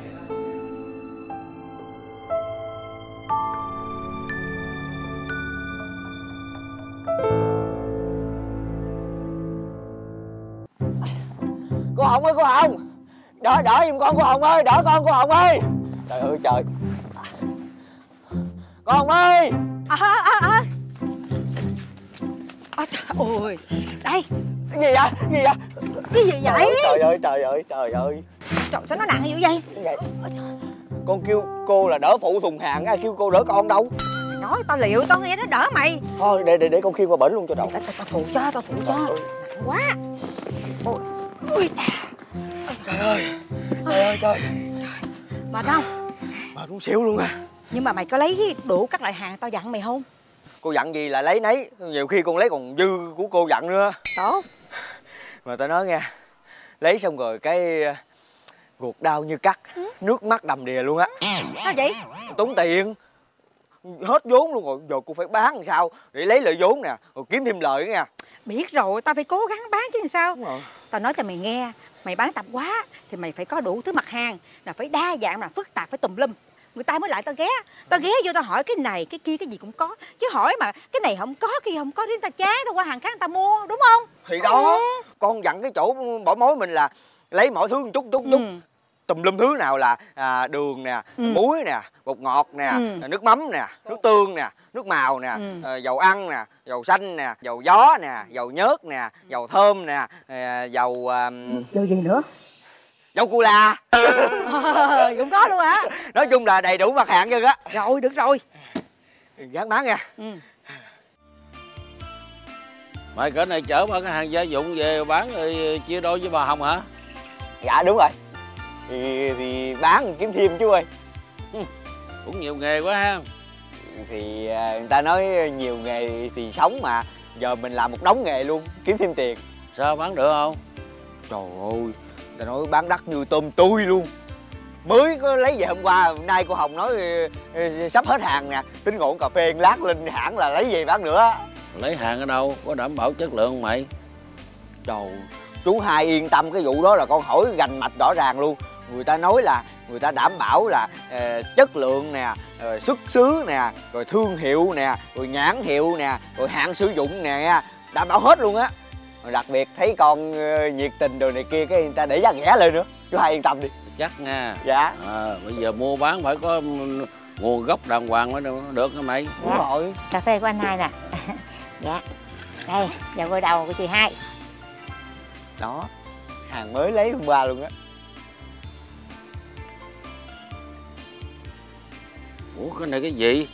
Cô Hồng ơi, cô Hồng, đỡ đỡ giùm con, cô Hồng ơi, đỡ con, cô Hồng ơi. Trời ơi trời, cô Hồng ơi. À à à à, trời ơi, đây. Cái gì vậy, cái gì vậy, cái gì vậy? Trời ơi trời ơi trời ơi, trời, sao nó nặng dữ vậy? vậy? Con kêu cô là đỡ phụ thùng hàng á, kêu cô đỡ con đâu. Mày nói tao liệu tao nghe nó đỡ mày. Thôi để để để con khiêng qua bển luôn cho đầu. Tao tao phụ cho, tao phụ cho. Nặng quá. Ôi, ôi trời ơi, trời ơi trời. Mệt không? Mệt muốn xỉu luôn à. Nhưng mà mày có lấy đủ các loại hàng tao dặn mày không? Cô dặn gì là lấy nấy, nhiều khi con lấy còn dư của cô dặn nữa. Tốt. Mà tao nói nghe, lấy xong rồi cái ruột đau như cắt, ừ? Nước mắt đầm đìa luôn á. Sao vậy? Tốn tiền, hết vốn luôn rồi, giờ cô phải bán làm sao để lấy lợi vốn nè, rồi kiếm thêm lợi nha. Biết rồi, tao phải cố gắng bán chứ làm sao. Đúng rồi. Tao nói cho mày nghe, mày bán tạp hóa thì mày phải có đủ thứ mặt hàng, là phải đa dạng, là phức tạp, phải tùm lum, người ta mới lại tao ghé. Tao ghé vô tao hỏi cái này cái kia cái gì cũng có, chứ hỏi mà cái này không có kia không có, đến ta chán tao qua hàng khác ta mua, đúng không? Thì đó, ừ. Con dặn cái chỗ bỏ mối mình là lấy mọi thứ một chút chút chút, ừ. Tùm lum thứ nào là à, đường nè, ừ. muối nè, bột ngọt nè, ừ. nước mắm nè, nước tương nè, nước màu nè, ừ. à, dầu ăn nè, dầu xanh nè, dầu gió nè, dầu nhớt nè, dầu thơm nè, à, dầu à... dầu gì nữa? Dầu cù la. ờ, cũng có luôn hả? Nói chung là đầy đủ mặt hàng chứ á. Rồi được rồi, dán bán nha. ừ. Mày cỡ này chở ba cái hàng gia dụng về bán rồi chia đôi với bà Hồng hả? Dạ đúng rồi. Thì, thì bán kiếm thêm chú ơi. Cũng nhiều nghề quá ha. Thì người ta nói nhiều nghề thì sống mà, giờ mình làm một đống nghề luôn, kiếm thêm tiền. Sao bán được không? Trời ơi, người ta nói bán đắt như tôm tươi luôn. Mới có lấy về hôm qua, hôm nay cô Hồng nói sắp hết hàng nè, tính ngộ cà phê lát lên hãng là lấy về bán nữa. Lấy hàng ở đâu, có đảm bảo chất lượng không mày? Trời, chú Hai yên tâm, cái vụ đó là con hỏi gành mạch rõ ràng luôn. Người ta nói là người ta đảm bảo là uh, chất lượng nè, uh, xuất xứ nè, rồi thương hiệu nè, rồi nhãn hiệu nè, rồi hạn sử dụng nè, đảm bảo hết luôn á. Đặc biệt thấy con uh, nhiệt tình đồ này kia, cái người ta để giá rẻ lên nữa. Chú Hai yên tâm đi. Chắc nha. Dạ. À, bây giờ mua bán phải có nguồn gốc đàng hoàng mới được hả mày? Đúng rồi. Cà phê của anh Hai nè. Dạ. Đây, dầu gội đầu của chị Hai. Đó, hàng mới lấy hôm qua luôn á. Ủa cái này cái gì?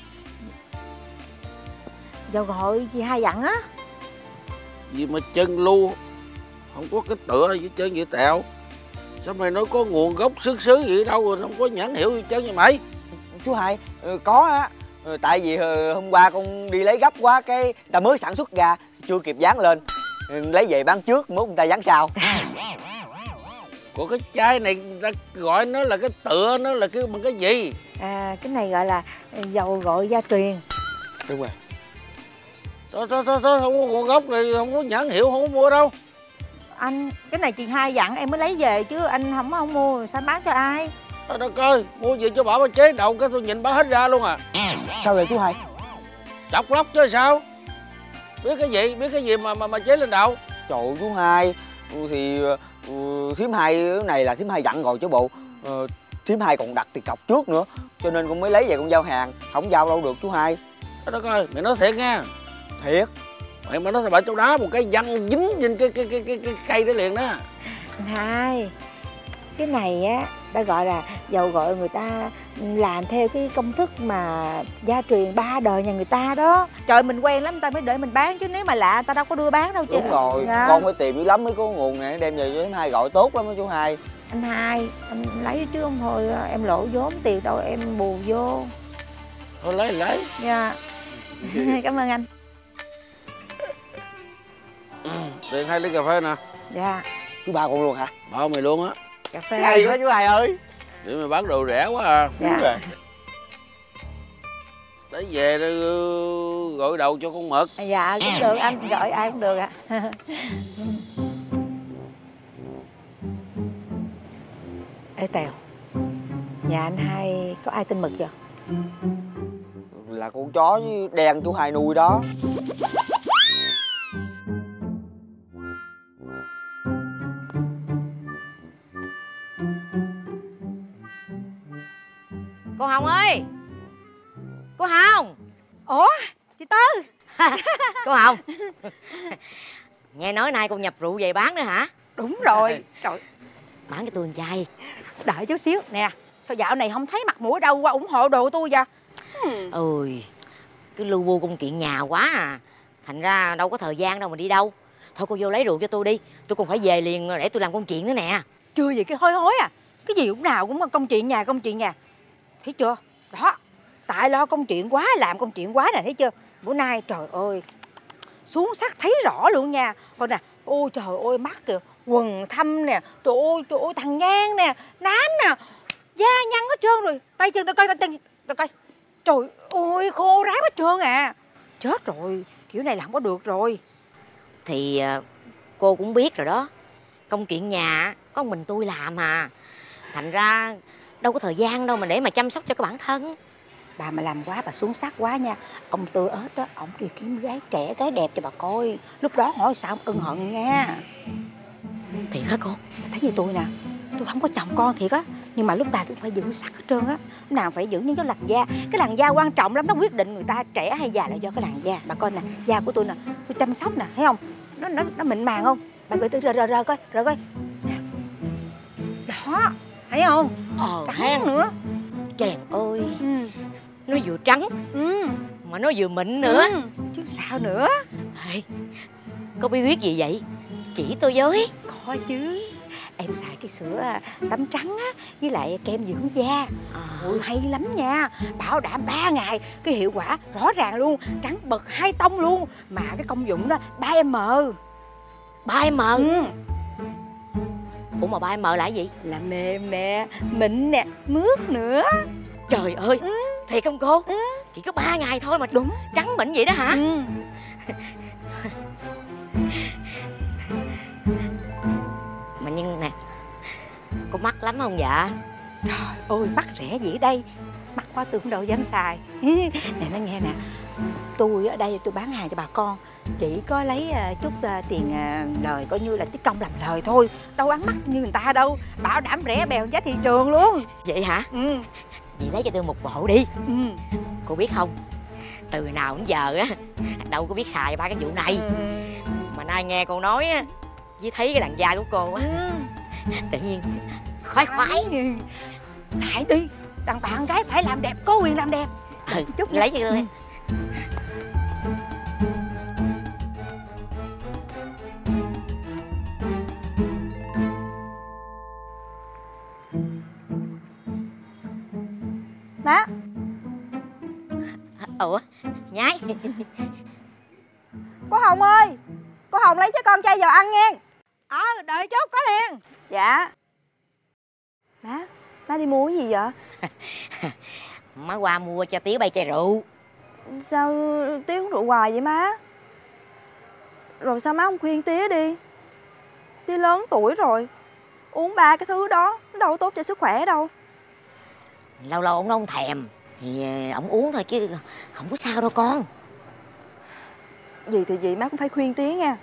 Dầu gội chị Hai dặn á. Gì mà chân lu, không có cái tựa gì chân vậy tẹo. Sao mày nói có nguồn gốc xuất xứ gì đâu rồi không có nhãn hiệu gì trơn vậy mày? Chú Hai, có á. Tại vì hôm qua con đi lấy gấp quá, cái ta mới sản xuất ra, chưa kịp dán lên, lấy về bán trước, mốt người ta dán sau. Của cái chai này ta gọi nó là cái tựa, nó là cái bằng cái gì? À, cái này gọi là dầu gội gia truyền. Đúng rồi. Thôi thôi thôi, thôi không có nguồn gốc này, không có nhãn hiệu, không có mua đâu. Anh, cái này chị Hai dặn em mới lấy về chứ anh không không mua sao bán cho ai? Thôi đất ơi, mua gì cho bỏ vào chế đầu cái tôi nhìn bán hết ra luôn à. Sao vậy chú Hai? Chọc lóc chứ sao? Biết cái gì, biết cái gì mà mà, mà chế lên đầu? Trời ơi, chú Hai, thì uh, thím Hai cái này là thím Hai dặn rồi chứ bộ. Uh, thím Hai còn đặt tiền cọc trước nữa, cho nên con mới lấy về con giao hàng, không giao đâu được chú Hai. Thôi đất ơi, mày nói thiệt nha. Thiệt. Mày mà nói là bà châu đá một cái văng dính trên cái cái cái cái, cái cây đó liền đó. Anh Hai, cái này á ta gọi là dầu gội người ta làm theo cái công thức mà gia truyền ba đời nhà người ta đó. Trời, mình quen lắm người ta mới để mình bán, chứ nếu mà lạ ta đâu có đưa bán đâu chứ. Đúng rồi, dạ. Con phải tìm dữ lắm mới có nguồn này đem về cho thím Hai gọi tốt lắm đó chú Hai. Anh Hai, anh lấy chứ không thôi em lỗ vốn tiền đâu em bù vô. Thôi lấy lấy. Dạ. Cảm ơn anh. Ừ, tiền hai ly cà phê nè. Dạ. Chú ba con luôn hả? Bao mày luôn á. Cà phê. Hay quá chú Hai ơi. Để mày bán đồ rẻ quá à. Dạ. Lấy về gội đầu cho con Mực. Dạ cũng được anh, gọi ai cũng được ạ. Ê Tèo, nhà anh hai có ai tên Mực vậy? Là con chó với đen chú Hai nuôi đó. Cô Hồng ơi! Cô Hồng! Ủa? Chị Tư! Cô Hồng! Nghe nói nay cô nhập rượu về bán nữa hả? Đúng rồi. Trời, bán cho tôi một chai. đợi chút xíu. Nè, sao dạo này không thấy mặt mũi ở đâu qua ủng hộ đồ tôi vậy? Ôi, cứ lu bu công chuyện nhà quá à. Thành ra đâu có thời gian đâu mà đi đâu. Thôi cô vô lấy rượu cho tôi đi. Tôi còn phải về liền để tôi làm công chuyện nữa nè. Chưa gì cái hối hối à. Cái gì lúc nào cũng công chuyện nhà, công chuyện nhà. Thấy chưa? Đó, tại lo công chuyện quá, làm công chuyện quá nè, thấy chưa? Bữa nay trời ơi, xuống sắc thấy rõ luôn nha. Coi nè, ôi trời ơi, mắt kìa, quần thâm nè, trời ơi, trời ơi, thằng nhang nè, nám nè, da nhăn hết trơn rồi. Tay chân, đâu coi, tay chân, đâu coi. Trời ơi, khô ráp hết trơn à. Chết rồi, kiểu này là không có được rồi. Thì cô cũng biết rồi đó. Công chuyện nhà có mình tôi làm à. Thành ra đâu có thời gian đâu mà để mà chăm sóc cho cái bản thân. Bà mà làm quá, bà xuống sắc quá nha. Ông Tư ớt đó, ông đi kiếm gái trẻ, gái đẹp cho bà coi. Lúc đó hỏi sao ông ân hận nha. Thiệt hả cô? Thấy như tôi nè, tôi không có chồng con thiệt á. Nhưng mà lúc nào tôi phải giữ sắc hết trơn á. Lúc nào phải giữ những cái làn da. Cái làn da quan trọng lắm, nó quyết định người ta trẻ hay già là do cái làn da. Bà coi nè, da của tôi nè, tôi chăm sóc nè, thấy không? Nó nó nó mịn màng không? Bà gửi tôi rờ rờ rờ coi, rờ coi. Đó, thấy không? Ờ trắng nữa. Chàng ơi, ừ. Nó vừa trắng ừ. mà nó vừa mịn nữa. ừ. Chứ sao nữa. Ê, có bí quyết gì vậy? Chỉ tôi với. Có chứ. Em xài cái sữa tắm trắng á, với lại kem dưỡng da. à. Ôi hay lắm nha. Bảo đảm ba ngày cái hiệu quả rõ ràng luôn. Trắng bật hai tông luôn. Mà cái công dụng đó ba em em. ba em em? ừ. Ủa mà ba em em là gì? Là mềm nè, mịn nè, mướt nữa. Trời ơi, ừ. Thiệt không cô? ừ. Chỉ có ba ngày thôi mà đúng trắng mịn vậy đó hả? ừ. Mà nhưng nè, có mắc lắm không dạ? Trời ơi, mắc rẻ gì ở đây. Mắc quá tôi cũng đâu dám xài. Nè nó nghe nè, tôi ở đây tôi bán hàng cho bà con, chỉ có lấy uh, chút uh, tiền uh, lời, coi như là tí công làm lời thôi. Đâu ăn mắc như người ta đâu. Bảo đảm rẻ bèo giá thị trường luôn. Vậy hả? ừ. Chị lấy cho tôi một bộ đi. ừ. Cô biết không, từ nào đến giờ á đâu có biết xài ba cái vụ này. ừ. Mà nay nghe cô nói á, với thấy cái làn da của cô á, ừ. tự nhiên khoái khoái. Xài đi, đàn bạn gái phải làm đẹp, có quyền làm đẹp. Ừ, chút lấy cho tôi. ừ. Má. Ủa, nhái. Cô Hồng ơi, cô Hồng lấy cho con chai dầu ăn nghe. Ờ, à, đợi chút có liền. Dạ. Má, má đi mua cái gì vậy? Má qua mua cho Tía bay chai rượu. Sao Tía uống rượu hoài vậy má? Rồi sao má không khuyên Tía đi? Tía lớn tuổi rồi, uống ba cái thứ đó nó đâu có tốt cho sức khỏe đâu. Lâu lâu ông nó không thèm thì ổng uống thôi chứ không có sao đâu con. Gì thì gì má cũng phải khuyên Tía nha.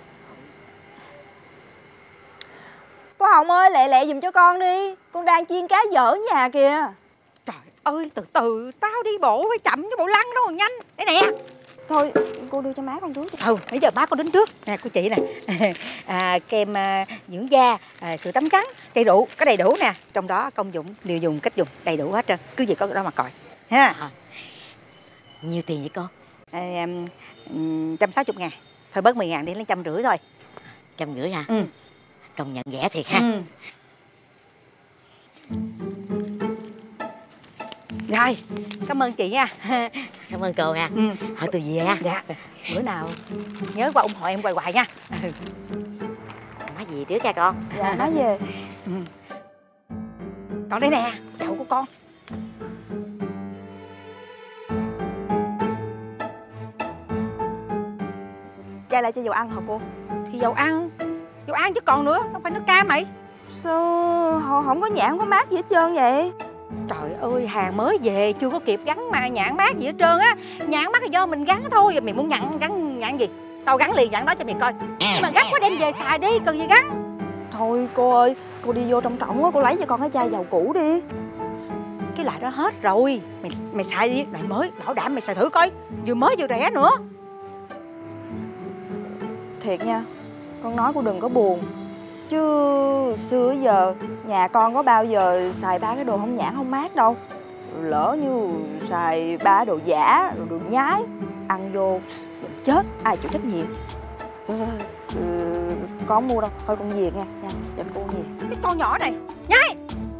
Cô Hồng ơi, lẹ lẹ giùm cho con đi, con đang chiên cá dở ở nhà kìa. Trời ơi, từ từ, tao đi bộ phải chậm chứ bộ lăn đâu mà nhanh. Đây nè. Thôi, cô đưa cho má con trước. Ừ, bây giờ má con đến trước. Nè, cô chị nè. à, kem à, dưỡng da, à, sữa tắm trắng, chai rượu, có đầy đủ nè. Trong đó công dụng, liều dùng, cách dùng, đầy đủ hết trơn. Cứ gì có đó mà coi. Ha. À, nhiêu tiền vậy con? À, một trăm sáu mươi ngàn. Thôi bớt mười ngàn đi, lấy trăm rưỡi thôi. Trăm rưỡi hả? Ừ. Công nhận rẻ thiệt ha. Ừ. Rồi, cảm ơn chị nha. Cảm ơn cô nha. ừ. Thôi tôi về nha. Dạ. Bữa nào nhớ qua ủng hộ em hoài hoài nha. Má về trước nha con. Dạ, má về. ừ. Còn đây nè, chậu của con. chai lại cho dầu ăn hả cô? Thì dầu ăn, dầu ăn chứ còn nữa, không phải nước cam mày. Sao họ không có nhãn, không có mát gì hết trơn vậy? Trời ơi, hàng mới về chưa có kịp gắn mà nhãn mát gì hết trơn á. Nhãn mát là do mình gắn thôi. Mày muốn nhãn gắn nhãn gì? Tao gắn liền nhãn đó cho mày coi. Nhưng mà gắn quá đem về xài đi, cần gì gắn. Thôi cô ơi, cô đi vô trong trọng á, cô lấy cho con cái chai dầu cũ đi. Cái loại đó hết rồi. Mày mày xài đi, loại mới, bảo đảm mày xài thử coi. Vừa mới vừa rẻ nữa. Thiệt nha, con nói cô đừng có buồn. Chứ xưa giờ nhà con có bao giờ xài ba cái đồ không nhãn không mát đâu. Lỡ như xài ba đồ giả, đồ, đồ nhái, ăn vô chết, ai chịu trách nhiệm. Ừ, con không mua đâu, thôi con về nha, nha, dẫn cô về. Cái con nhỏ này, nhái.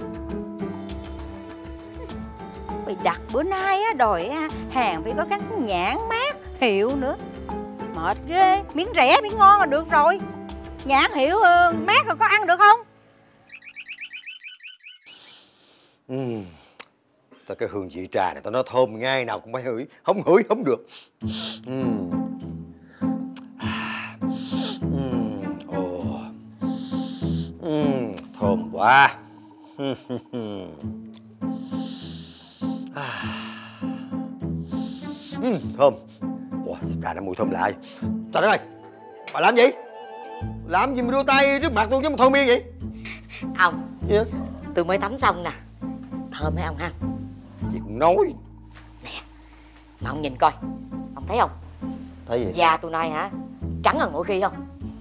Mày đặt bữa nay á, đòi hàng phải có gắn nhãn mát, hiệu nữa. Mệt ghê, miếng rẻ, miếng ngon là được rồi. Nhãn hiệu mát rồi có ăn được không? Ừ. Tao cái hương vị trà này tao nói thơm, ngày nào cũng phải hửi, không hửi không được. Ừ. Ừ. Ồ. Ừ. Thơm quá. Ừ. Thơm. Ủa, trà nó mùi thơm lại. Trời đất ơi, bà làm gì? Làm gì mà đưa tay trước mặt tôi giống thôi miên vậy? Ông, gì? Tôi mới tắm xong nè. Thơm mấy ông ha? Chị cũng nói. Nè, mà ông nhìn coi. Ông thấy không? Thấy gì? Da tôi nay hả? Trắng hơn mỗi khi không?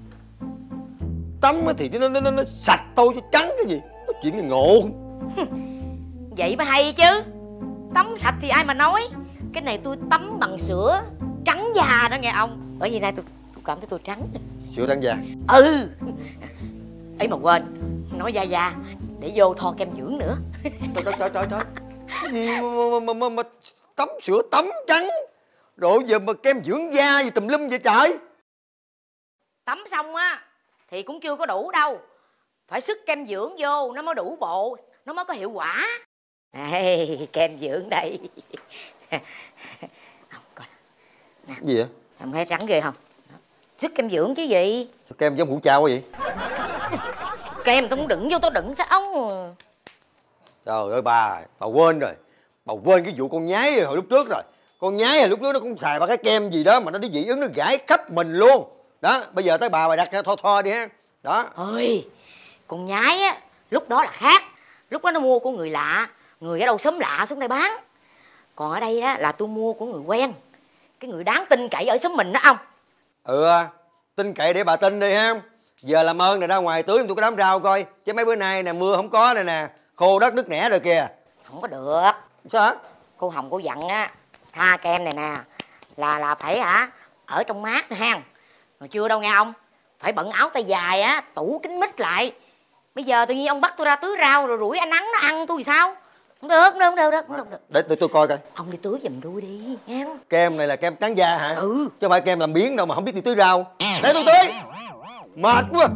Tắm thì nó, nó, nó, nó sạch tôi chứ trắng cái gì? Có chuyện này ngộ. Vậy mới hay chứ. Tắm sạch thì ai mà nói. Cái này tôi tắm bằng sữa trắng da đó nghe ông. Bởi vì nay tôi, tôi cảm thấy tôi trắng. Sữa trắng da? Ừ. Ấy mà quên, nói da da để vô thoa kem dưỡng nữa. Trời trời trời trời trời. Cái gì mà, mà, mà, mà tắm sữa tắm trắng rồi giờ mà kem dưỡng da gì tùm lum vậy trời? Tắm xong á thì cũng chưa có đủ đâu. Phải sức kem dưỡng vô nó mới đủ bộ, nó mới có hiệu quả. Đây, kem dưỡng đây. Không, coi nè. Gì vậy? Ông thấy trắng ghê không? Sức kem dưỡng chứ gì? Sao kem giống hũ trao quá vậy? Kem tôi không đựng vô, tôi đựng sao ông? Trời ơi bà, bà quên rồi. Bà quên cái vụ con nhái hồi lúc trước rồi. Con nhái hồi lúc trước nó cũng xài ba cái kem gì đó mà nó đi dị ứng, nó gãi khắp mình luôn. Đó, bây giờ tới bà bà đặt tho tho đi ha. Đó. Ôi, con nhái á, lúc đó là khác. Lúc đó nó mua của người lạ, người ở đâu xóm lạ xuống đây bán. Còn ở đây đó là tôi mua của người quen, cái người đáng tin cậy ở xóm mình đó ông. Ừ, tin cậy để bà tin đi ha. Giờ làm ơn này ra ngoài tưới tôi có đám rau coi. Chứ mấy bữa nay nè mưa không có này nè, khô đất nứt nẻ rồi kìa. Không có được. Sao hả? Cô Hồng cô dặn á, tha kem này nè là là phải hả ở trong mát nè ha. Mà chưa đâu nghe ông, phải bận áo tay dài á, tủ kính mít lại. Bây giờ tự nhiên ông bắt tôi ra tưới rau rồi rủi ánh nắng nó ăn tôi thì sao? Không được, không được, không được, không được, không được. Để tôi tôi coi coi. Ông đi tưới giùm tôi đi nghe. Kem này là kem trắng da hả? Ừ. Chứ không phải kem làm biếng đâu mà không biết đi tưới rau. Để tôi tưới. Mệt quá.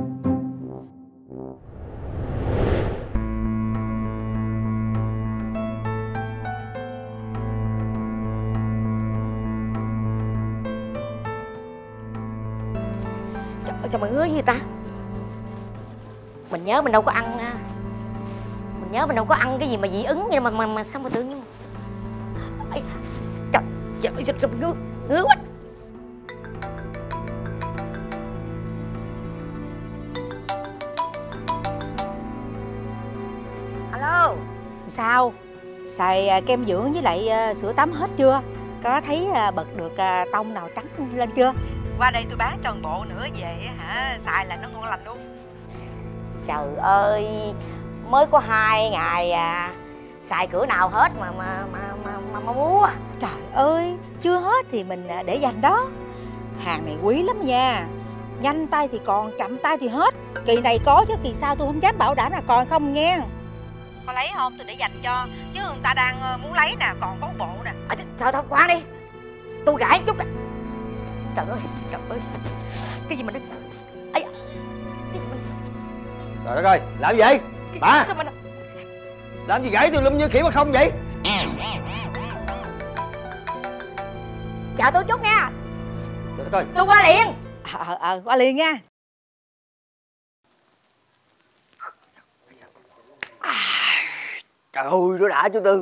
Sao mà ngứa gì ta? Mình nhớ mình đâu có ăn, mình nhớ mình đâu có ăn cái gì mà dị ứng vậy mà mà, mà sao mà tự nhiên trời trời ơi, sao ngứa ngứa quá. Alo. Sao? Xài kem dưỡng với lại sữa tắm hết chưa? Có thấy bật được tông nào trắng lên chưa? Qua đây tôi bán tròn bộ nữa về hả, xài là nó ngon lành luôn. Trời ơi, mới có hai ngày à, xài cửa nào hết mà mà mà mà mà, mà mua. Trời ơi, chưa hết thì mình để dành đó. Hàng này quý lắm nha. Nhanh tay thì còn, chậm tay thì hết. Kỳ này có chứ kỳ sau tôi không dám bảo đảm là còn không nghe. Có lấy không? Tôi để dành cho. Chứ người ta đang muốn lấy nè, còn có bộ nè. À, thôi thôi khoan đi, tôi gãi chút nè. Trời ơi, trời ơi, cái gì mà nó... Ây, cái gì mà... Trời đất ơi, làm gì vậy? Bà! Sao mà... Làm gì gãy tôi lum như khỉ mà không vậy? Chờ tôi chút nha. Trời coi. Tôi qua liền. Ờ ờ qua liền nha. Trời ơi nó đã chú Tư.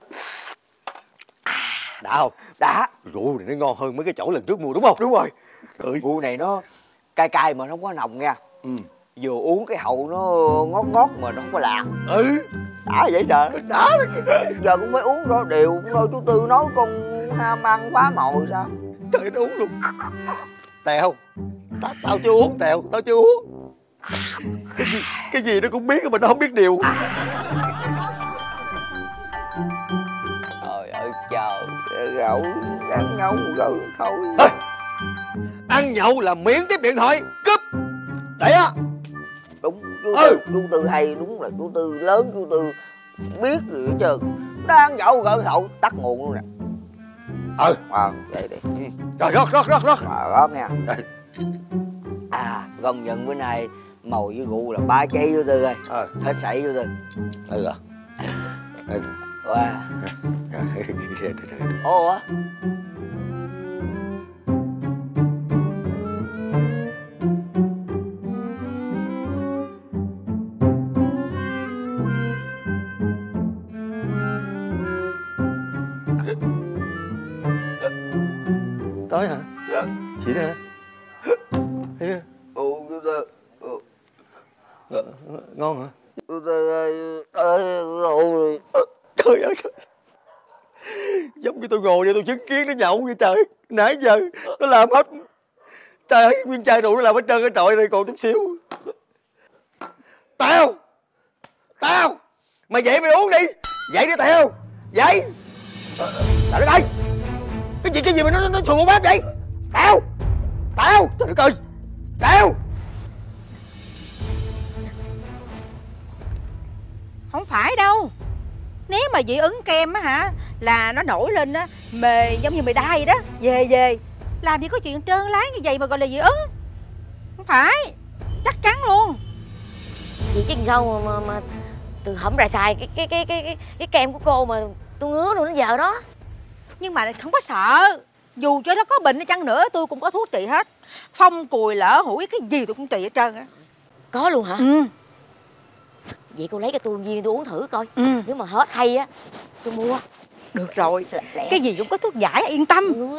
Đã không? Đã. Rượu này nó ngon hơn mấy cái chỗ lần trước mua đúng không? Đúng rồi. Rượu này nó cay cay mà nó không có nồng nha. Ừ. Vừa uống cái hậu nó ngót ngót mà nó không có lạc. Ừ. Đã vậy sợ. Đã. Giờ cũng phải uống có đều cũng thôi. Chú Tư nói con ham ăn phá mồi sao? Trời nó uống luôn. Tèo. Ta, tao chưa uống Tèo. Tao chưa uống. Cái gì, cái gì nó cũng biết mà nó không biết điều. Trời ơi trời. Gậu ăn nhậu rồi thôi. Ê, ăn nhậu là miễn tiếp điện thoại cúp. Đấy á. Đúng chú Tư, ừ. Chú Tư hay đúng là chú Tư lớn, chú Tư biết rồi hết trơn. Đang nhậu gỡ hậu tắt nguồn luôn nè. Ừ. À, vậy đi. Ừ. Rồi rót rót rót rót. À, rót nha. À công nhận bữa nay mồi với rượu là ba chai chú Tư ơi. Ờ. Hết sảy chú Tư. Ừ rồi. Ừ. Wow. Ồ á. Tới hả? Dạ. Chị nè. Thấy ồ chú Tư. Ờ, ngon hả? Chú Tư ơi, rượu rồi. Trời ơi trời. Giống như tôi ngồi đây tôi chứng kiến nó nhậu vậy trời. Nãy giờ nó làm hết. Trời ơi nguyên chai rượu nó làm hết trơn cái trội này còn chút xíu. Tao. Tao. Mày dậy mày uống đi. Dậy đi Tao. Dậy. Trời đất ơi. Cái gì cái gì mà nó nó, nó thùi một bát vậy? Tao. Tao. Trời đất ơi. Tao. Không phải đâu. Nếu mà dị ứng kem á hả là nó nổi lên á mề giống như mề đai vậy đó. Về về làm gì có chuyện trơn láng như vậy mà gọi là dị ứng. Không phải. Chắc chắn luôn. Chị chứ sao mà, mà, mà từ hổm ra xài cái cái cái cái cái, cái kem của cô mà tôi ngứa luôn đến giờ đó. Nhưng mà không có sợ. Dù cho nó có bệnh hay chăng nữa tôi cũng có thuốc trị hết. Phong cùi lỡ hủi cái gì tôi cũng trị hết trơn á. Có luôn hả? Ừ. Vậy cô lấy cho tôi viên tôi uống thử coi. Ừ. Nếu mà hết hay á tôi mua. Được rồi. Lẹ, lẹ. Cái gì cũng có thuốc giải yên tâm. Ừ.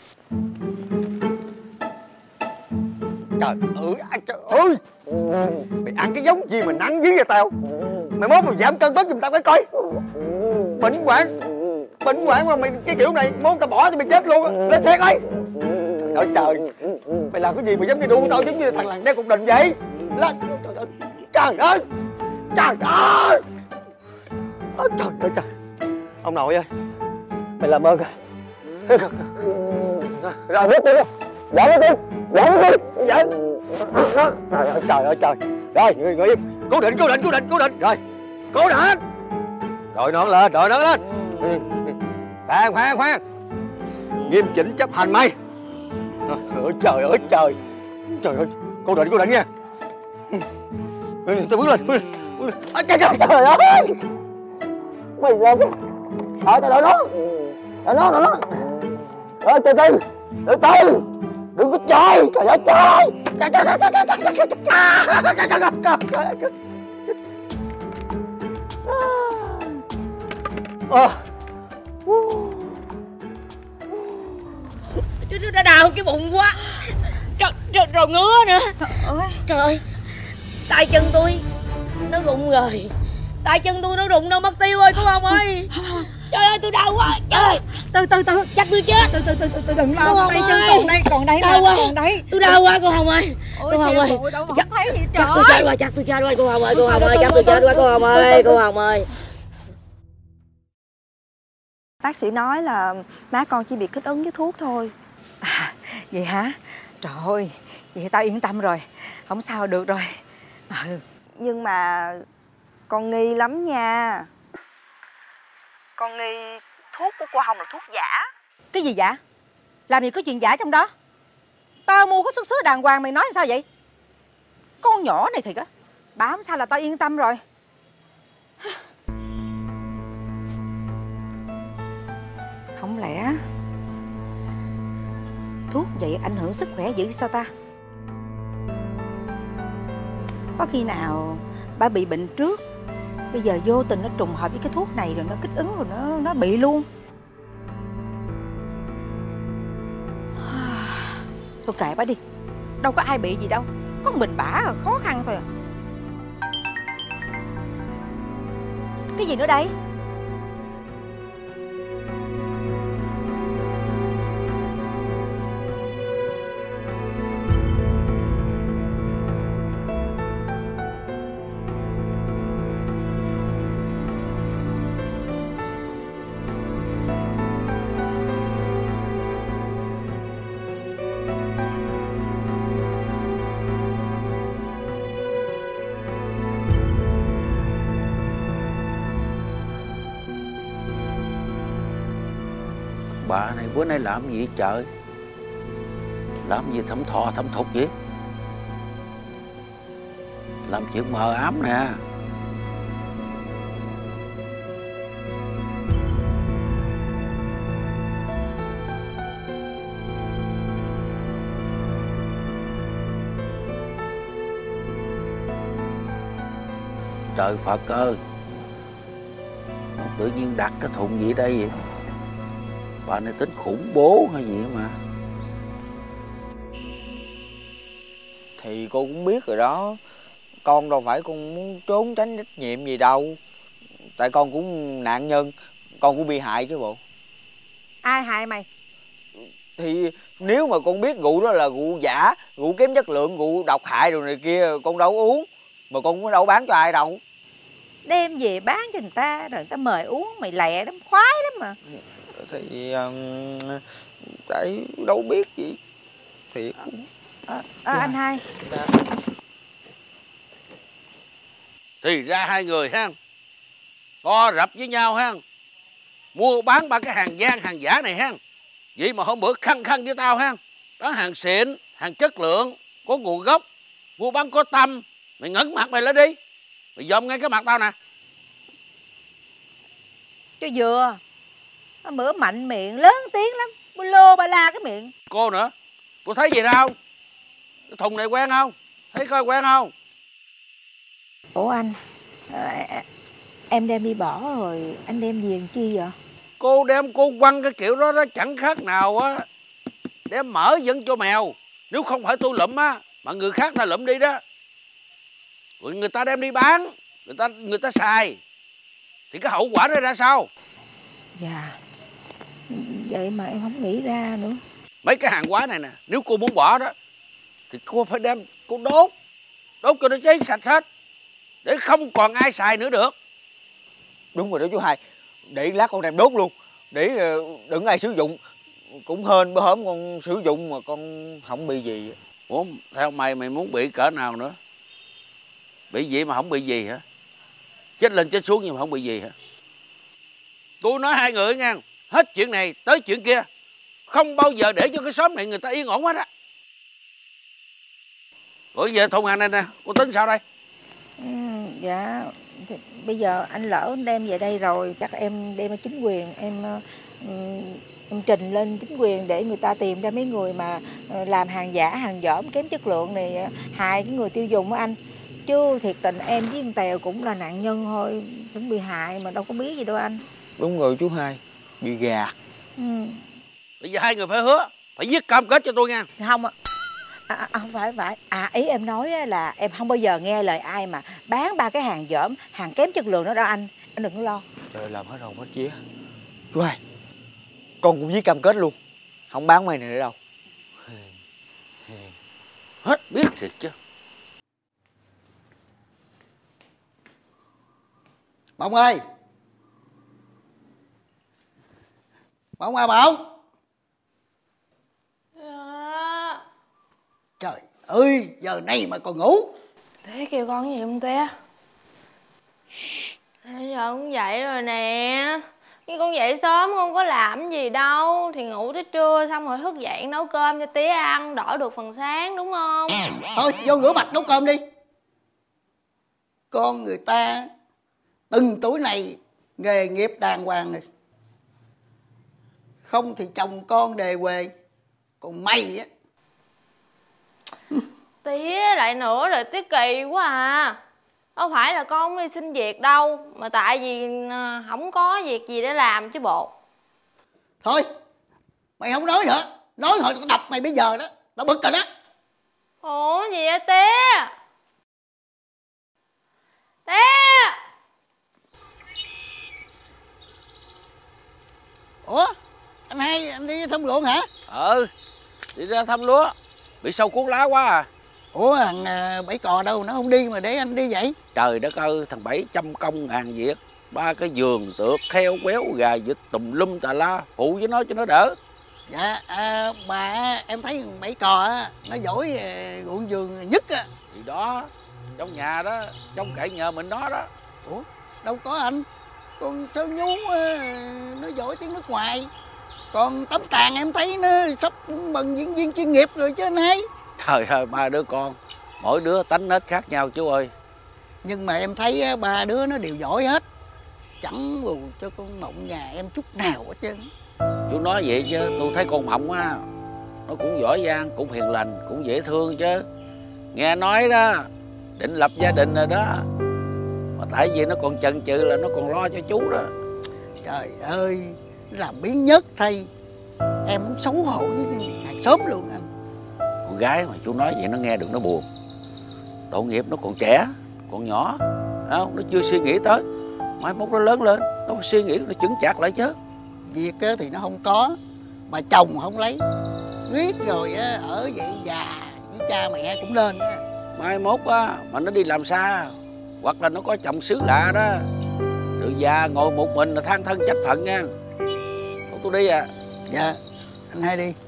Trời ơi, trời ơi. Mày ăn cái giống gì mà nắng dữ vậy Tao? Mày mốt mày giảm cân bớt giùm tao cái coi. Bệnh hoạn. Bệnh hoạn mà mày cái kiểu này mốt tao bỏ thì mày chết luôn á. Lên xe coi. Trời ơi trời. Mày làm cái gì mà giống như đu tao giống như thằng lằn đeo cục đình vậy? Lên. Trời ơi. Trời ơi. Trời ơi. Trời ơi trời. Ông nội ơi. Mày làm ơn rồi. Rồi bớt đi. Dạ bớt đi. Dạ bớt đi. Dạ. Trời ơi trời ơi trời. Rồi người người im. Cố định cố định cố định cố định. Rồi. Cố định. Đội nón lên, đội nón lên. Khoan khoan khoan. Nghiêm chỉnh chấp hành mày. Ôi trời ơi trời. Trời ơi. Cố định cố định nha. Tôi bước lên, bước lên. À, trời, trời, trời ơi. Mày làm cái. Ờ, tao đợi nó. Đợi nó, đợi nó. Rồi, từ từ. Từ từ. Đừng có chơi. Trời ơi, trời. Trời, trời, trời, trời, trời, trời, trời, trời, trời, trời, trời, trời. Ờ. Nó đã đau cái bụng quá. Trời, trời, rồi ngứa nữa. Trời ơi. Trời ơi. Tay chân tôi nó rụng rồi. Tay chân tôi nó rụng đâu mất tiêu ơi cô Hồng ơi. Trời ơi tôi đau quá. Trời. Từ từ từ. Chắc tôi chết. Từ từ từ từ đừng lo. Tay chân còn đây còn đây đau quá. Còn đây. Tôi đau quá cô Hồng ơi. Ôi, cô Hồng ơi. Đâu mà không thấy gì trời. Chắc tôi chết quá, chắc tôi chết quá cô Hồng ơi, cô Hồng ơi, chắc tôi chết quá cô Hồng ơi, cô Hồng ơi. Bác sĩ nói là má con chỉ bị kích ứng với thuốc thôi. À, vậy hả? Trời ơi, vậy tao yên tâm rồi. Không sao được rồi. Ừ. Nhưng mà con nghi lắm nha. Con nghi thuốc của cô Hồng là thuốc giả. Cái gì giả? Làm gì có chuyện giả trong đó? Tao mua có xuất xứ đàng hoàng mày nói sao vậy? Con nhỏ này thiệt á. Bám sao là tao yên tâm rồi. Không lẽ thuốc vậy ảnh hưởng sức khỏe dữ sao ta? Có khi nào ba bị bệnh trước, bây giờ vô tình nó trùng hợp với cái thuốc này rồi nó kích ứng rồi nó nó bị luôn. Thôi kệ bà đi, đâu có ai bị gì đâu, có mình bả khó khăn thôi à. Cái gì nữa đây? Bà này bữa nay làm gì trời? Làm gì thấm thò thấm thục vậy? Làm chuyện mờ ám nè. Trời Phật ơi, tự nhiên đặt cái thùng gì đây vậy? Bà này tính khủng bố hay gì mà. Thì cô cũng biết rồi đó. Con đâu phải con muốn trốn tránh trách nhiệm gì đâu. Tại con cũng nạn nhân, con cũng bị hại chứ bộ. Ai hại mày? Thì nếu mà con biết rượu đó là rượu giả, rượu kém chất lượng, rượu độc hại rồi này kia, con đâu uống. Mà con cũng đâu bán cho ai đâu. Đem về bán cho người ta rồi người ta mời uống, mày lẹ lắm, khoái lắm mà. Thì um, tại đâu biết gì. Thì à, à, anh hai. Thì ra hai người ha, co rập với nhau ha, mua bán ba cái hàng gian hàng giả này ha. Vậy mà hôm bữa khăng khăng với tao ha, đó hàng xịn, hàng chất lượng, có nguồn gốc, mua bán có tâm. Mày ngẩng mặt mày lên đi, mày dòm ngay cái mặt tao nè. Cho vừa. Bữa mạnh miệng lớn tiếng lắm, bu lô ba la cái miệng. Cô nữa, cô thấy gì đâu? Cái thùng này quen không? Thấy coi quen không? Ủa anh, à, em đem đi bỏ rồi anh đem về làm chi vậy? Cô đem cô quăng cái kiểu đó, đó chẳng khác nào á đem mỡ dẫn cho mèo. Nếu không phải tôi lụm á, mà người khác ta lụm đi đó. Rồi người ta đem đi bán, người ta người ta xài, thì cái hậu quả đó ra sao? Dạ, vậy mà em không nghĩ ra nữa. Mấy cái hàng hóa này nè, nếu cô muốn bỏ đó thì cô phải đem cô đốt, đốt cho nó cháy sạch hết, để không còn ai xài nữa được. Đúng rồi đó chú hai, để lát con đem đốt luôn, để đừng ai sử dụng. Cũng hên bữa hổm con sử dụng mà con không bị gì. Ủa, theo mày mày muốn bị cỡ nào nữa? Bị gì mà không bị gì hả? Chết lên chết xuống nhưng mà không bị gì hả? Tôi nói hai người nha, hết chuyện này tới chuyện kia, không bao giờ để cho cái xóm này người ta yên ổn hết á. Ủa giờ thùng hàng này nè, cô tính sao đây? Ừ, dạ, thì bây giờ anh lỡ đem về đây rồi, chắc em đem cho chính quyền, em em trình lên chính quyền để người ta tìm ra mấy người mà làm hàng giả, hàng dởm kém chất lượng này, hại cái người tiêu dùng á anh. Chứ thiệt tình em với con Tèo cũng là nạn nhân thôi, cũng bị hại mà đâu có biết gì đâu anh. Đúng rồi chú hai, bị gạt. Ừ. Bây giờ hai người phải hứa, phải viết cam kết cho tôi nha. Không ạ. À, à, không phải phải à ý em nói là em không bao giờ nghe lời ai mà bán ba cái hàng dởm, hàng kém chất lượng đó đâu anh. Anh đừng có lo. Trời, làm hết hồn hết vía. Chú hai, con cũng viết cam kết luôn, không bán mày này nữa đâu. Hết biết thiệt chứ. Bông ơi, Bông à Bông. Dạ. Trời ơi, giờ này mà còn ngủ. Té kêu con gì không Té? Bây giờ con dậy rồi nè. Nhưng con dậy sớm con có làm gì đâu. Thì ngủ tới trưa xong rồi thức dậy nấu cơm cho tía ăn, đỡ được phần sáng đúng không? Thôi vô rửa mặt nấu cơm đi. Con người ta từng tuổi này nghề nghiệp đàng hoàng này, không thì chồng con đề huề, Còn mày á. Tía lại nữa rồi, tía kỳ quá à. Không phải là con không đi xin việc đâu, mà tại vì không có việc gì để làm chứ bộ. Thôi mày không nói nữa, nói hồi tao đập mày bây giờ đó, tao bực rồi đó. Ủa gì vậy tía? Tía! Ủa anh hai, anh đi thăm ruộng hả? Ừ, đi ra thăm lúa, bị sâu cuốn lá quá à. Ủa thằng Bảy Cò đâu, nó không đi mà để anh đi vậy? Trời đất ơi, thằng Bảy trăm công ngàn việc, ba cái giường tược kheo quéo gà vịt tùm lum tà la, phụ với nó cho nó đỡ. Dạ à, bà em thấy thằng Bảy Cò á, nó giỏi ruộng vườn nhất á. Thì đó, trong nhà đó, trong cậy nhờ mình nó đó. Ủa đâu có anh, con Sơn Nhú nó giỏi tiếng nước ngoài, còn Tấm Tàn em thấy nó sắp bằng diễn viên chuyên nghiệp rồi chứ anh hai. Trời ơi, ba đứa con mỗi đứa tánh nết khác nhau chú ơi. Nhưng mà em thấy ba đứa nó đều giỏi hết, chẳng bù cho con Mộng nhà em chút nào hết trơn. Chú nói vậy chứ tôi thấy con Mộng á, nó cũng giỏi giang, cũng hiền lành, cũng dễ thương chứ. Nghe nói đó định lập gia đình rồi đó, mà tại vì nó còn chần chừ là nó còn lo cho chú đó. Trời ơi, làm biến nhất thay, em muốn xấu hổ với hàng xóm luôn anh. Con gái mà chú nói vậy nó nghe được nó buồn. Tội nghiệp nó còn trẻ, còn nhỏ, không? Nó chưa suy nghĩ tới mai mốt nó lớn lên, nó phải suy nghĩ, nó chững chạc lại chứ. Việc thì nó không có, mà chồng không lấy, riết rồi ở vậy già với cha mẹ cũng lên á. Mai mốt á mà nó đi làm xa, hoặc là nó có chồng xứ lạ đó, rồi già ngồi một mình là than thân trách phận nha. Thôi tôi đi à. Dạ anh hai đi.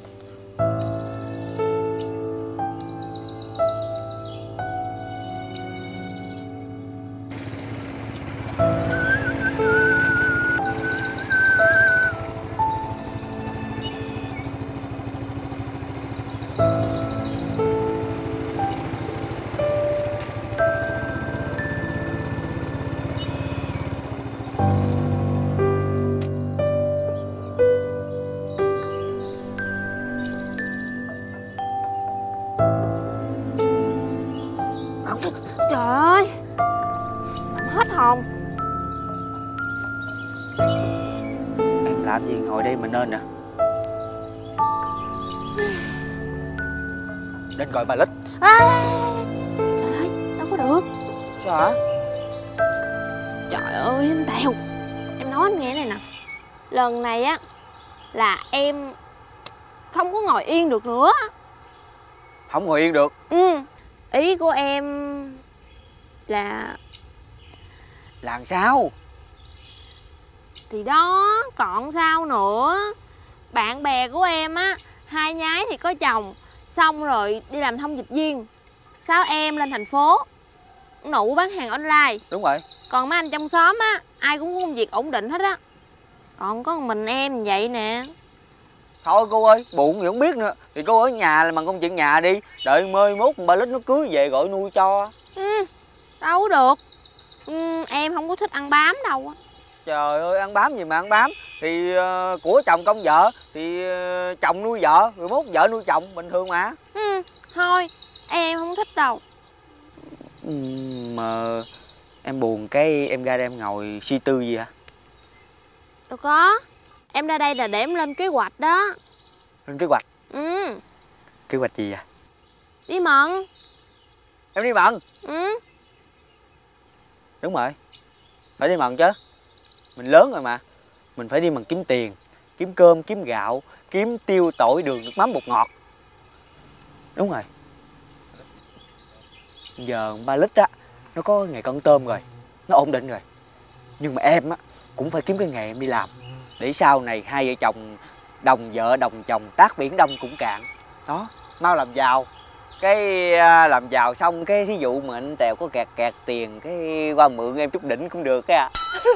Trời ơi, hết hồn. Em làm gì ngồi đây mà nên nè. Đến gọi bà Lít. À, trời ơi, đâu có được. Sao hả? Trời ơi anh Tèo, em nói anh nghe này nè. Lần này á là em không có ngồi yên được nữa. Không ngồi yên được? Ừ, ý của em là... Là sao? Thì đó, còn sao nữa. Bạn bè của em á, hai nhái thì có chồng, xong rồi đi làm thông dịch viên. Sáu em lên thành phố, nụ bán hàng online. Đúng rồi. Còn mấy anh trong xóm á, ai cũng có công việc ổn định hết á. Còn có một mình em vậy nè. Thôi cô ơi, bụng thì không biết nữa. Thì cô ở nhà làm bằng công chuyện nhà đi. Đợi mơi mốt bà Lít nó cưới về gọi nuôi cho. Ừ, đâu có được. Ừ, em không có thích ăn bám đâu á. Trời ơi, ăn bám gì mà ăn bám. Thì uh, của chồng công vợ, thì uh, chồng nuôi vợ, rồi mốt vợ nuôi chồng, bình thường mà. Ừ, thôi, em không thích đâu. Ừ, mà em buồn cái em ra đây em ngồi suy tư gì hả? Đâu có. Em ra đây là để em lên kế hoạch đó. Lên kế hoạch? Ừ. Kế hoạch gì vậy? Đi mận. Em đi mận? Ừ. Đúng rồi, phải đi mận chứ. Mình lớn rồi mà. Mình phải đi mận kiếm tiền, kiếm cơm, kiếm gạo, kiếm tiêu, tỏi, đường, nước mắm, bột ngọt. Đúng rồi. Giờ ba Lít á, nó có nghề con tôm rồi, nó ổn định rồi. Nhưng mà em á, cũng phải kiếm cái nghề em đi làm, để sau này hai vợ chồng đồng vợ đồng chồng tác biển đông cũng cạn. Đó, mau làm giàu. Cái làm giàu xong cái thí dụ mà anh Tèo có kẹt kẹt tiền, cái qua mượn em chút đỉnh cũng được á.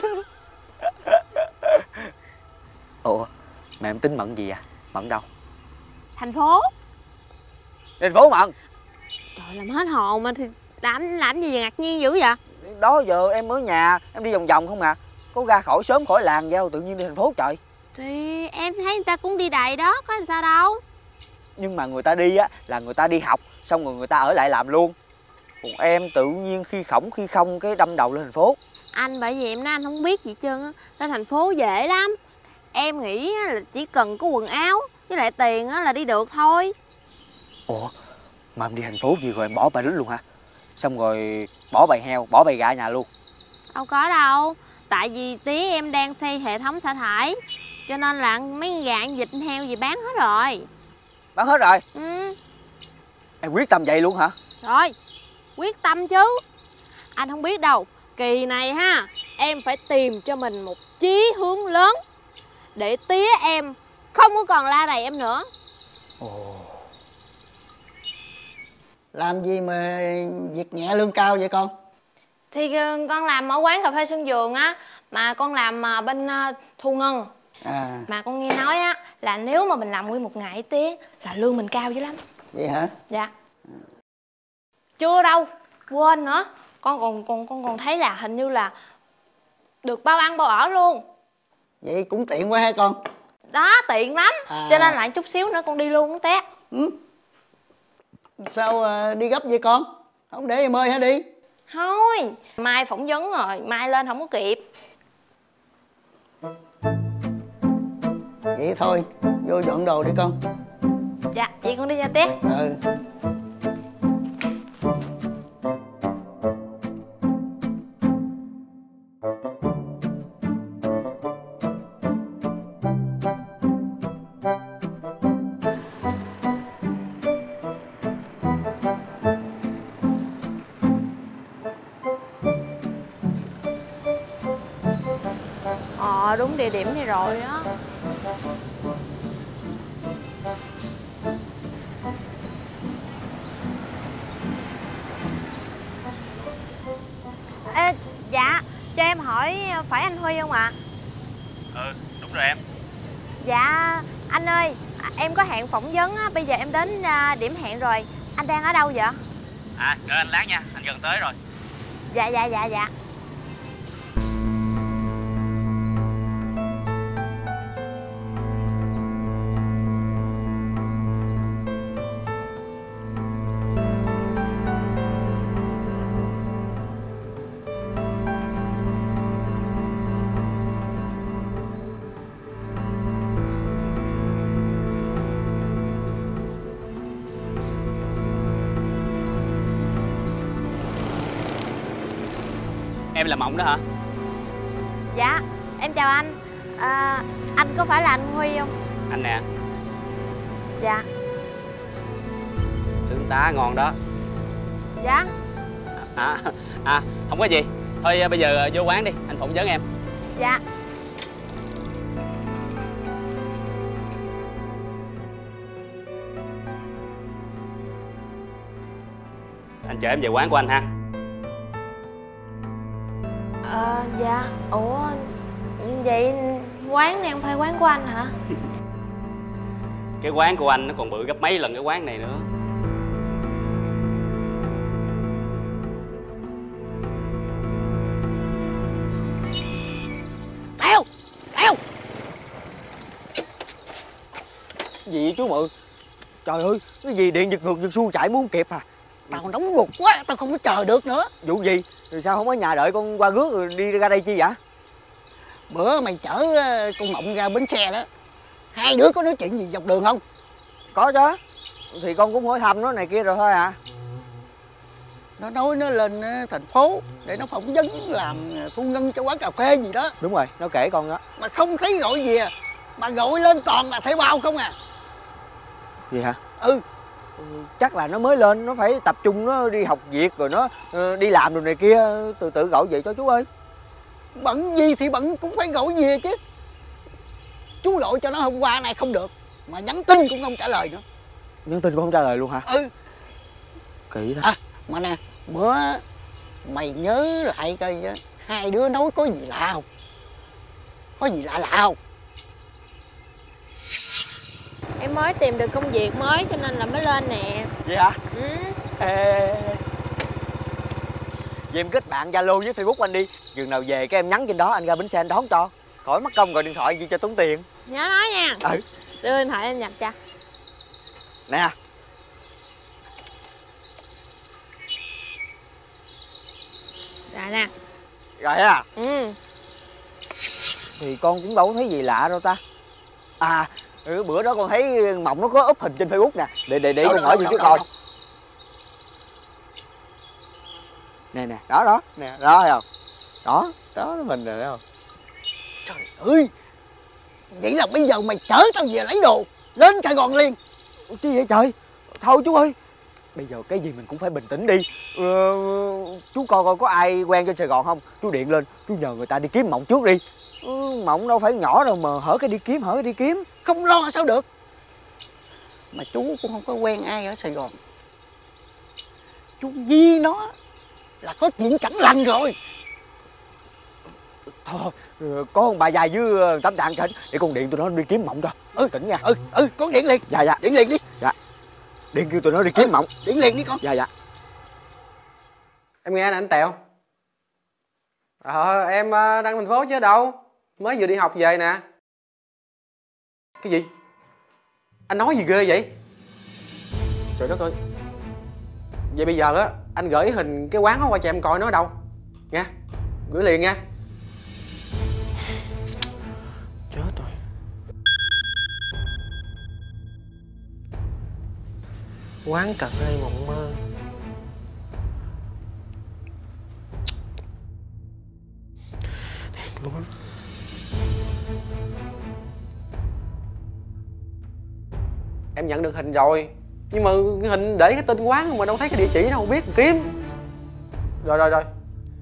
Ủa, mà em tính mận gì à? Mận đâu? Thành phố. Thành phố mận? Trời, làm hết hồn mà thì làm làm gì ngạc nhiên dữ vậy? Đó giờ em ở nhà, em đi vòng vòng không à. Có ra khỏi sớm khỏi làng đâu, tự nhiên đi thành phố trời. Thì em thấy người ta cũng đi đầy đó, có làm sao đâu. Nhưng mà người ta đi á là người ta đi học, xong rồi người ta ở lại làm luôn. Còn em tự nhiên khi khổng khi không cái đâm đầu lên thành phố. Anh bởi vì em nói anh không biết gì hết trơn á. Lên thành phố dễ lắm. Em nghĩ là chỉ cần có quần áo với lại tiền á là đi được thôi. Ủa mà em đi thành phố gì rồi em bỏ bà đứt luôn hả? Xong rồi bỏ bầy heo, bỏ bầy gà nhà luôn? Đâu có đâu. Tại vì tía em đang xây hệ thống xả thải, cho nên là mấy gà vịt heo gì bán hết rồi. Bán hết rồi? Ừ. Em quyết tâm vậy luôn hả? Rồi, quyết tâm chứ. Anh không biết đâu, kỳ này ha, em phải tìm cho mình một chí hướng lớn để tía em không có còn la rầy em nữa. Ồ. Làm gì mà việc nhẹ lương cao vậy con? Thì con làm ở quán cà phê Xuân Vườn á, mà con làm bên thu ngân. À. Mà con nghe nói á là nếu mà mình làm nguyên một ngày tía là lương mình cao dữ lắm. Vậy hả? Dạ. Chưa đâu, quên nữa. Con còn con con còn thấy là hình như là được bao ăn bao ở luôn. Vậy cũng tiện quá ha con. Đó, tiện lắm. À. Cho nên lại chút xíu nữa con đi luôn té. Ừ. Sao đi gấp vậy con? Không để em ơi hả đi? Thôi, mai phỏng vấn rồi, mai lên không có kịp. Vậy thôi, vô dọn đồ đi con. Dạ, vậy con đi nha tía. Ừ. Ờ, đúng địa điểm này rồi á. Ê, dạ, cho em hỏi phải anh Huy không ạ? Ừ, đúng rồi em. Dạ, anh ơi, em có hẹn phỏng vấn á, bây giờ em đến điểm hẹn rồi. Anh đang ở đâu vậy? À, đợi anh lát nha, anh gần tới rồi. Dạ, dạ, dạ, dạ. Em là Mộng đó hả? Dạ, em chào anh. À, anh có phải là anh Huy không? Anh nè. Dạ. Trứng tá ngon đó. Dạ. À, à, không có gì. Thôi bây giờ vô quán đi, anh phỏng vấn em. Dạ. Anh chở em về quán của anh ha. Ờ, dạ. Ủa, vậy quán này không phải quán của anh hả? Cái quán của anh nó còn bự gấp mấy lần cái quán này nữa. Teo! Teo! Gì vậy chú Mượn? Trời ơi, cái gì điện giật ngược giật xuôi chạy muốn kịp à? Tao nóng ruột quá, tao không có chờ được nữa. Vụ gì? Rồi sao không ở nhà đợi con qua rước rồi đi ra đây chi vậy? Bữa mày chở con Mộng ra bến xe đó, hai đứa có nói chuyện gì dọc đường không? Có chứ. Thì con cũng hỏi thăm nó này kia rồi thôi à. Nó nói nó lên thành phố để nó phỏng vấn làm thu ngân cho quán cà phê gì đó. Đúng rồi, nó kể con đó. Mà không thấy gọi gì à. Mà gọi lên toàn là thuê bao không à. Gì hả? Ừ. Chắc là nó mới lên, nó phải tập trung nó đi học việc rồi nó uh, đi làm rồi này kia, từ từ gọi vậy cho chú ơi. Bận gì thì bận cũng phải gọi về chứ. Chú gọi cho nó hôm qua này không được, mà nhắn tin cũng không trả lời nữa. Nhắn tin cũng không trả lời luôn hả? Ừ. Kỳ đó. À, mà nè, bữa mày nhớ lại coi hai đứa nói có gì lạ không? Có gì lạ lạ không? Em mới tìm được công việc mới cho nên là mới lên nè. Vậy hả? Ừ. Ê, vậy em kết bạn Zalo với Facebook anh đi. Chừng nào về cái em nhắn trên đó, anh ra bến xe anh đón cho. Khỏi mất công gọi điện thoại gì cho tốn tiền. Nhớ nói nha. Ừ. Đưa điện thoại em nhập cho. Nè. Rồi nè. Rồi à? Ừ. Thì con cũng đâu có thấy gì lạ đâu ta. À, bữa đó con thấy Mộng nó có up hình trên Facebook nè. Để để để con hỏi gì chứ coi. Nè nè, đó đó, nè, đó thấy không? Đó, đó là mình rồi thấy không? Trời ơi, vậy là bây giờ mày chở tao về lấy đồ, lên Sài Gòn liền. Chứ vậy trời. Thôi chú ơi, bây giờ cái gì mình cũng phải bình tĩnh đi. ờ, Chú coi coi có ai quen trên Sài Gòn không. Chú điện lên, chú nhờ người ta đi kiếm Mộng trước đi. ừ, Mộng đâu phải nhỏ đâu mà hở cái đi kiếm, hở cái đi kiếm. Không lo sao được. Mà chú cũng không có quen ai ở Sài Gòn. Chú Di nó là có chuyện chẳng lành rồi. Thôi, có ông bà dài với Tám Tạng kìa, để con điện tụi nó đi kiếm Mộng cho. Ừ, tỉnh nha. Ừ, ừ, con điện liền. Dạ, dạ. Điện liền đi. Dạ. Điện kêu tụi nó đi kiếm ừ, Mộng. Điện liền đi con. Dạ, dạ. Em nghe nè anh Tèo. Ờ, em đang thành phố chứ đâu. Mới vừa đi học về nè. Cái gì? Anh nói gì ghê vậy? Trời đất ơi. Vậy bây giờ á, anh gửi hình cái quán đó qua cho em coi nó đâu. Nha. Gửi liền nha. Chết rồi. Quán cà phê Mộng Mơ. Thiệt luôn á. Em nhận được hình rồi. Nhưng mà cái hình để cái tên quán mà đâu thấy cái địa chỉ đâu, không biết kiếm. Rồi rồi rồi.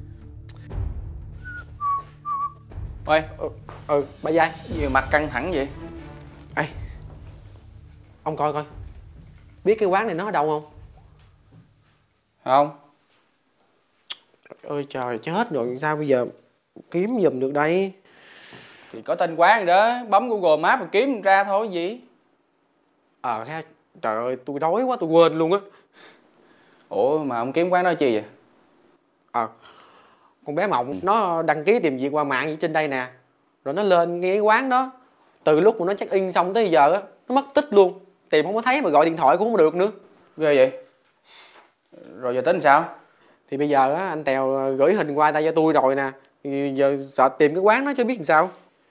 Ôi. Ừ, ừ bà Giai. Gì mặt căng thẳng vậy? Ê, ông coi coi. Biết cái quán này nó ở đâu không? Không. Ôi trời, chết rồi, sao bây giờ kiếm giùm được đây? Thì có tên quán rồi đó, bấm Google Maps mà kiếm ra thôi gì. Ờ ha, trời ơi, tôi đói quá tôi quên luôn á. Ủa mà ông kiếm quán đó chi vậy? Ờ, à, con bé Mộng nó đăng ký tìm việc qua mạng gì trên đây nè. Rồi nó lên ngay cái quán đó. Từ lúc mà nó check in xong tới giờ á, nó mất tích luôn. Tìm không có thấy mà gọi điện thoại cũng không được nữa. Ghê vậy? Rồi giờ tính sao? Thì bây giờ á, anh Tèo gửi hình qua tay cho tôi rồi nè. Thì giờ sợ tìm cái quán đó chứ biết làm sao.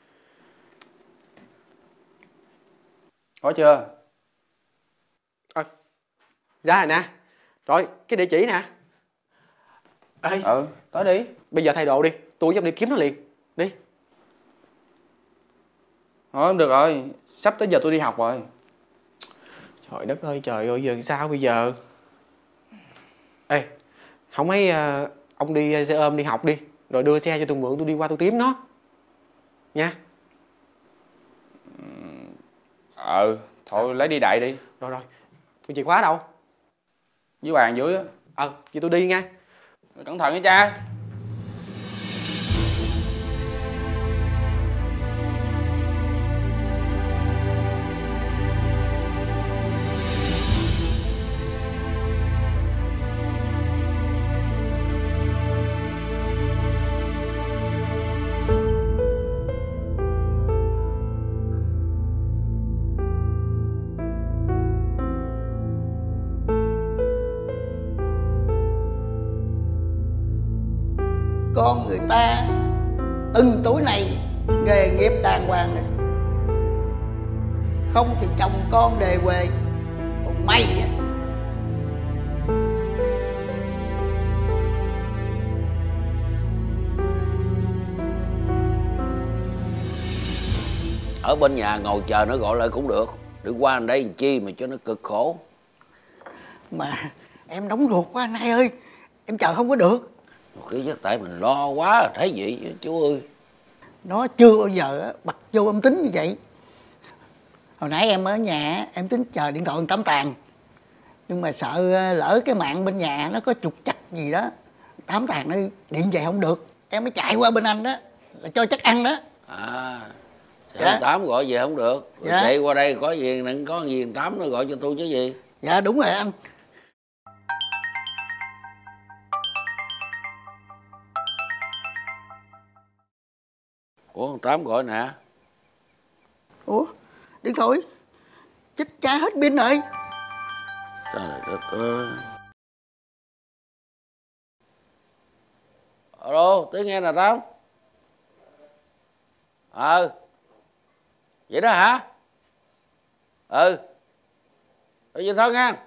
Có chưa? À, ra rồi nè. Rồi, cái địa chỉ nè. Ê, ừ, tới đi. Bây giờ thay đồ đi, tôi với ông đi kiếm nó liền. Đi. Thôi được rồi, sắp tới giờ tôi đi học rồi. Trời đất ơi, trời ơi, giờ sao bây giờ? Ê, không mấy uh, ông đi xe ôm đi học đi. Rồi đưa xe cho tôi mượn, tôi đi qua tôi kiếm nó. Nha. Ừ, thôi lấy đi đại đi. Rồi rồi, tôi chìa khóa đâu? Dưới bàn dưới á. Ờ, vậy tôi đi nha. Cẩn thận nha cha. Con người ta từng tuổi này nghề nghiệp đàng hoàng này. Không thì chồng con đề huề. Còn mày á, ở bên nhà ngồi chờ nó gọi lại cũng được. Đừng qua đây làm chi mà cho nó cực khổ. mà em nóng ruột quá anh hai ơi. Em chờ không có được. Cái chắc tại mình lo quá thấy vậy chú ơi. Nó chưa bao giờ bật vô âm tính như vậy. Hồi nãy em ở nhà em tính chờ điện thoại Tám Tàng. Nhưng mà sợ lỡ cái mạng bên nhà nó có trục trặc gì đó, Tám Tàng nó điện về không được. Em mới chạy qua bên anh đó là cho chắc ăn đó. À, dạ. Tám gọi về không được. Rồi dạ. Chạy qua đây có gì nặng có gì Tám nó gọi cho tôi chứ gì. Dạ đúng rồi anh. Ủa con Tám gọi nè. Ủa điện thoại chích cha hết pin rồi. Trời đất ơi. Alo, tiếng nghe nè tao. Ờ. Vậy đó hả? Ừ. Thôi vậy thôi nha.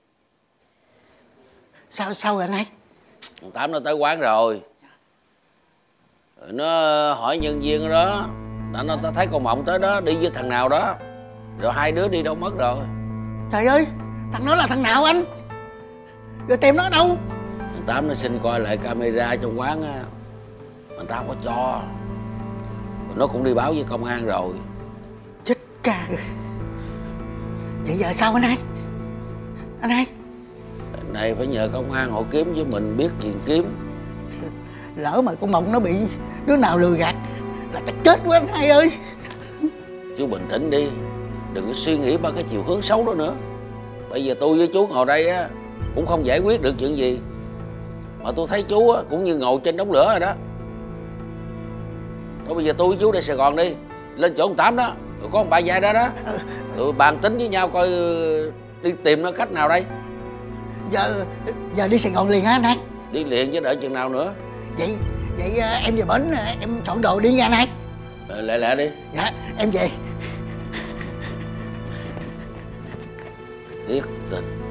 Sao sao rồi anh hai? Thằng Tám nó tới quán rồi. Rồi nó hỏi nhân viên đó, nó nó thấy con Mộng tới đó đi với thằng nào đó. Rồi hai đứa đi đâu mất rồi. Trời ơi, thằng đó là thằng nào anh? Rồi tìm nó ở đâu? Thằng Tám nó xin coi lại camera trong quán á, mình ta không có cho. Rồi nó cũng đi báo với công an rồi. Chết cha rồi. Vậy giờ sao anh hai? Anh hai? Này phải nhờ công an họ kiếm chứ mình biết chuyện kiếm. Lỡ mà con Mộng nó bị đứa nào lừa gạt là chắc chết quá anh hai ơi. Chú bình tĩnh đi, đừng có suy nghĩ ba cái chiều hướng xấu đó nữa. Bây giờ tôi với chú ngồi đây á cũng không giải quyết được chuyện gì, mà tôi thấy chú á cũng như ngồi trên đống lửa rồi đó. Thôi bây giờ tôi với chú đi Sài Gòn đi, lên chỗ ông Tám đó, rồi có ông bà già đó đó, rồi bàn tính với nhau coi đi tìm nó cách nào đây. Giờ giờ đi Sài Gòn liền hả anh hai? Đi liền chứ đợi chừng nào nữa. Vậy vậy em về bển em chọn đồ đi nha anh hai. Rồi, lẹ lẹ đi. Dạ em về. Thiệt tình.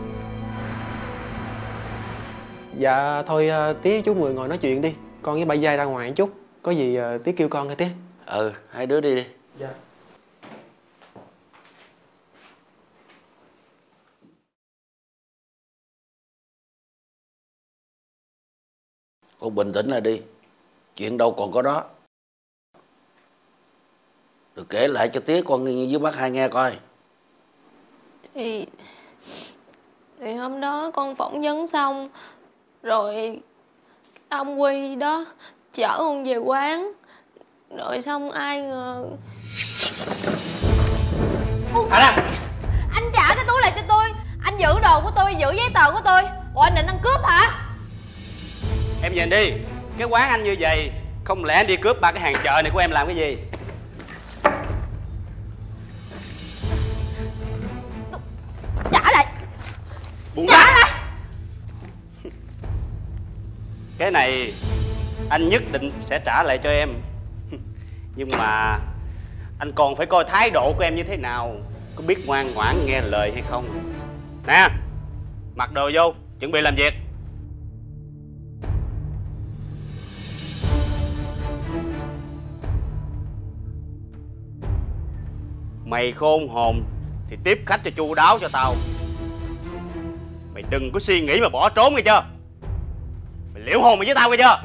Dạ thôi tí chú Mười ngồi nói chuyện đi. Con với bà Giai ra ngoài một chút. Có gì tí kêu con nghe tí. Ừ, hai đứa đi đi. Dạ. Con bình tĩnh lại đi, chuyện đâu còn có đó. Được kể lại cho tía con dưới bác hai nghe coi. Thì Thì hôm đó con phỏng vấn xong rồi ông Quy đó chở con về quán. Rồi xong ai ngờ à, anh trả cái túi lại cho tôi. Anh giữ đồ của tôi, giữ giấy tờ của tôi. Ủa anh định ăn cướp hả? Em nhìn đi, cái quán anh như vậy, không lẽ anh đi cướp ba cái hàng chợ này của em làm cái gì? Trả lại. Buông trả ra. lại. Cái này anh nhất định sẽ trả lại cho em. Nhưng mà anh còn phải coi thái độ của em như thế nào, có biết ngoan ngoãn nghe lời hay không. Nè, mặc đồ vô, chuẩn bị làm việc. Mày khôn hồn thì tiếp khách cho chu đáo cho tao. Mày đừng có suy nghĩ mà bỏ trốn nghe chưa. Mày liễu hồn mày với tao nghe chưa.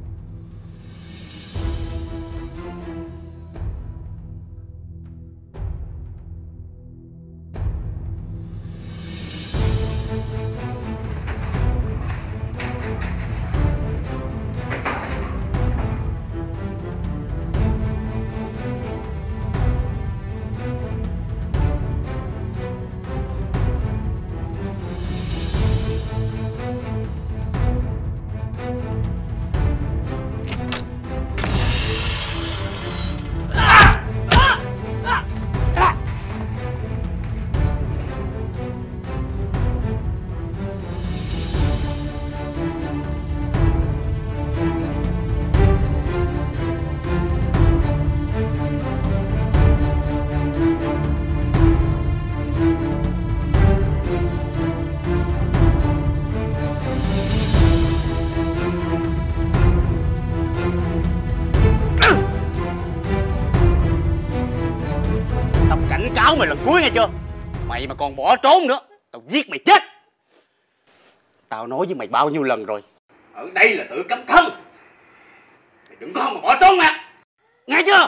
Cáo mày lần cuối nghe chưa. Mày mà còn bỏ trốn nữa tao giết mày chết. Tao nói với mày bao nhiêu lần rồi, ở đây là tự cấm thân. Mày đừng có mà bỏ trốn nè, nghe chưa.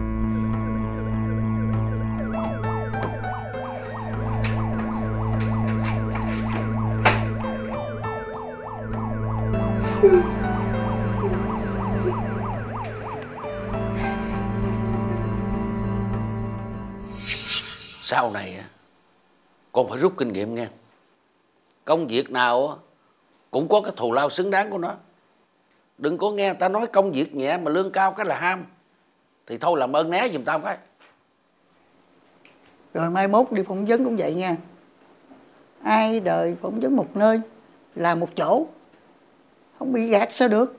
Sau này con phải rút kinh nghiệm nghe. Công việc nào cũng có cái thù lao xứng đáng của nó. Đừng có nghe người ta nói công việc nhẹ mà lương cao cái là ham. Thì thôi làm ơn né giùm tao cái. Rồi mai mốt đi phỏng vấn cũng vậy nha. Ai đời phỏng vấn một nơi, làm một chỗ, không bị gạt sao được.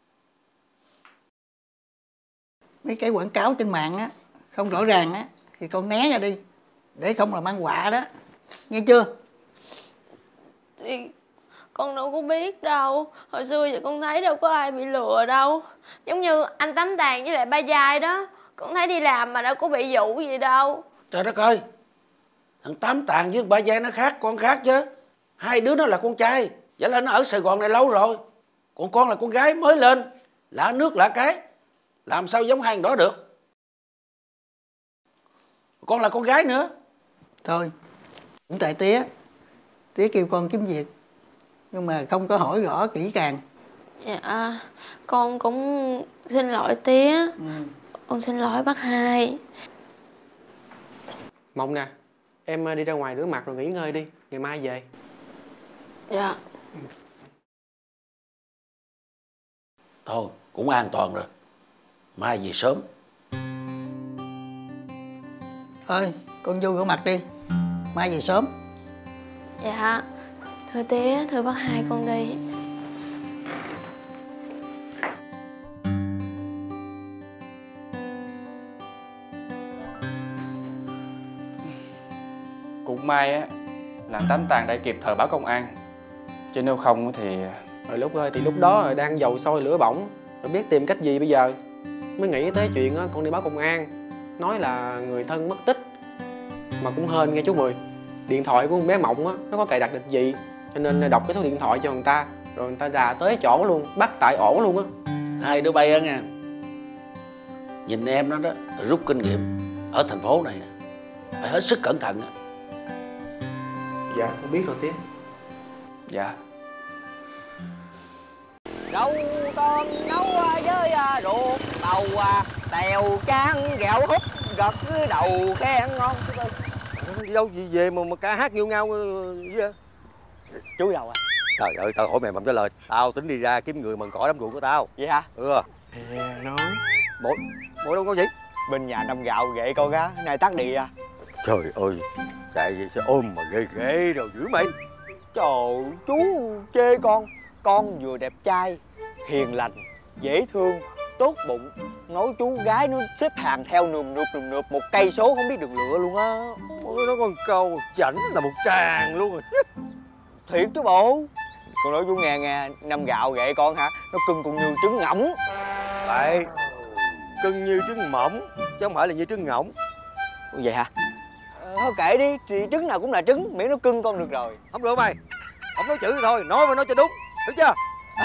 Mấy cái quảng cáo trên mạng á không rõ ràng á thì con né ra đi, để không làm ăn họa đó, nghe chưa? Thì con đâu có biết đâu. Hồi xưa giờ con thấy đâu có ai bị lừa đâu. Giống như anh Tám Tàn với lại ba Giai đó, con thấy đi làm mà đâu có bị dụ gì đâu. Trời đất ơi, thằng Tám Tàn với ba Giai nó khác, con khác chứ. Hai đứa nó là con trai, vậy là nó ở Sài Gòn này lâu rồi. Còn con là con gái mới lên, lạ nước lạ cái, làm sao giống hai thằng đó được. Con là con gái nữa. Thôi, cũng tại tía. Tía kêu con kiếm việc, nhưng mà không có hỏi rõ kỹ càng. Dạ, con cũng xin lỗi tía. Ừ. Con xin lỗi bác Hai. Mộng nè, em đi ra ngoài rửa mặt rồi nghỉ ngơi đi, ngày mai về. Dạ. Thôi, cũng an toàn rồi, mai về sớm. Thôi, con vô rửa mặt đi, mai về sớm. Dạ, thưa tía, thưa bác Hai, con đi. Cũng may á là Tám Tàn đã kịp thời báo công an, chứ nếu không thì... Rồi lúc ơi, thì lúc đó rồi đang dầu sôi lửa bỏng, rồi biết tìm cách gì bây giờ. Mới nghĩ tới chuyện á, con đi báo công an, nói là người thân mất tích. Mà cũng hên nghe chú Mười, điện thoại của con bé Mộng á, nó có cài đặt định vị, cho nên đọc cái số điện thoại cho người ta, rồi người ta rà tới chỗ luôn, bắt tại ổ luôn á. Hai đứa bay á nha, nhìn em nó đó, rút kinh nghiệm ở thành phố này phải hết sức cẩn thận á. Dạ, con biết rồi tía. Dạ. Nấu tôm nấu với ruột tàu, tèo chan gạo hút gật cái đầu khen ngon. Đi đâu gì về mà, mà ca hát nghêu ngao vậy? Chú đâu à? Trời ơi, tao hỏi mày mà không trả lời. Tao tính đi ra kiếm người mần cỏ đám ruộng của tao. Vậy hả? Ừ. Nó Bộ, bộ đâu có gì? bên nhà đâm gạo ghệ con á, nay tắt đi à. Trời ơi, chạy vậy sẽ ôm mà ghê ghê rồi dữ mày. Trời, chú chê con. Con vừa đẹp trai, hiền lành, dễ thương, tốt bụng. Nói chú gái nó xếp hàng theo nườm nượp nườm nượp một cây số không biết đường lựa luôn á. Ôi, nó còn câu chảnh là một tràng luôn rồi. Thiệt chứ bộ. Con nói chú nghe nghe, năm gạo ghệ con hả? Nó cưng con như trứng ngỗng. Vậy cưng như trứng mỏng chứ không phải là như trứng ngỗng. Vậy hả? Ờ, thôi kệ đi, thì trứng nào cũng là trứng, miễn nó cưng con được rồi. Không được mày, không nói chữ thì thôi, nói mà nói cho đúng, hiểu chưa?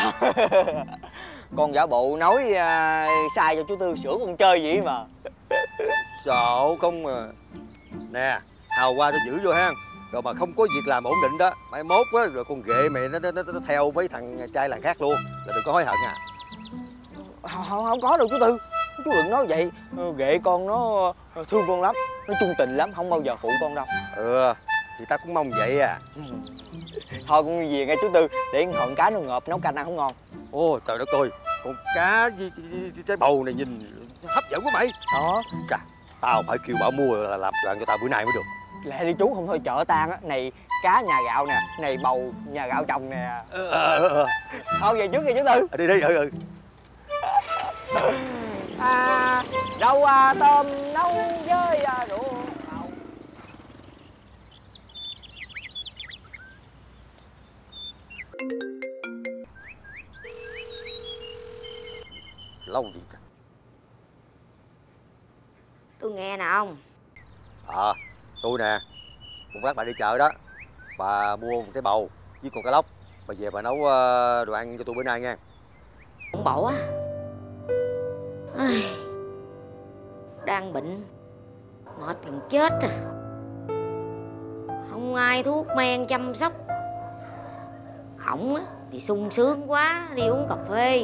Con giả bộ nói uh, sai cho chú Tư sửa con chơi vậy mà. Sợ không mà. Nè, hào qua tôi giữ vô ha. Rồi mà không có việc làm ổn định đó, mai mốt á rồi con ghệ mày nó, nó, nó, nó theo với thằng trai làng khác luôn, là đừng có hối hận à. Không, không, không có đâu chú Tư. Chú đừng nói vậy. Ghệ con nó thương con lắm, nó chung tình lắm, không bao giờ phụ con đâu. Ừ, thì ta cũng mong vậy à. Thôi con về nghe chú Tư, để hòn cá nó ngợp nấu canh ăn không ngon. Ôi trời đất ơi, con cá với trái bầu này nhìn hấp dẫn quá mày. Đó. Chà, tao phải kêu bảo mua là làm đoạn cho tao bữa nay mới được. Lẹ đi chú, không thôi chợ tan á. Này cá nhà gạo nè, này bầu nhà gạo trồng nè. Ờ, ờ, ờ. Thôi về trước kìa chú Tư. À, đi đi, ừ ừ. À, rau à, tôm nấu với à, rượu. Lâu gì trời. Tôi nghe nè ông. À, tôi nè, một lát bà đi chợ đó, bà mua một cái bầu với con cá lóc, bà về bà nấu đồ ăn cho tôi bữa nay nha. Ông Bộ á, ai, đang bệnh, mệt gần chết à, không ai thuốc men chăm sóc. Ổng á thì sung sướng quá đi uống cà phê,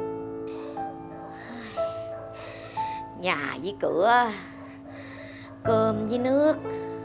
nhà với cửa, cơm với nước.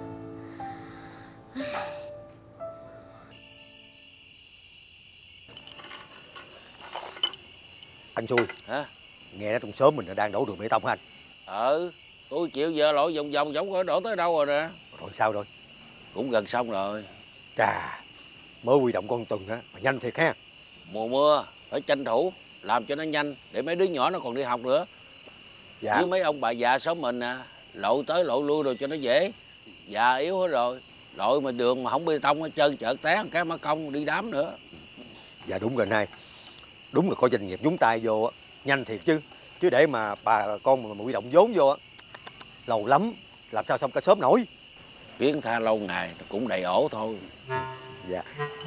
Anh xui hả? Nghe nói trong xóm mình đang đổ đường bê tông hả anh? Ừ, tôi chịu giờ lội vòng vòng giống có đổ tới đâu rồi nè. Rồi sao rồi? Cũng gần xong rồi. Chà, mới huy động con Tuần á mà nhanh thiệt ha. Mùa mưa phải tranh thủ làm cho nó nhanh để mấy đứa nhỏ nó còn đi học nữa. Dạ. Với mấy ông bà già xóm mình à, lộ tới lộ lui rồi cho nó dễ. Già yếu hết rồi, lội mà đường mà không bê tông hết trơn, chợ té cái má công đi đám nữa. Dạ đúng rồi này. Đúng là có doanh nghiệp nhúng tay vô á, nhanh thiệt chứ. Chứ để mà bà con mà, mà huy động vốn vô á, lâu lắm làm sao xong cả xóm nổi. Kiến tha lâu ngày cũng đầy ổ thôi. Dạ.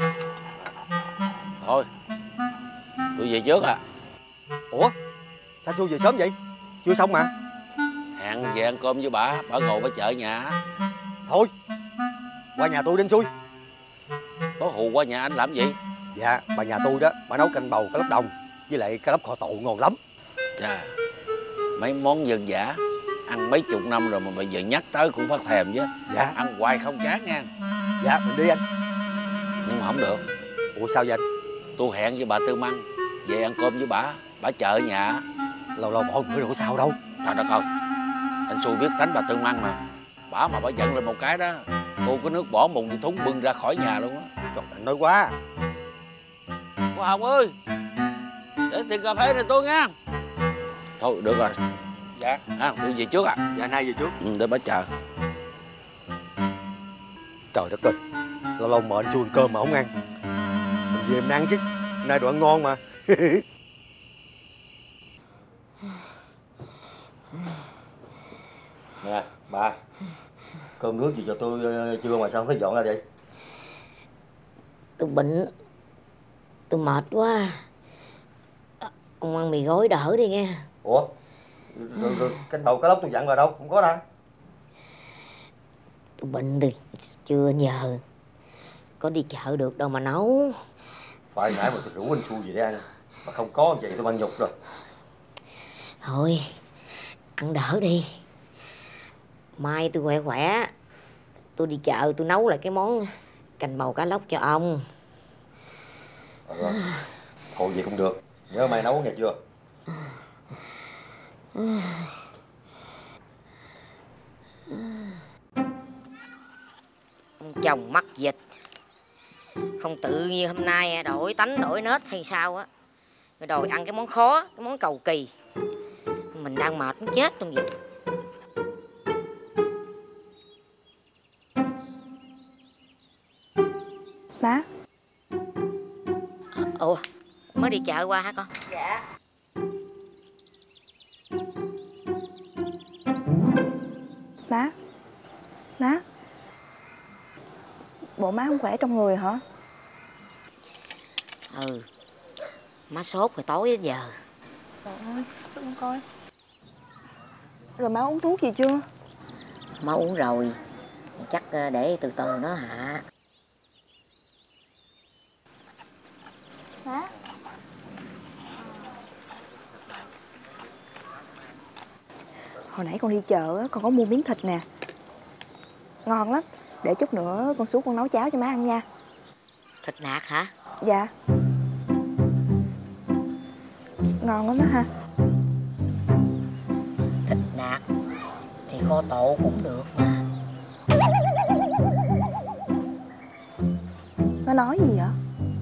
Thôi tôi về trước à. Ủa sao Chu về sớm vậy? Chưa xong mà. Hẹn về ăn cơm với bà, bà ngồi bà chợ nhà. Thôi qua nhà tôi đến xui. Có hù qua nhà anh làm gì? Dạ bà nhà tôi đó, bà nấu canh bầu cá lóc đồng với lại cá lóc kho tộ ngon lắm. Chà, mấy món dân dã ăn mấy chục năm rồi mà bây giờ nhắc tới cũng phát thèm chứ. Dạ. Ăn hoài không chán nha. Dạ mình đi anh. Nhưng mà không được. Ủa sao vậy anh? Tôi hẹn với bà Tư Măng về ăn cơm với bà. Bà chợ nhà. Lâu lâu bỏ bữa đâu có sao đâu. Trời đất ơi, anh xui biết tánh bà Tư Măng mà. Bà mà bà giận lên một cái đó, cô có nước bỏ mùng thì thúng bưng ra khỏi nhà luôn á. Trời anh nói quá. Cô Hồng ơi, để tiền cà phê này tôi nha. Thôi được rồi. Dạ. À, tôi về trước à. Dạ nay về trước. Ừ, để bà chờ. Trời đất ơi, lâu lâu mệt xui cơm mà không ăn. Mình về mình ăn chứ, nay đồ ăn ngon mà. Nè bà, cơm nước gì cho tôi chưa mà sao không thấy dọn ra vậy? Tôi bệnh, tôi mệt quá. Ông ăn mì gói đỡ đi nghe. Ủa, rồi, rồi canh bầu cá lóc tôi dặn vào đâu, không có đâu. Tôi bệnh thì chưa giờ có đi chợ được đâu mà nấu. Phải nãy mà tôi rủ anh Xui về để ăn, mà không có vậy tôi ăn nhục rồi. Thôi, ăn đỡ đi. Mai tôi khỏe khỏe, tôi đi chợ tôi nấu lại cái món canh bầu cá lóc cho ông. Rồi, thôi vậy cũng được, nhớ mai nấu nghe chưa? Ông chồng mắc dịch, không tự nhiên hôm nay đổi tánh đổi nết hay sao á, rồi đòi ăn cái món khó, cái món cầu kỳ. Mình đang mệt muốn chết luôn vậy. Má. Ủa, mới đi chợ qua hả con? Dạ. Má. Má. Bộ má không khỏe trong người hả? Ừ, má sốt rồi tối đến giờ. Trời ơi, con coi. Rồi má uống thuốc gì chưa? Má uống rồi, chắc để từ từ nó hạ. Má. Hồi nãy con đi chợ con có mua miếng thịt nè, ngon lắm. Để chút nữa con xuống con nấu cháo cho má ăn nha. Thịt nạc hả? Dạ. Ngon lắm đó ha. Thịt nạc thì kho tộ cũng được mà. Nó nói gì vậy?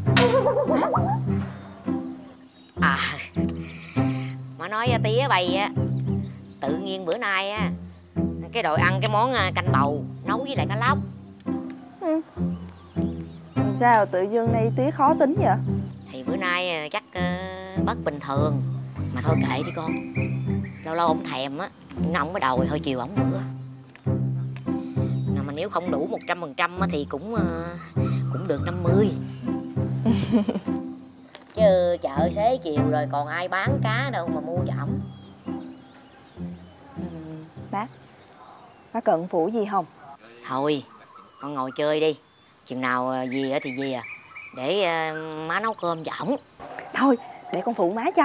À, má nói tía bày á, tự nhiên bữa nay á cái đội ăn cái món canh bầu nấu với lại cá lóc. Ừ. Sao tự dưng nay tía khó tính vậy? Thì bữa nay chắc uh, bất bình thường. Mà thôi kệ đi con. Lâu lâu ông thèm á, nó không có đầu thì thôi chiều ổng bữa. Mà nếu không đủ một trăm phần trăm thì cũng uh, cũng được năm mươi. Chứ chợ xế chiều rồi còn ai bán cá đâu mà mua cho ổng. Ừ, má. Má cần phụ gì không? Thôi, con ngồi chơi đi. Chừng nào về thì về à. Để uh, má nấu cơm cho ổng. Thôi, để con phụ má cho.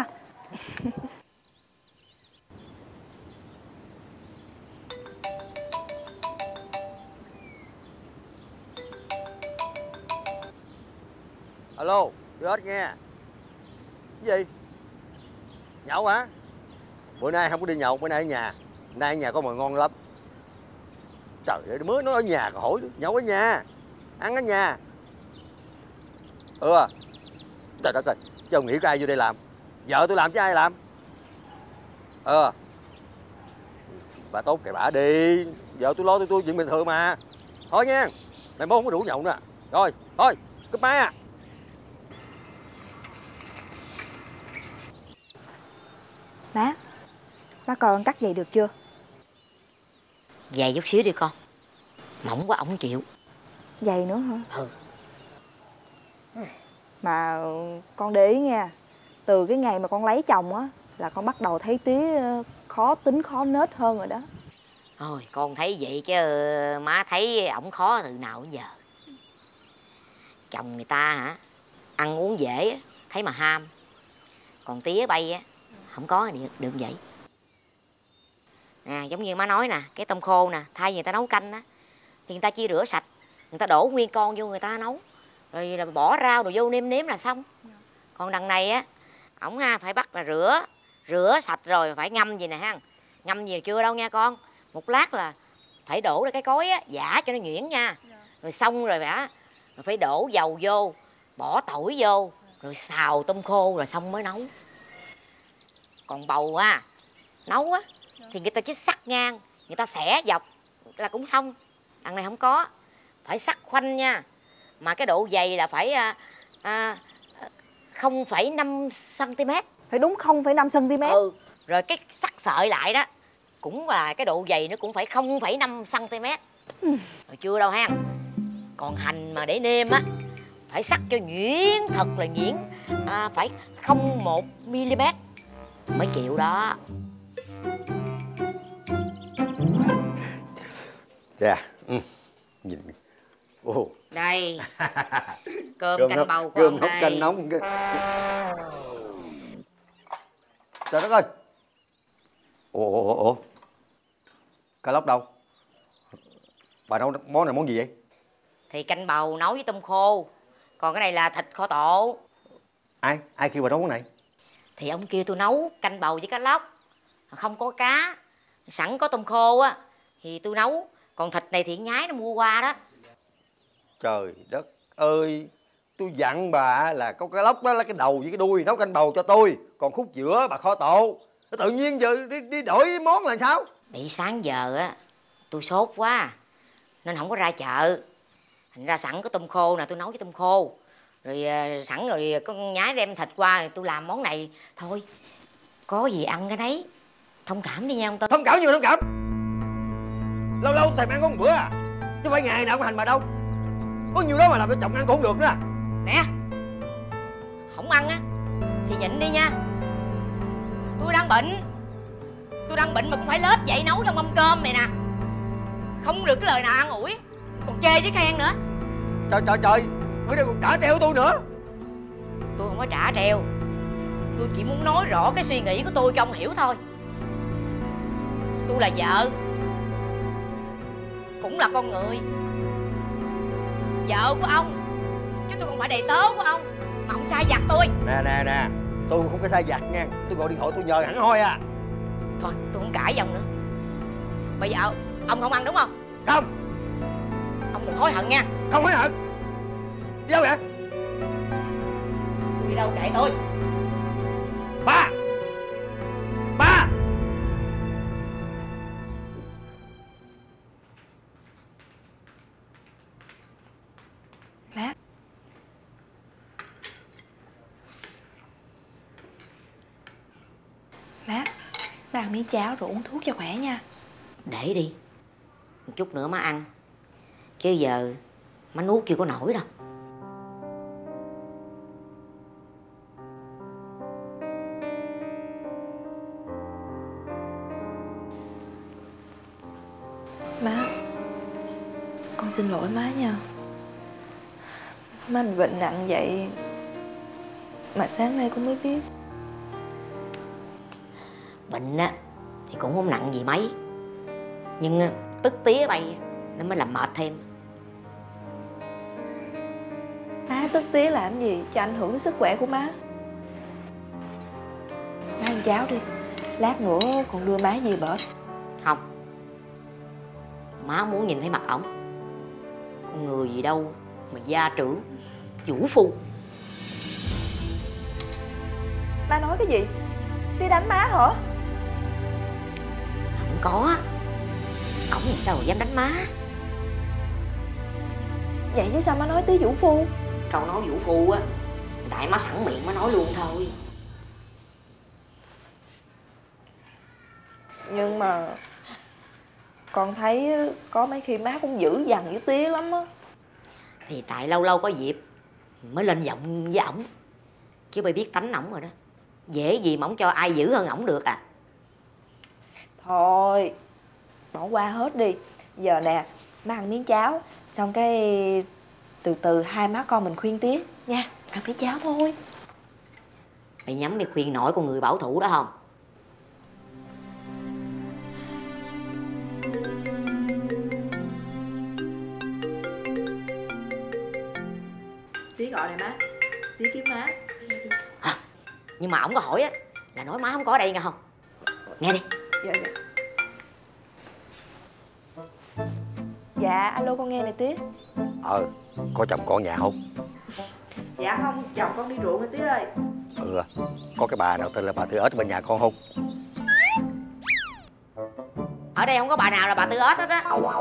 Alo, đưa hết nghe. Cái gì? Nhậu hả? Bữa nay không có đi nhậu, bữa nay ở nhà. Nay ở nhà có mồi ngon lắm. Trời ơi, mới nói ở nhà còn hỏi nhậu ở nhà, ăn ở nhà. Ừ à. Trời đất ơi, chứ ông nghĩ có ai vô đây làm? Vợ tôi làm chứ ai làm? Ờ. Bà tốt kệ bà đi. Vợ tôi lo tôi tôi chuyện bình thường mà. Thôi nha. Mày mốt không có đủ nhậu nữa. Rồi, thôi, cúp máy à. Má, má coi con cắt vậy được chưa? Dày chút xíu đi con. Mỏng quá ổng chịu. Dày nữa hả? Ừ. Mà con để ý nha, từ cái ngày mà con lấy chồng á là con bắt đầu thấy Tía khó tính khó nết hơn rồi đó. Thôi con thấy vậy chứ má thấy ổng khó từ nào đến giờ. Chồng người ta hả, ăn uống dễ thấy mà ham. Còn Tía bay á không có được, được vậy. Nè giống như má nói nè, cái tôm khô nè, thay vì người ta nấu canh á thì người ta chia rửa sạch, người ta đổ nguyên con vô người ta nấu, rồi bỏ rau rồi vô nêm nếm là xong. Còn đằng này á ổng ha phải bắt là rửa rửa sạch rồi phải ngâm gì nè ha. Ngâm gì chưa đâu nha con, một lát là phải đổ ra cái cối á, giã cho nó nhuyễn nha. Rồi xong rồi phải rồi phải đổ dầu vô, bỏ tỏi vô, rồi xào tôm khô rồi xong mới nấu. Còn bầu á nấu á thì người ta chỉ sắc ngang, người ta xẻ dọc là cũng xong. Đằng này không có, phải sắc khoanh nha. Mà cái độ dày là phải à, à, không phẩy năm xăng-ti-mét. Phải đúng không phẩy năm xăng-ti-mét. Ừ. Rồi cái sắc sợi lại đó cũng là cái độ dày nó cũng phải không phẩy năm xăng-ti-mét. Ừ. Rồi chưa đâu ha. Còn hành mà để nêm á phải sắc cho nhuyễn, thật là nhuyễn, à, phải không phẩy một mi-li-mét mới chịu đó. Dạ. Yeah. Ừ. Nhìn. Oh. Đây. Cơm, cơm canh nóng, bầu của cơm ông nóng đây. canh nóng. Trời đất ơi. Ủa ủa ủa. Cá lóc đâu? Bà nấu món này món gì vậy? Thì canh bầu nấu với tôm khô. Còn cái này là thịt kho tộ. Ai? Ai kêu bà nấu món này? Thì ông kêu tôi nấu canh bầu với cá lóc. Không có cá, sẵn có tôm khô á thì tôi nấu. Còn thịt này thì nhái nó mua qua đó. Trời đất ơi. Tôi dặn bà là có cái lóc đó là cái đầu với cái đuôi nấu canh bầu cho tôi. Còn khúc giữa bà kho tộ. Tự nhiên giờ đi, đi đổi món là sao? Bị sáng giờ á tôi sốt quá nên không có ra chợ. Thành ra sẵn có tôm khô nè, tôi nấu với tôm khô. Rồi sẵn rồi có nhái đem thịt qua tôi làm món này. Thôi có gì ăn cái đấy. Thông cảm đi nha ông Tư. Thông cảm gì mà thông cảm? Lâu lâu thèm ăn có một bữa à, chứ phải ngày nào cũng hành bà đâu. Có nhiều đó mà làm cho chồng ăn cũng không được nữa. Nè, không ăn á thì nhịn đi nha. Tôi đang bệnh. Tôi đang bệnh mà cũng phải lết vậy nấu trong mâm cơm này nè. Không được cái lời nào an ủi, còn chê với khen nữa. Trời trời trời, bữa nay còn trả treo tôi nữa. Tôi không có trả treo. Tôi chỉ muốn nói rõ cái suy nghĩ của tôi cho ông hiểu thôi. Tôi là vợ, cũng là con người, vợ của ông, chứ tôi không phải đầy tớ của ông mà ông sai vặt tôi. Nè nè nè, tôi không có sai vặt nha. Tôi gọi điện thoại tôi nhờ hẳn hoi à. Thôi tôi không cãi với ông nữa. Bây giờ ông không ăn đúng không? Không. Ông đừng hối hận nha. Không hối hận. Đi đâu vậy? Tôi đi đâu kệ tôi. Ba. Ba. Má. Má, má ăn miếng cháo rồi uống thuốc cho khỏe nha. Để đi, một chút nữa má ăn. Chứ giờ má nuốt chưa có nổi đâu. Má, con xin lỗi má nha. Má mình bệnh nặng vậy mà sáng nay con mới biết. Bệnh á thì cũng không nặng gì mấy, nhưng tức tía bay nó mới làm mệt thêm. Má tức tía làm gì cho ảnh hưởng tới sức khỏe của má. Má ăn cháo đi, lát nữa còn đưa má về bển. Không, má muốn nhìn thấy mặt ổng. Con người gì đâu mà gia trưởng, vũ phu. Ba nói cái gì? Đi đánh má hả? Không có. Ổng làm sao mà dám đánh má. Vậy chứ sao má nói tí vũ phu? Câu nói vũ phu á, tại má sẵn miệng má nói luôn thôi. Nhưng mà con thấy có mấy khi má cũng dữ dằn với Tía lắm á. Thì tại lâu lâu có dịp mới lên giọng với ổng. Chứ bay biết tánh ổng rồi đó. Dễ gì mà ổng cho ai dữ hơn ổng được à. Thôi bỏ qua hết đi. Giờ nè, má ăn miếng cháo, xong cái từ từ hai má con mình khuyên Tía nha. Ăn miếng cháo thôi. Mày nhắm mày khuyên nổi con người bảo thủ đó không? Tía gọi này má. Tía kiếm má. À, nhưng mà ổng có hỏi á là nói má không có ở đây nghe không? Nghe đi. Dạ dạ. Dạ alo con nghe nè Tía. Ờ, có chồng con ở nhà không? Dạ không, chồng con đi ruộng rồi Tía ơi. Ừ, có cái bà nào tên là bà Tư Ếch bên nhà con không? Ở đây không có bà nào là bà Tư Ếch hết á.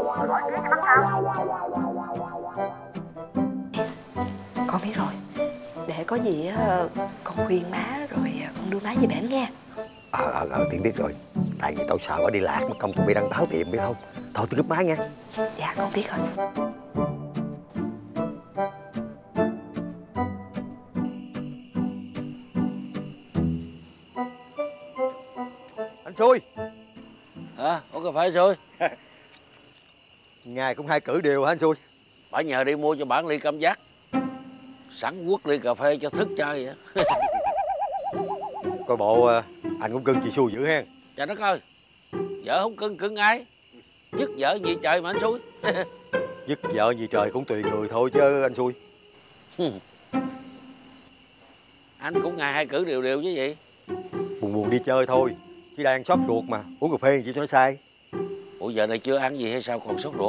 Con biết rồi. Để có gì á con khuyên má rồi con đưa má về bển nghe. Ờ, ờ, ờ, Tiên biết rồi. Tại vì tao sợ bà đi lạc mất công tụi bay đăng báo tiệm biết không? Thôi tôi giúp má nha. Dạ con biết rồi. Anh Xui. Hả? Có cà phê Xui? Ngày cũng hai cử điều hả anh Xui? Bà nhờ đi mua cho bản ly cam giác. Sẵn quất ly cà phê cho thức chơi vậy. Coi bộ anh cũng cưng chị Xui dữ hen. Trời đất ơi, vợ không cưng cưng ai? Dứt vợ gì trời mà anh Xui. Dứt vợ gì trời cũng tùy người thôi chứ anh Xui. Anh cũng ngày hai cử điều điều chứ gì. Buồn buồn đi chơi thôi, chứ đang sốt ruột mà, uống cà phê gì cho nó sai. Ủa giờ này chưa ăn gì hay sao còn sốt ruột?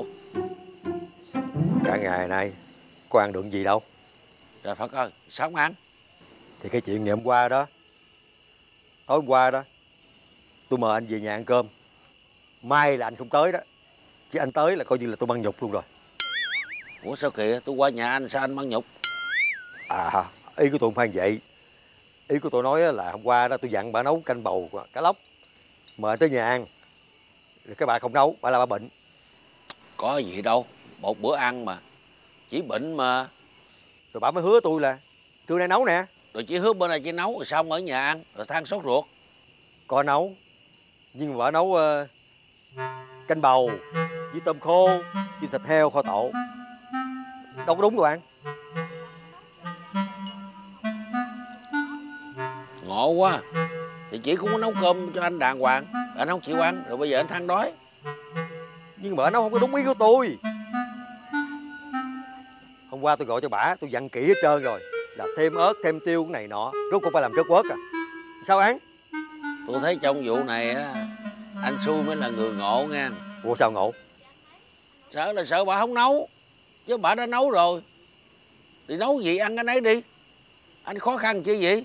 Cả ngày nay có ăn được gì đâu. Trời Phật ơi, sao không ăn? Thì cái chuyện ngày hôm qua đó, tối hôm qua đó, tôi mời anh về nhà ăn cơm. May là anh không tới đó, chứ anh tới là coi như là tôi mang nhục luôn rồi. Ủa sao kìa, tôi qua nhà anh sao anh mang nhục? À, ý của tôi không phải vậy. Ý của tôi nói là hôm qua đó tôi dặn bà nấu canh bầu cá lóc, mời tới nhà ăn. Rồi cái bà không nấu, bà là bà bệnh. Có gì đâu, một bữa ăn mà. Chỉ bệnh mà. Rồi bà mới hứa tôi là trưa nay nấu nè. Rồi chỉ hứa bữa nay chỉ nấu rồi xong ở nhà ăn, rồi than sốt ruột. Có nấu, nhưng mà bà nấu uh, canh bầu với tôm khô với thịt heo kho tộ. Đâu có đúng đâu bạn. Ngộ quá. Thì chỉ cũng có nấu cơm cho anh đàng hoàng, anh không chịu ăn, rồi bây giờ anh than đói. Nhưng mà bà nấu không có đúng ý của tôi. Hôm qua tôi gọi cho bả, tôi dặn kỹ hết trơn rồi, là thêm ớt, thêm tiêu cái này nọ. Rốt cuộc phải làm trớt quớt à. Sao Án? Tôi thấy trong vụ này á, anh Xui mới là người ngộ nha. Ủa sao ngộ? Sợ là sợ bà không nấu, chứ bà đã nấu rồi. Thì nấu gì ăn cái nấy đi. Anh khó khăn chứ gì.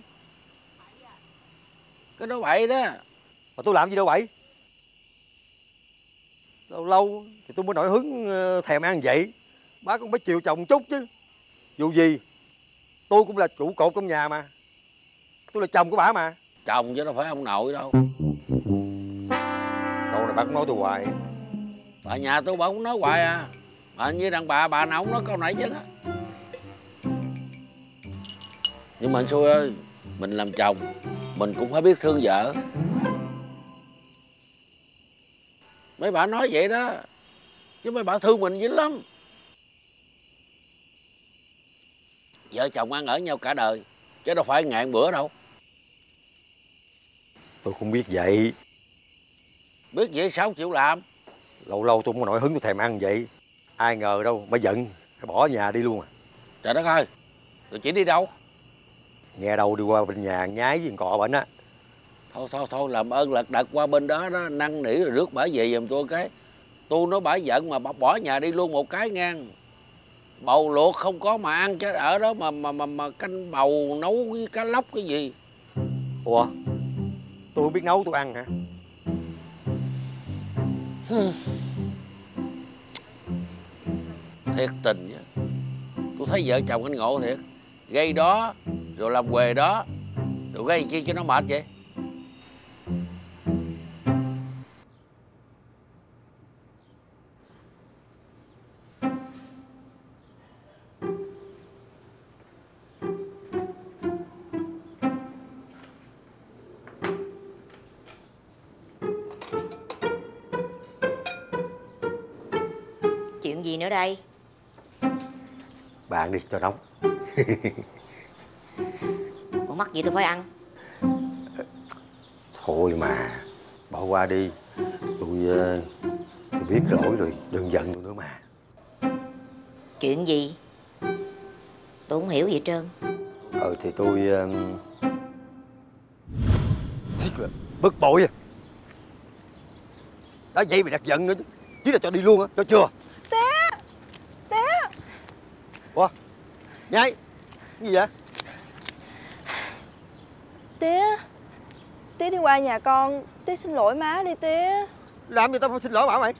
Cái đó bậy đó. Mà tôi làm gì đâu bậy. Lâu lâu thì tôi mới nổi hứng thèm ăn vậy. Bác cũng phải chiều chồng chút chứ. Dù gì tôi cũng là trụ cột trong nhà mà. Tôi là chồng của bả mà. Chồng chứ đâu phải ông nội đâu. Câu này bác cũng nói tôi hoài. Bà nhà tôi bà cũng nói hoài à. Mà như đàn bà bà nào cũng nói câu nãy chứ đó. Nhưng mà anh Xui ơi, mình làm chồng mình cũng phải biết thương vợ. Mấy bà nói vậy đó, chứ mấy bà thương mình dữ lắm. Vợ chồng ăn ở nhau cả đời, chứ đâu phải ngàn bữa đâu. Tôi không biết vậy. Biết vậy sao không chịu làm? Lâu lâu tôi không có nổi hứng tôi thèm ăn vậy. Ai ngờ đâu, bà giận, phải bỏ nhà đi luôn à. Trời đất ơi, tôi chỉ đi đâu? Nghe đâu đi qua bên nhà nhái với cọ bệnh á. Thôi thôi thôi, làm ơn lật đật qua bên đó đó, năn nỉ rồi rước bả về giùm tôi cái. Tôi nói bả giận mà bà bỏ nhà đi luôn một cái ngang. Bầu luộc không có mà ăn chứ ở đó mà mà mà, mà canh bầu nấu với cá lóc cái gì. Ủa, tôi không biết nấu tôi ăn hả? Thiệt tình chứ, tôi thấy vợ chồng anh ngộ thiệt. Gây đó rồi làm quề đó, rồi gây chi cho nó mệt vậy. Chuyện gì nữa đây? Bạn đi cho nóng. Ủa mắc gì tôi phải ăn? Thôi mà, bỏ qua đi. Tôi tôi biết lỗi rồi, đừng giận tôi nữa mà. Chuyện gì? Tôi không hiểu gì hết trơn. Ờ thì tôi uh... bực bội à. Đã vậy mày đặt giận nữa chứ. Chứ là cho đi luôn á, cho chưa? Tía, tía. Ủa, Nhai, cái gì vậy? Tía, tía đi qua nhà con, tía xin lỗi má đi tía. Làm gì tao phải xin lỗi bảo mày?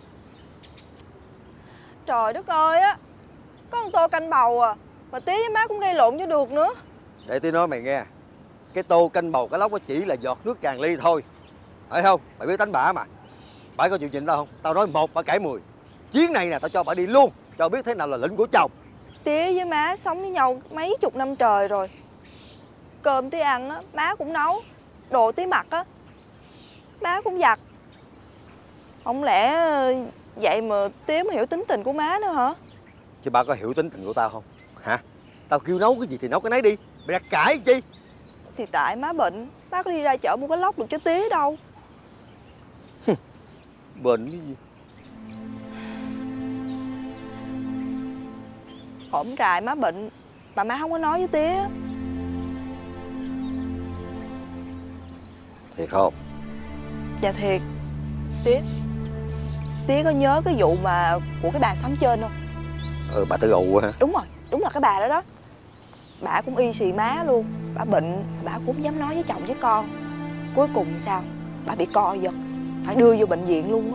Trời đất ơi á, có một tô canh bầu à, mà tía với má cũng gây lộn cho được nữa. Để tía nói mày nghe, cái tô canh bầu cá lóc nó chỉ là giọt nước tràn ly thôi. Phải không? Mày biết tánh bả mà. Bả có chịu nhịn tao không? Tao nói một, bả cãi mười. Chuyến này nè, tao cho bả đi luôn, cho biết thế nào là lệnh của chồng. Tía với má sống với nhau mấy chục năm trời rồi. Cơm tía ăn á, má cũng nấu. Đồ tía mặc á, má cũng giặt. Không lẽ vậy mà tía mới hiểu tính tình của má nữa hả? Chứ bà có hiểu tính tình của tao không? Hả? Tao kêu nấu cái gì thì nấu cái nấy đi. Mày đặt cãi chi? Thì tại má bệnh, má có đi ra chợ mua cái lóc được cho tía đâu. Bệnh cái gì? Hổm trại má bệnh mà má không có nói với tía. Thiệt không? Dạ thiệt. Tía, tía có nhớ cái vụ mà của cái bà sống trên không? Ừ, bà Tư Ụ hả? Đúng rồi, đúng là cái bà đó đó. Bà cũng y xì má luôn. Bà bệnh, bà cũng không dám nói với chồng với con. Cuối cùng sao? Bà bị co giật, phải đưa vô bệnh viện luôn á.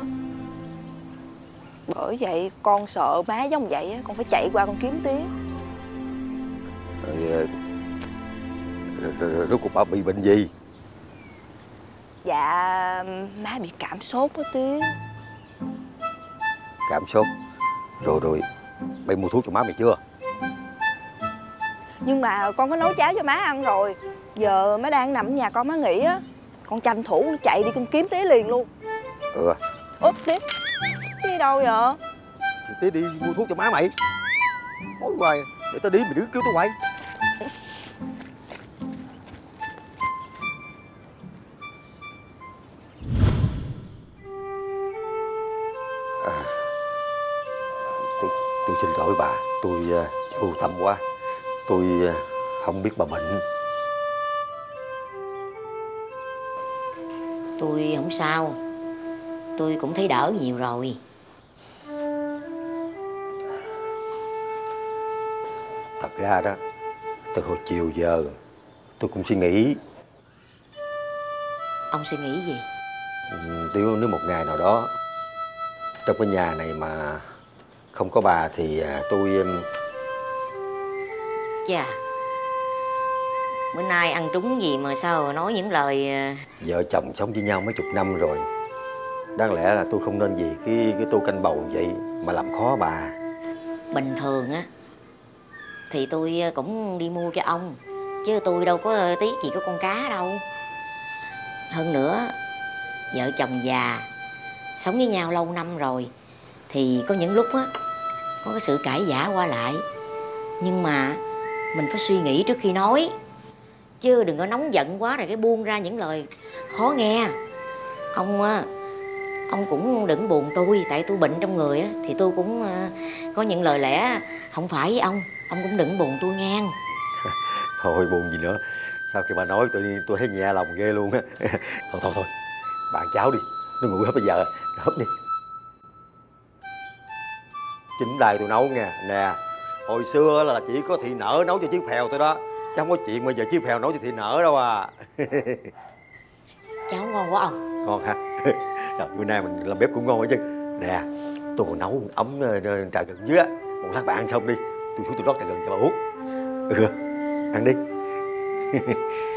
Bởi vậy con sợ má giống vậy á, con phải chạy qua con kiếm tía. Rồi, rồi, rồi rốt cuộc bà bị bệnh gì? Dạ má bị cảm sốt đó tía. Cảm sốt. Rồi rồi mày mua thuốc cho má mày chưa? Nhưng mà con có nấu cháo cho má ăn rồi. Giờ má đang nằm ở nhà con má nghỉ á. Con tranh thủ chạy đi con kiếm tía liền luôn. Ừ. Úp tía, tía đi đâu vậy? Thì tía đi mua thuốc cho má mày. Nói hoài, để tao đi mày đứng kêu tao hoài. À, tôi, tôi xin lỗi bà. Tôi uh, vô tâm quá. Tôi uh, không biết bà bệnh. Tôi không sao. Tôi cũng thấy đỡ nhiều rồi. Thật ra đó, từ hồi chiều giờ tôi cũng suy nghĩ. Ông suy nghĩ gì? Nếu, nếu một ngày nào đó trong cái nhà này mà không có bà thì tôi... Chà, bữa nay ăn trúng gì mà sao nói những lời... Vợ chồng sống với nhau mấy chục năm rồi. Đáng lẽ là tôi không nên vì cái cái tô canh bầu vậy mà làm khó bà. Bình thường á thì tôi cũng đi mua cho ông, chứ tôi đâu có tiếc gì có con cá đâu. Hơn nữa, vợ chồng già sống với nhau lâu năm rồi thì có những lúc á có cái sự cãi vã qua lại. Nhưng mà mình phải suy nghĩ trước khi nói, chứ đừng có nóng giận quá rồi cái buông ra những lời khó nghe. Ông á, ông cũng đừng buồn tôi, tại tôi bệnh trong người á thì tôi cũng có những lời lẽ không phải với ông. Ông cũng đừng buồn tôi ngang. Thôi buồn gì nữa. Sau khi bà nói tự nhiên tôi thấy nhẹ lòng ghê luôn á. Thôi thôi thôi, bạn cháu đi, nó ngủ hết bây giờ. Hấp đi. Chính tay tôi nấu nha. Nè, hồi xưa là chỉ có thị nở nấu cho chiếc phèo thôi đó. Chứ không có chuyện mà giờ chiếc phèo nấu cho thị nở đâu à. Cháo ngon quá ông. Ngon hả? Trời, bữa nay mình làm bếp cũng ngon quá chứ. Nè, tôi còn nấu một ấm trà gừng dưới á. Một lát bạn ăn xong đi, tôi xuống tôi rót trà gừng cho bà uống. Ừ, ăn đi.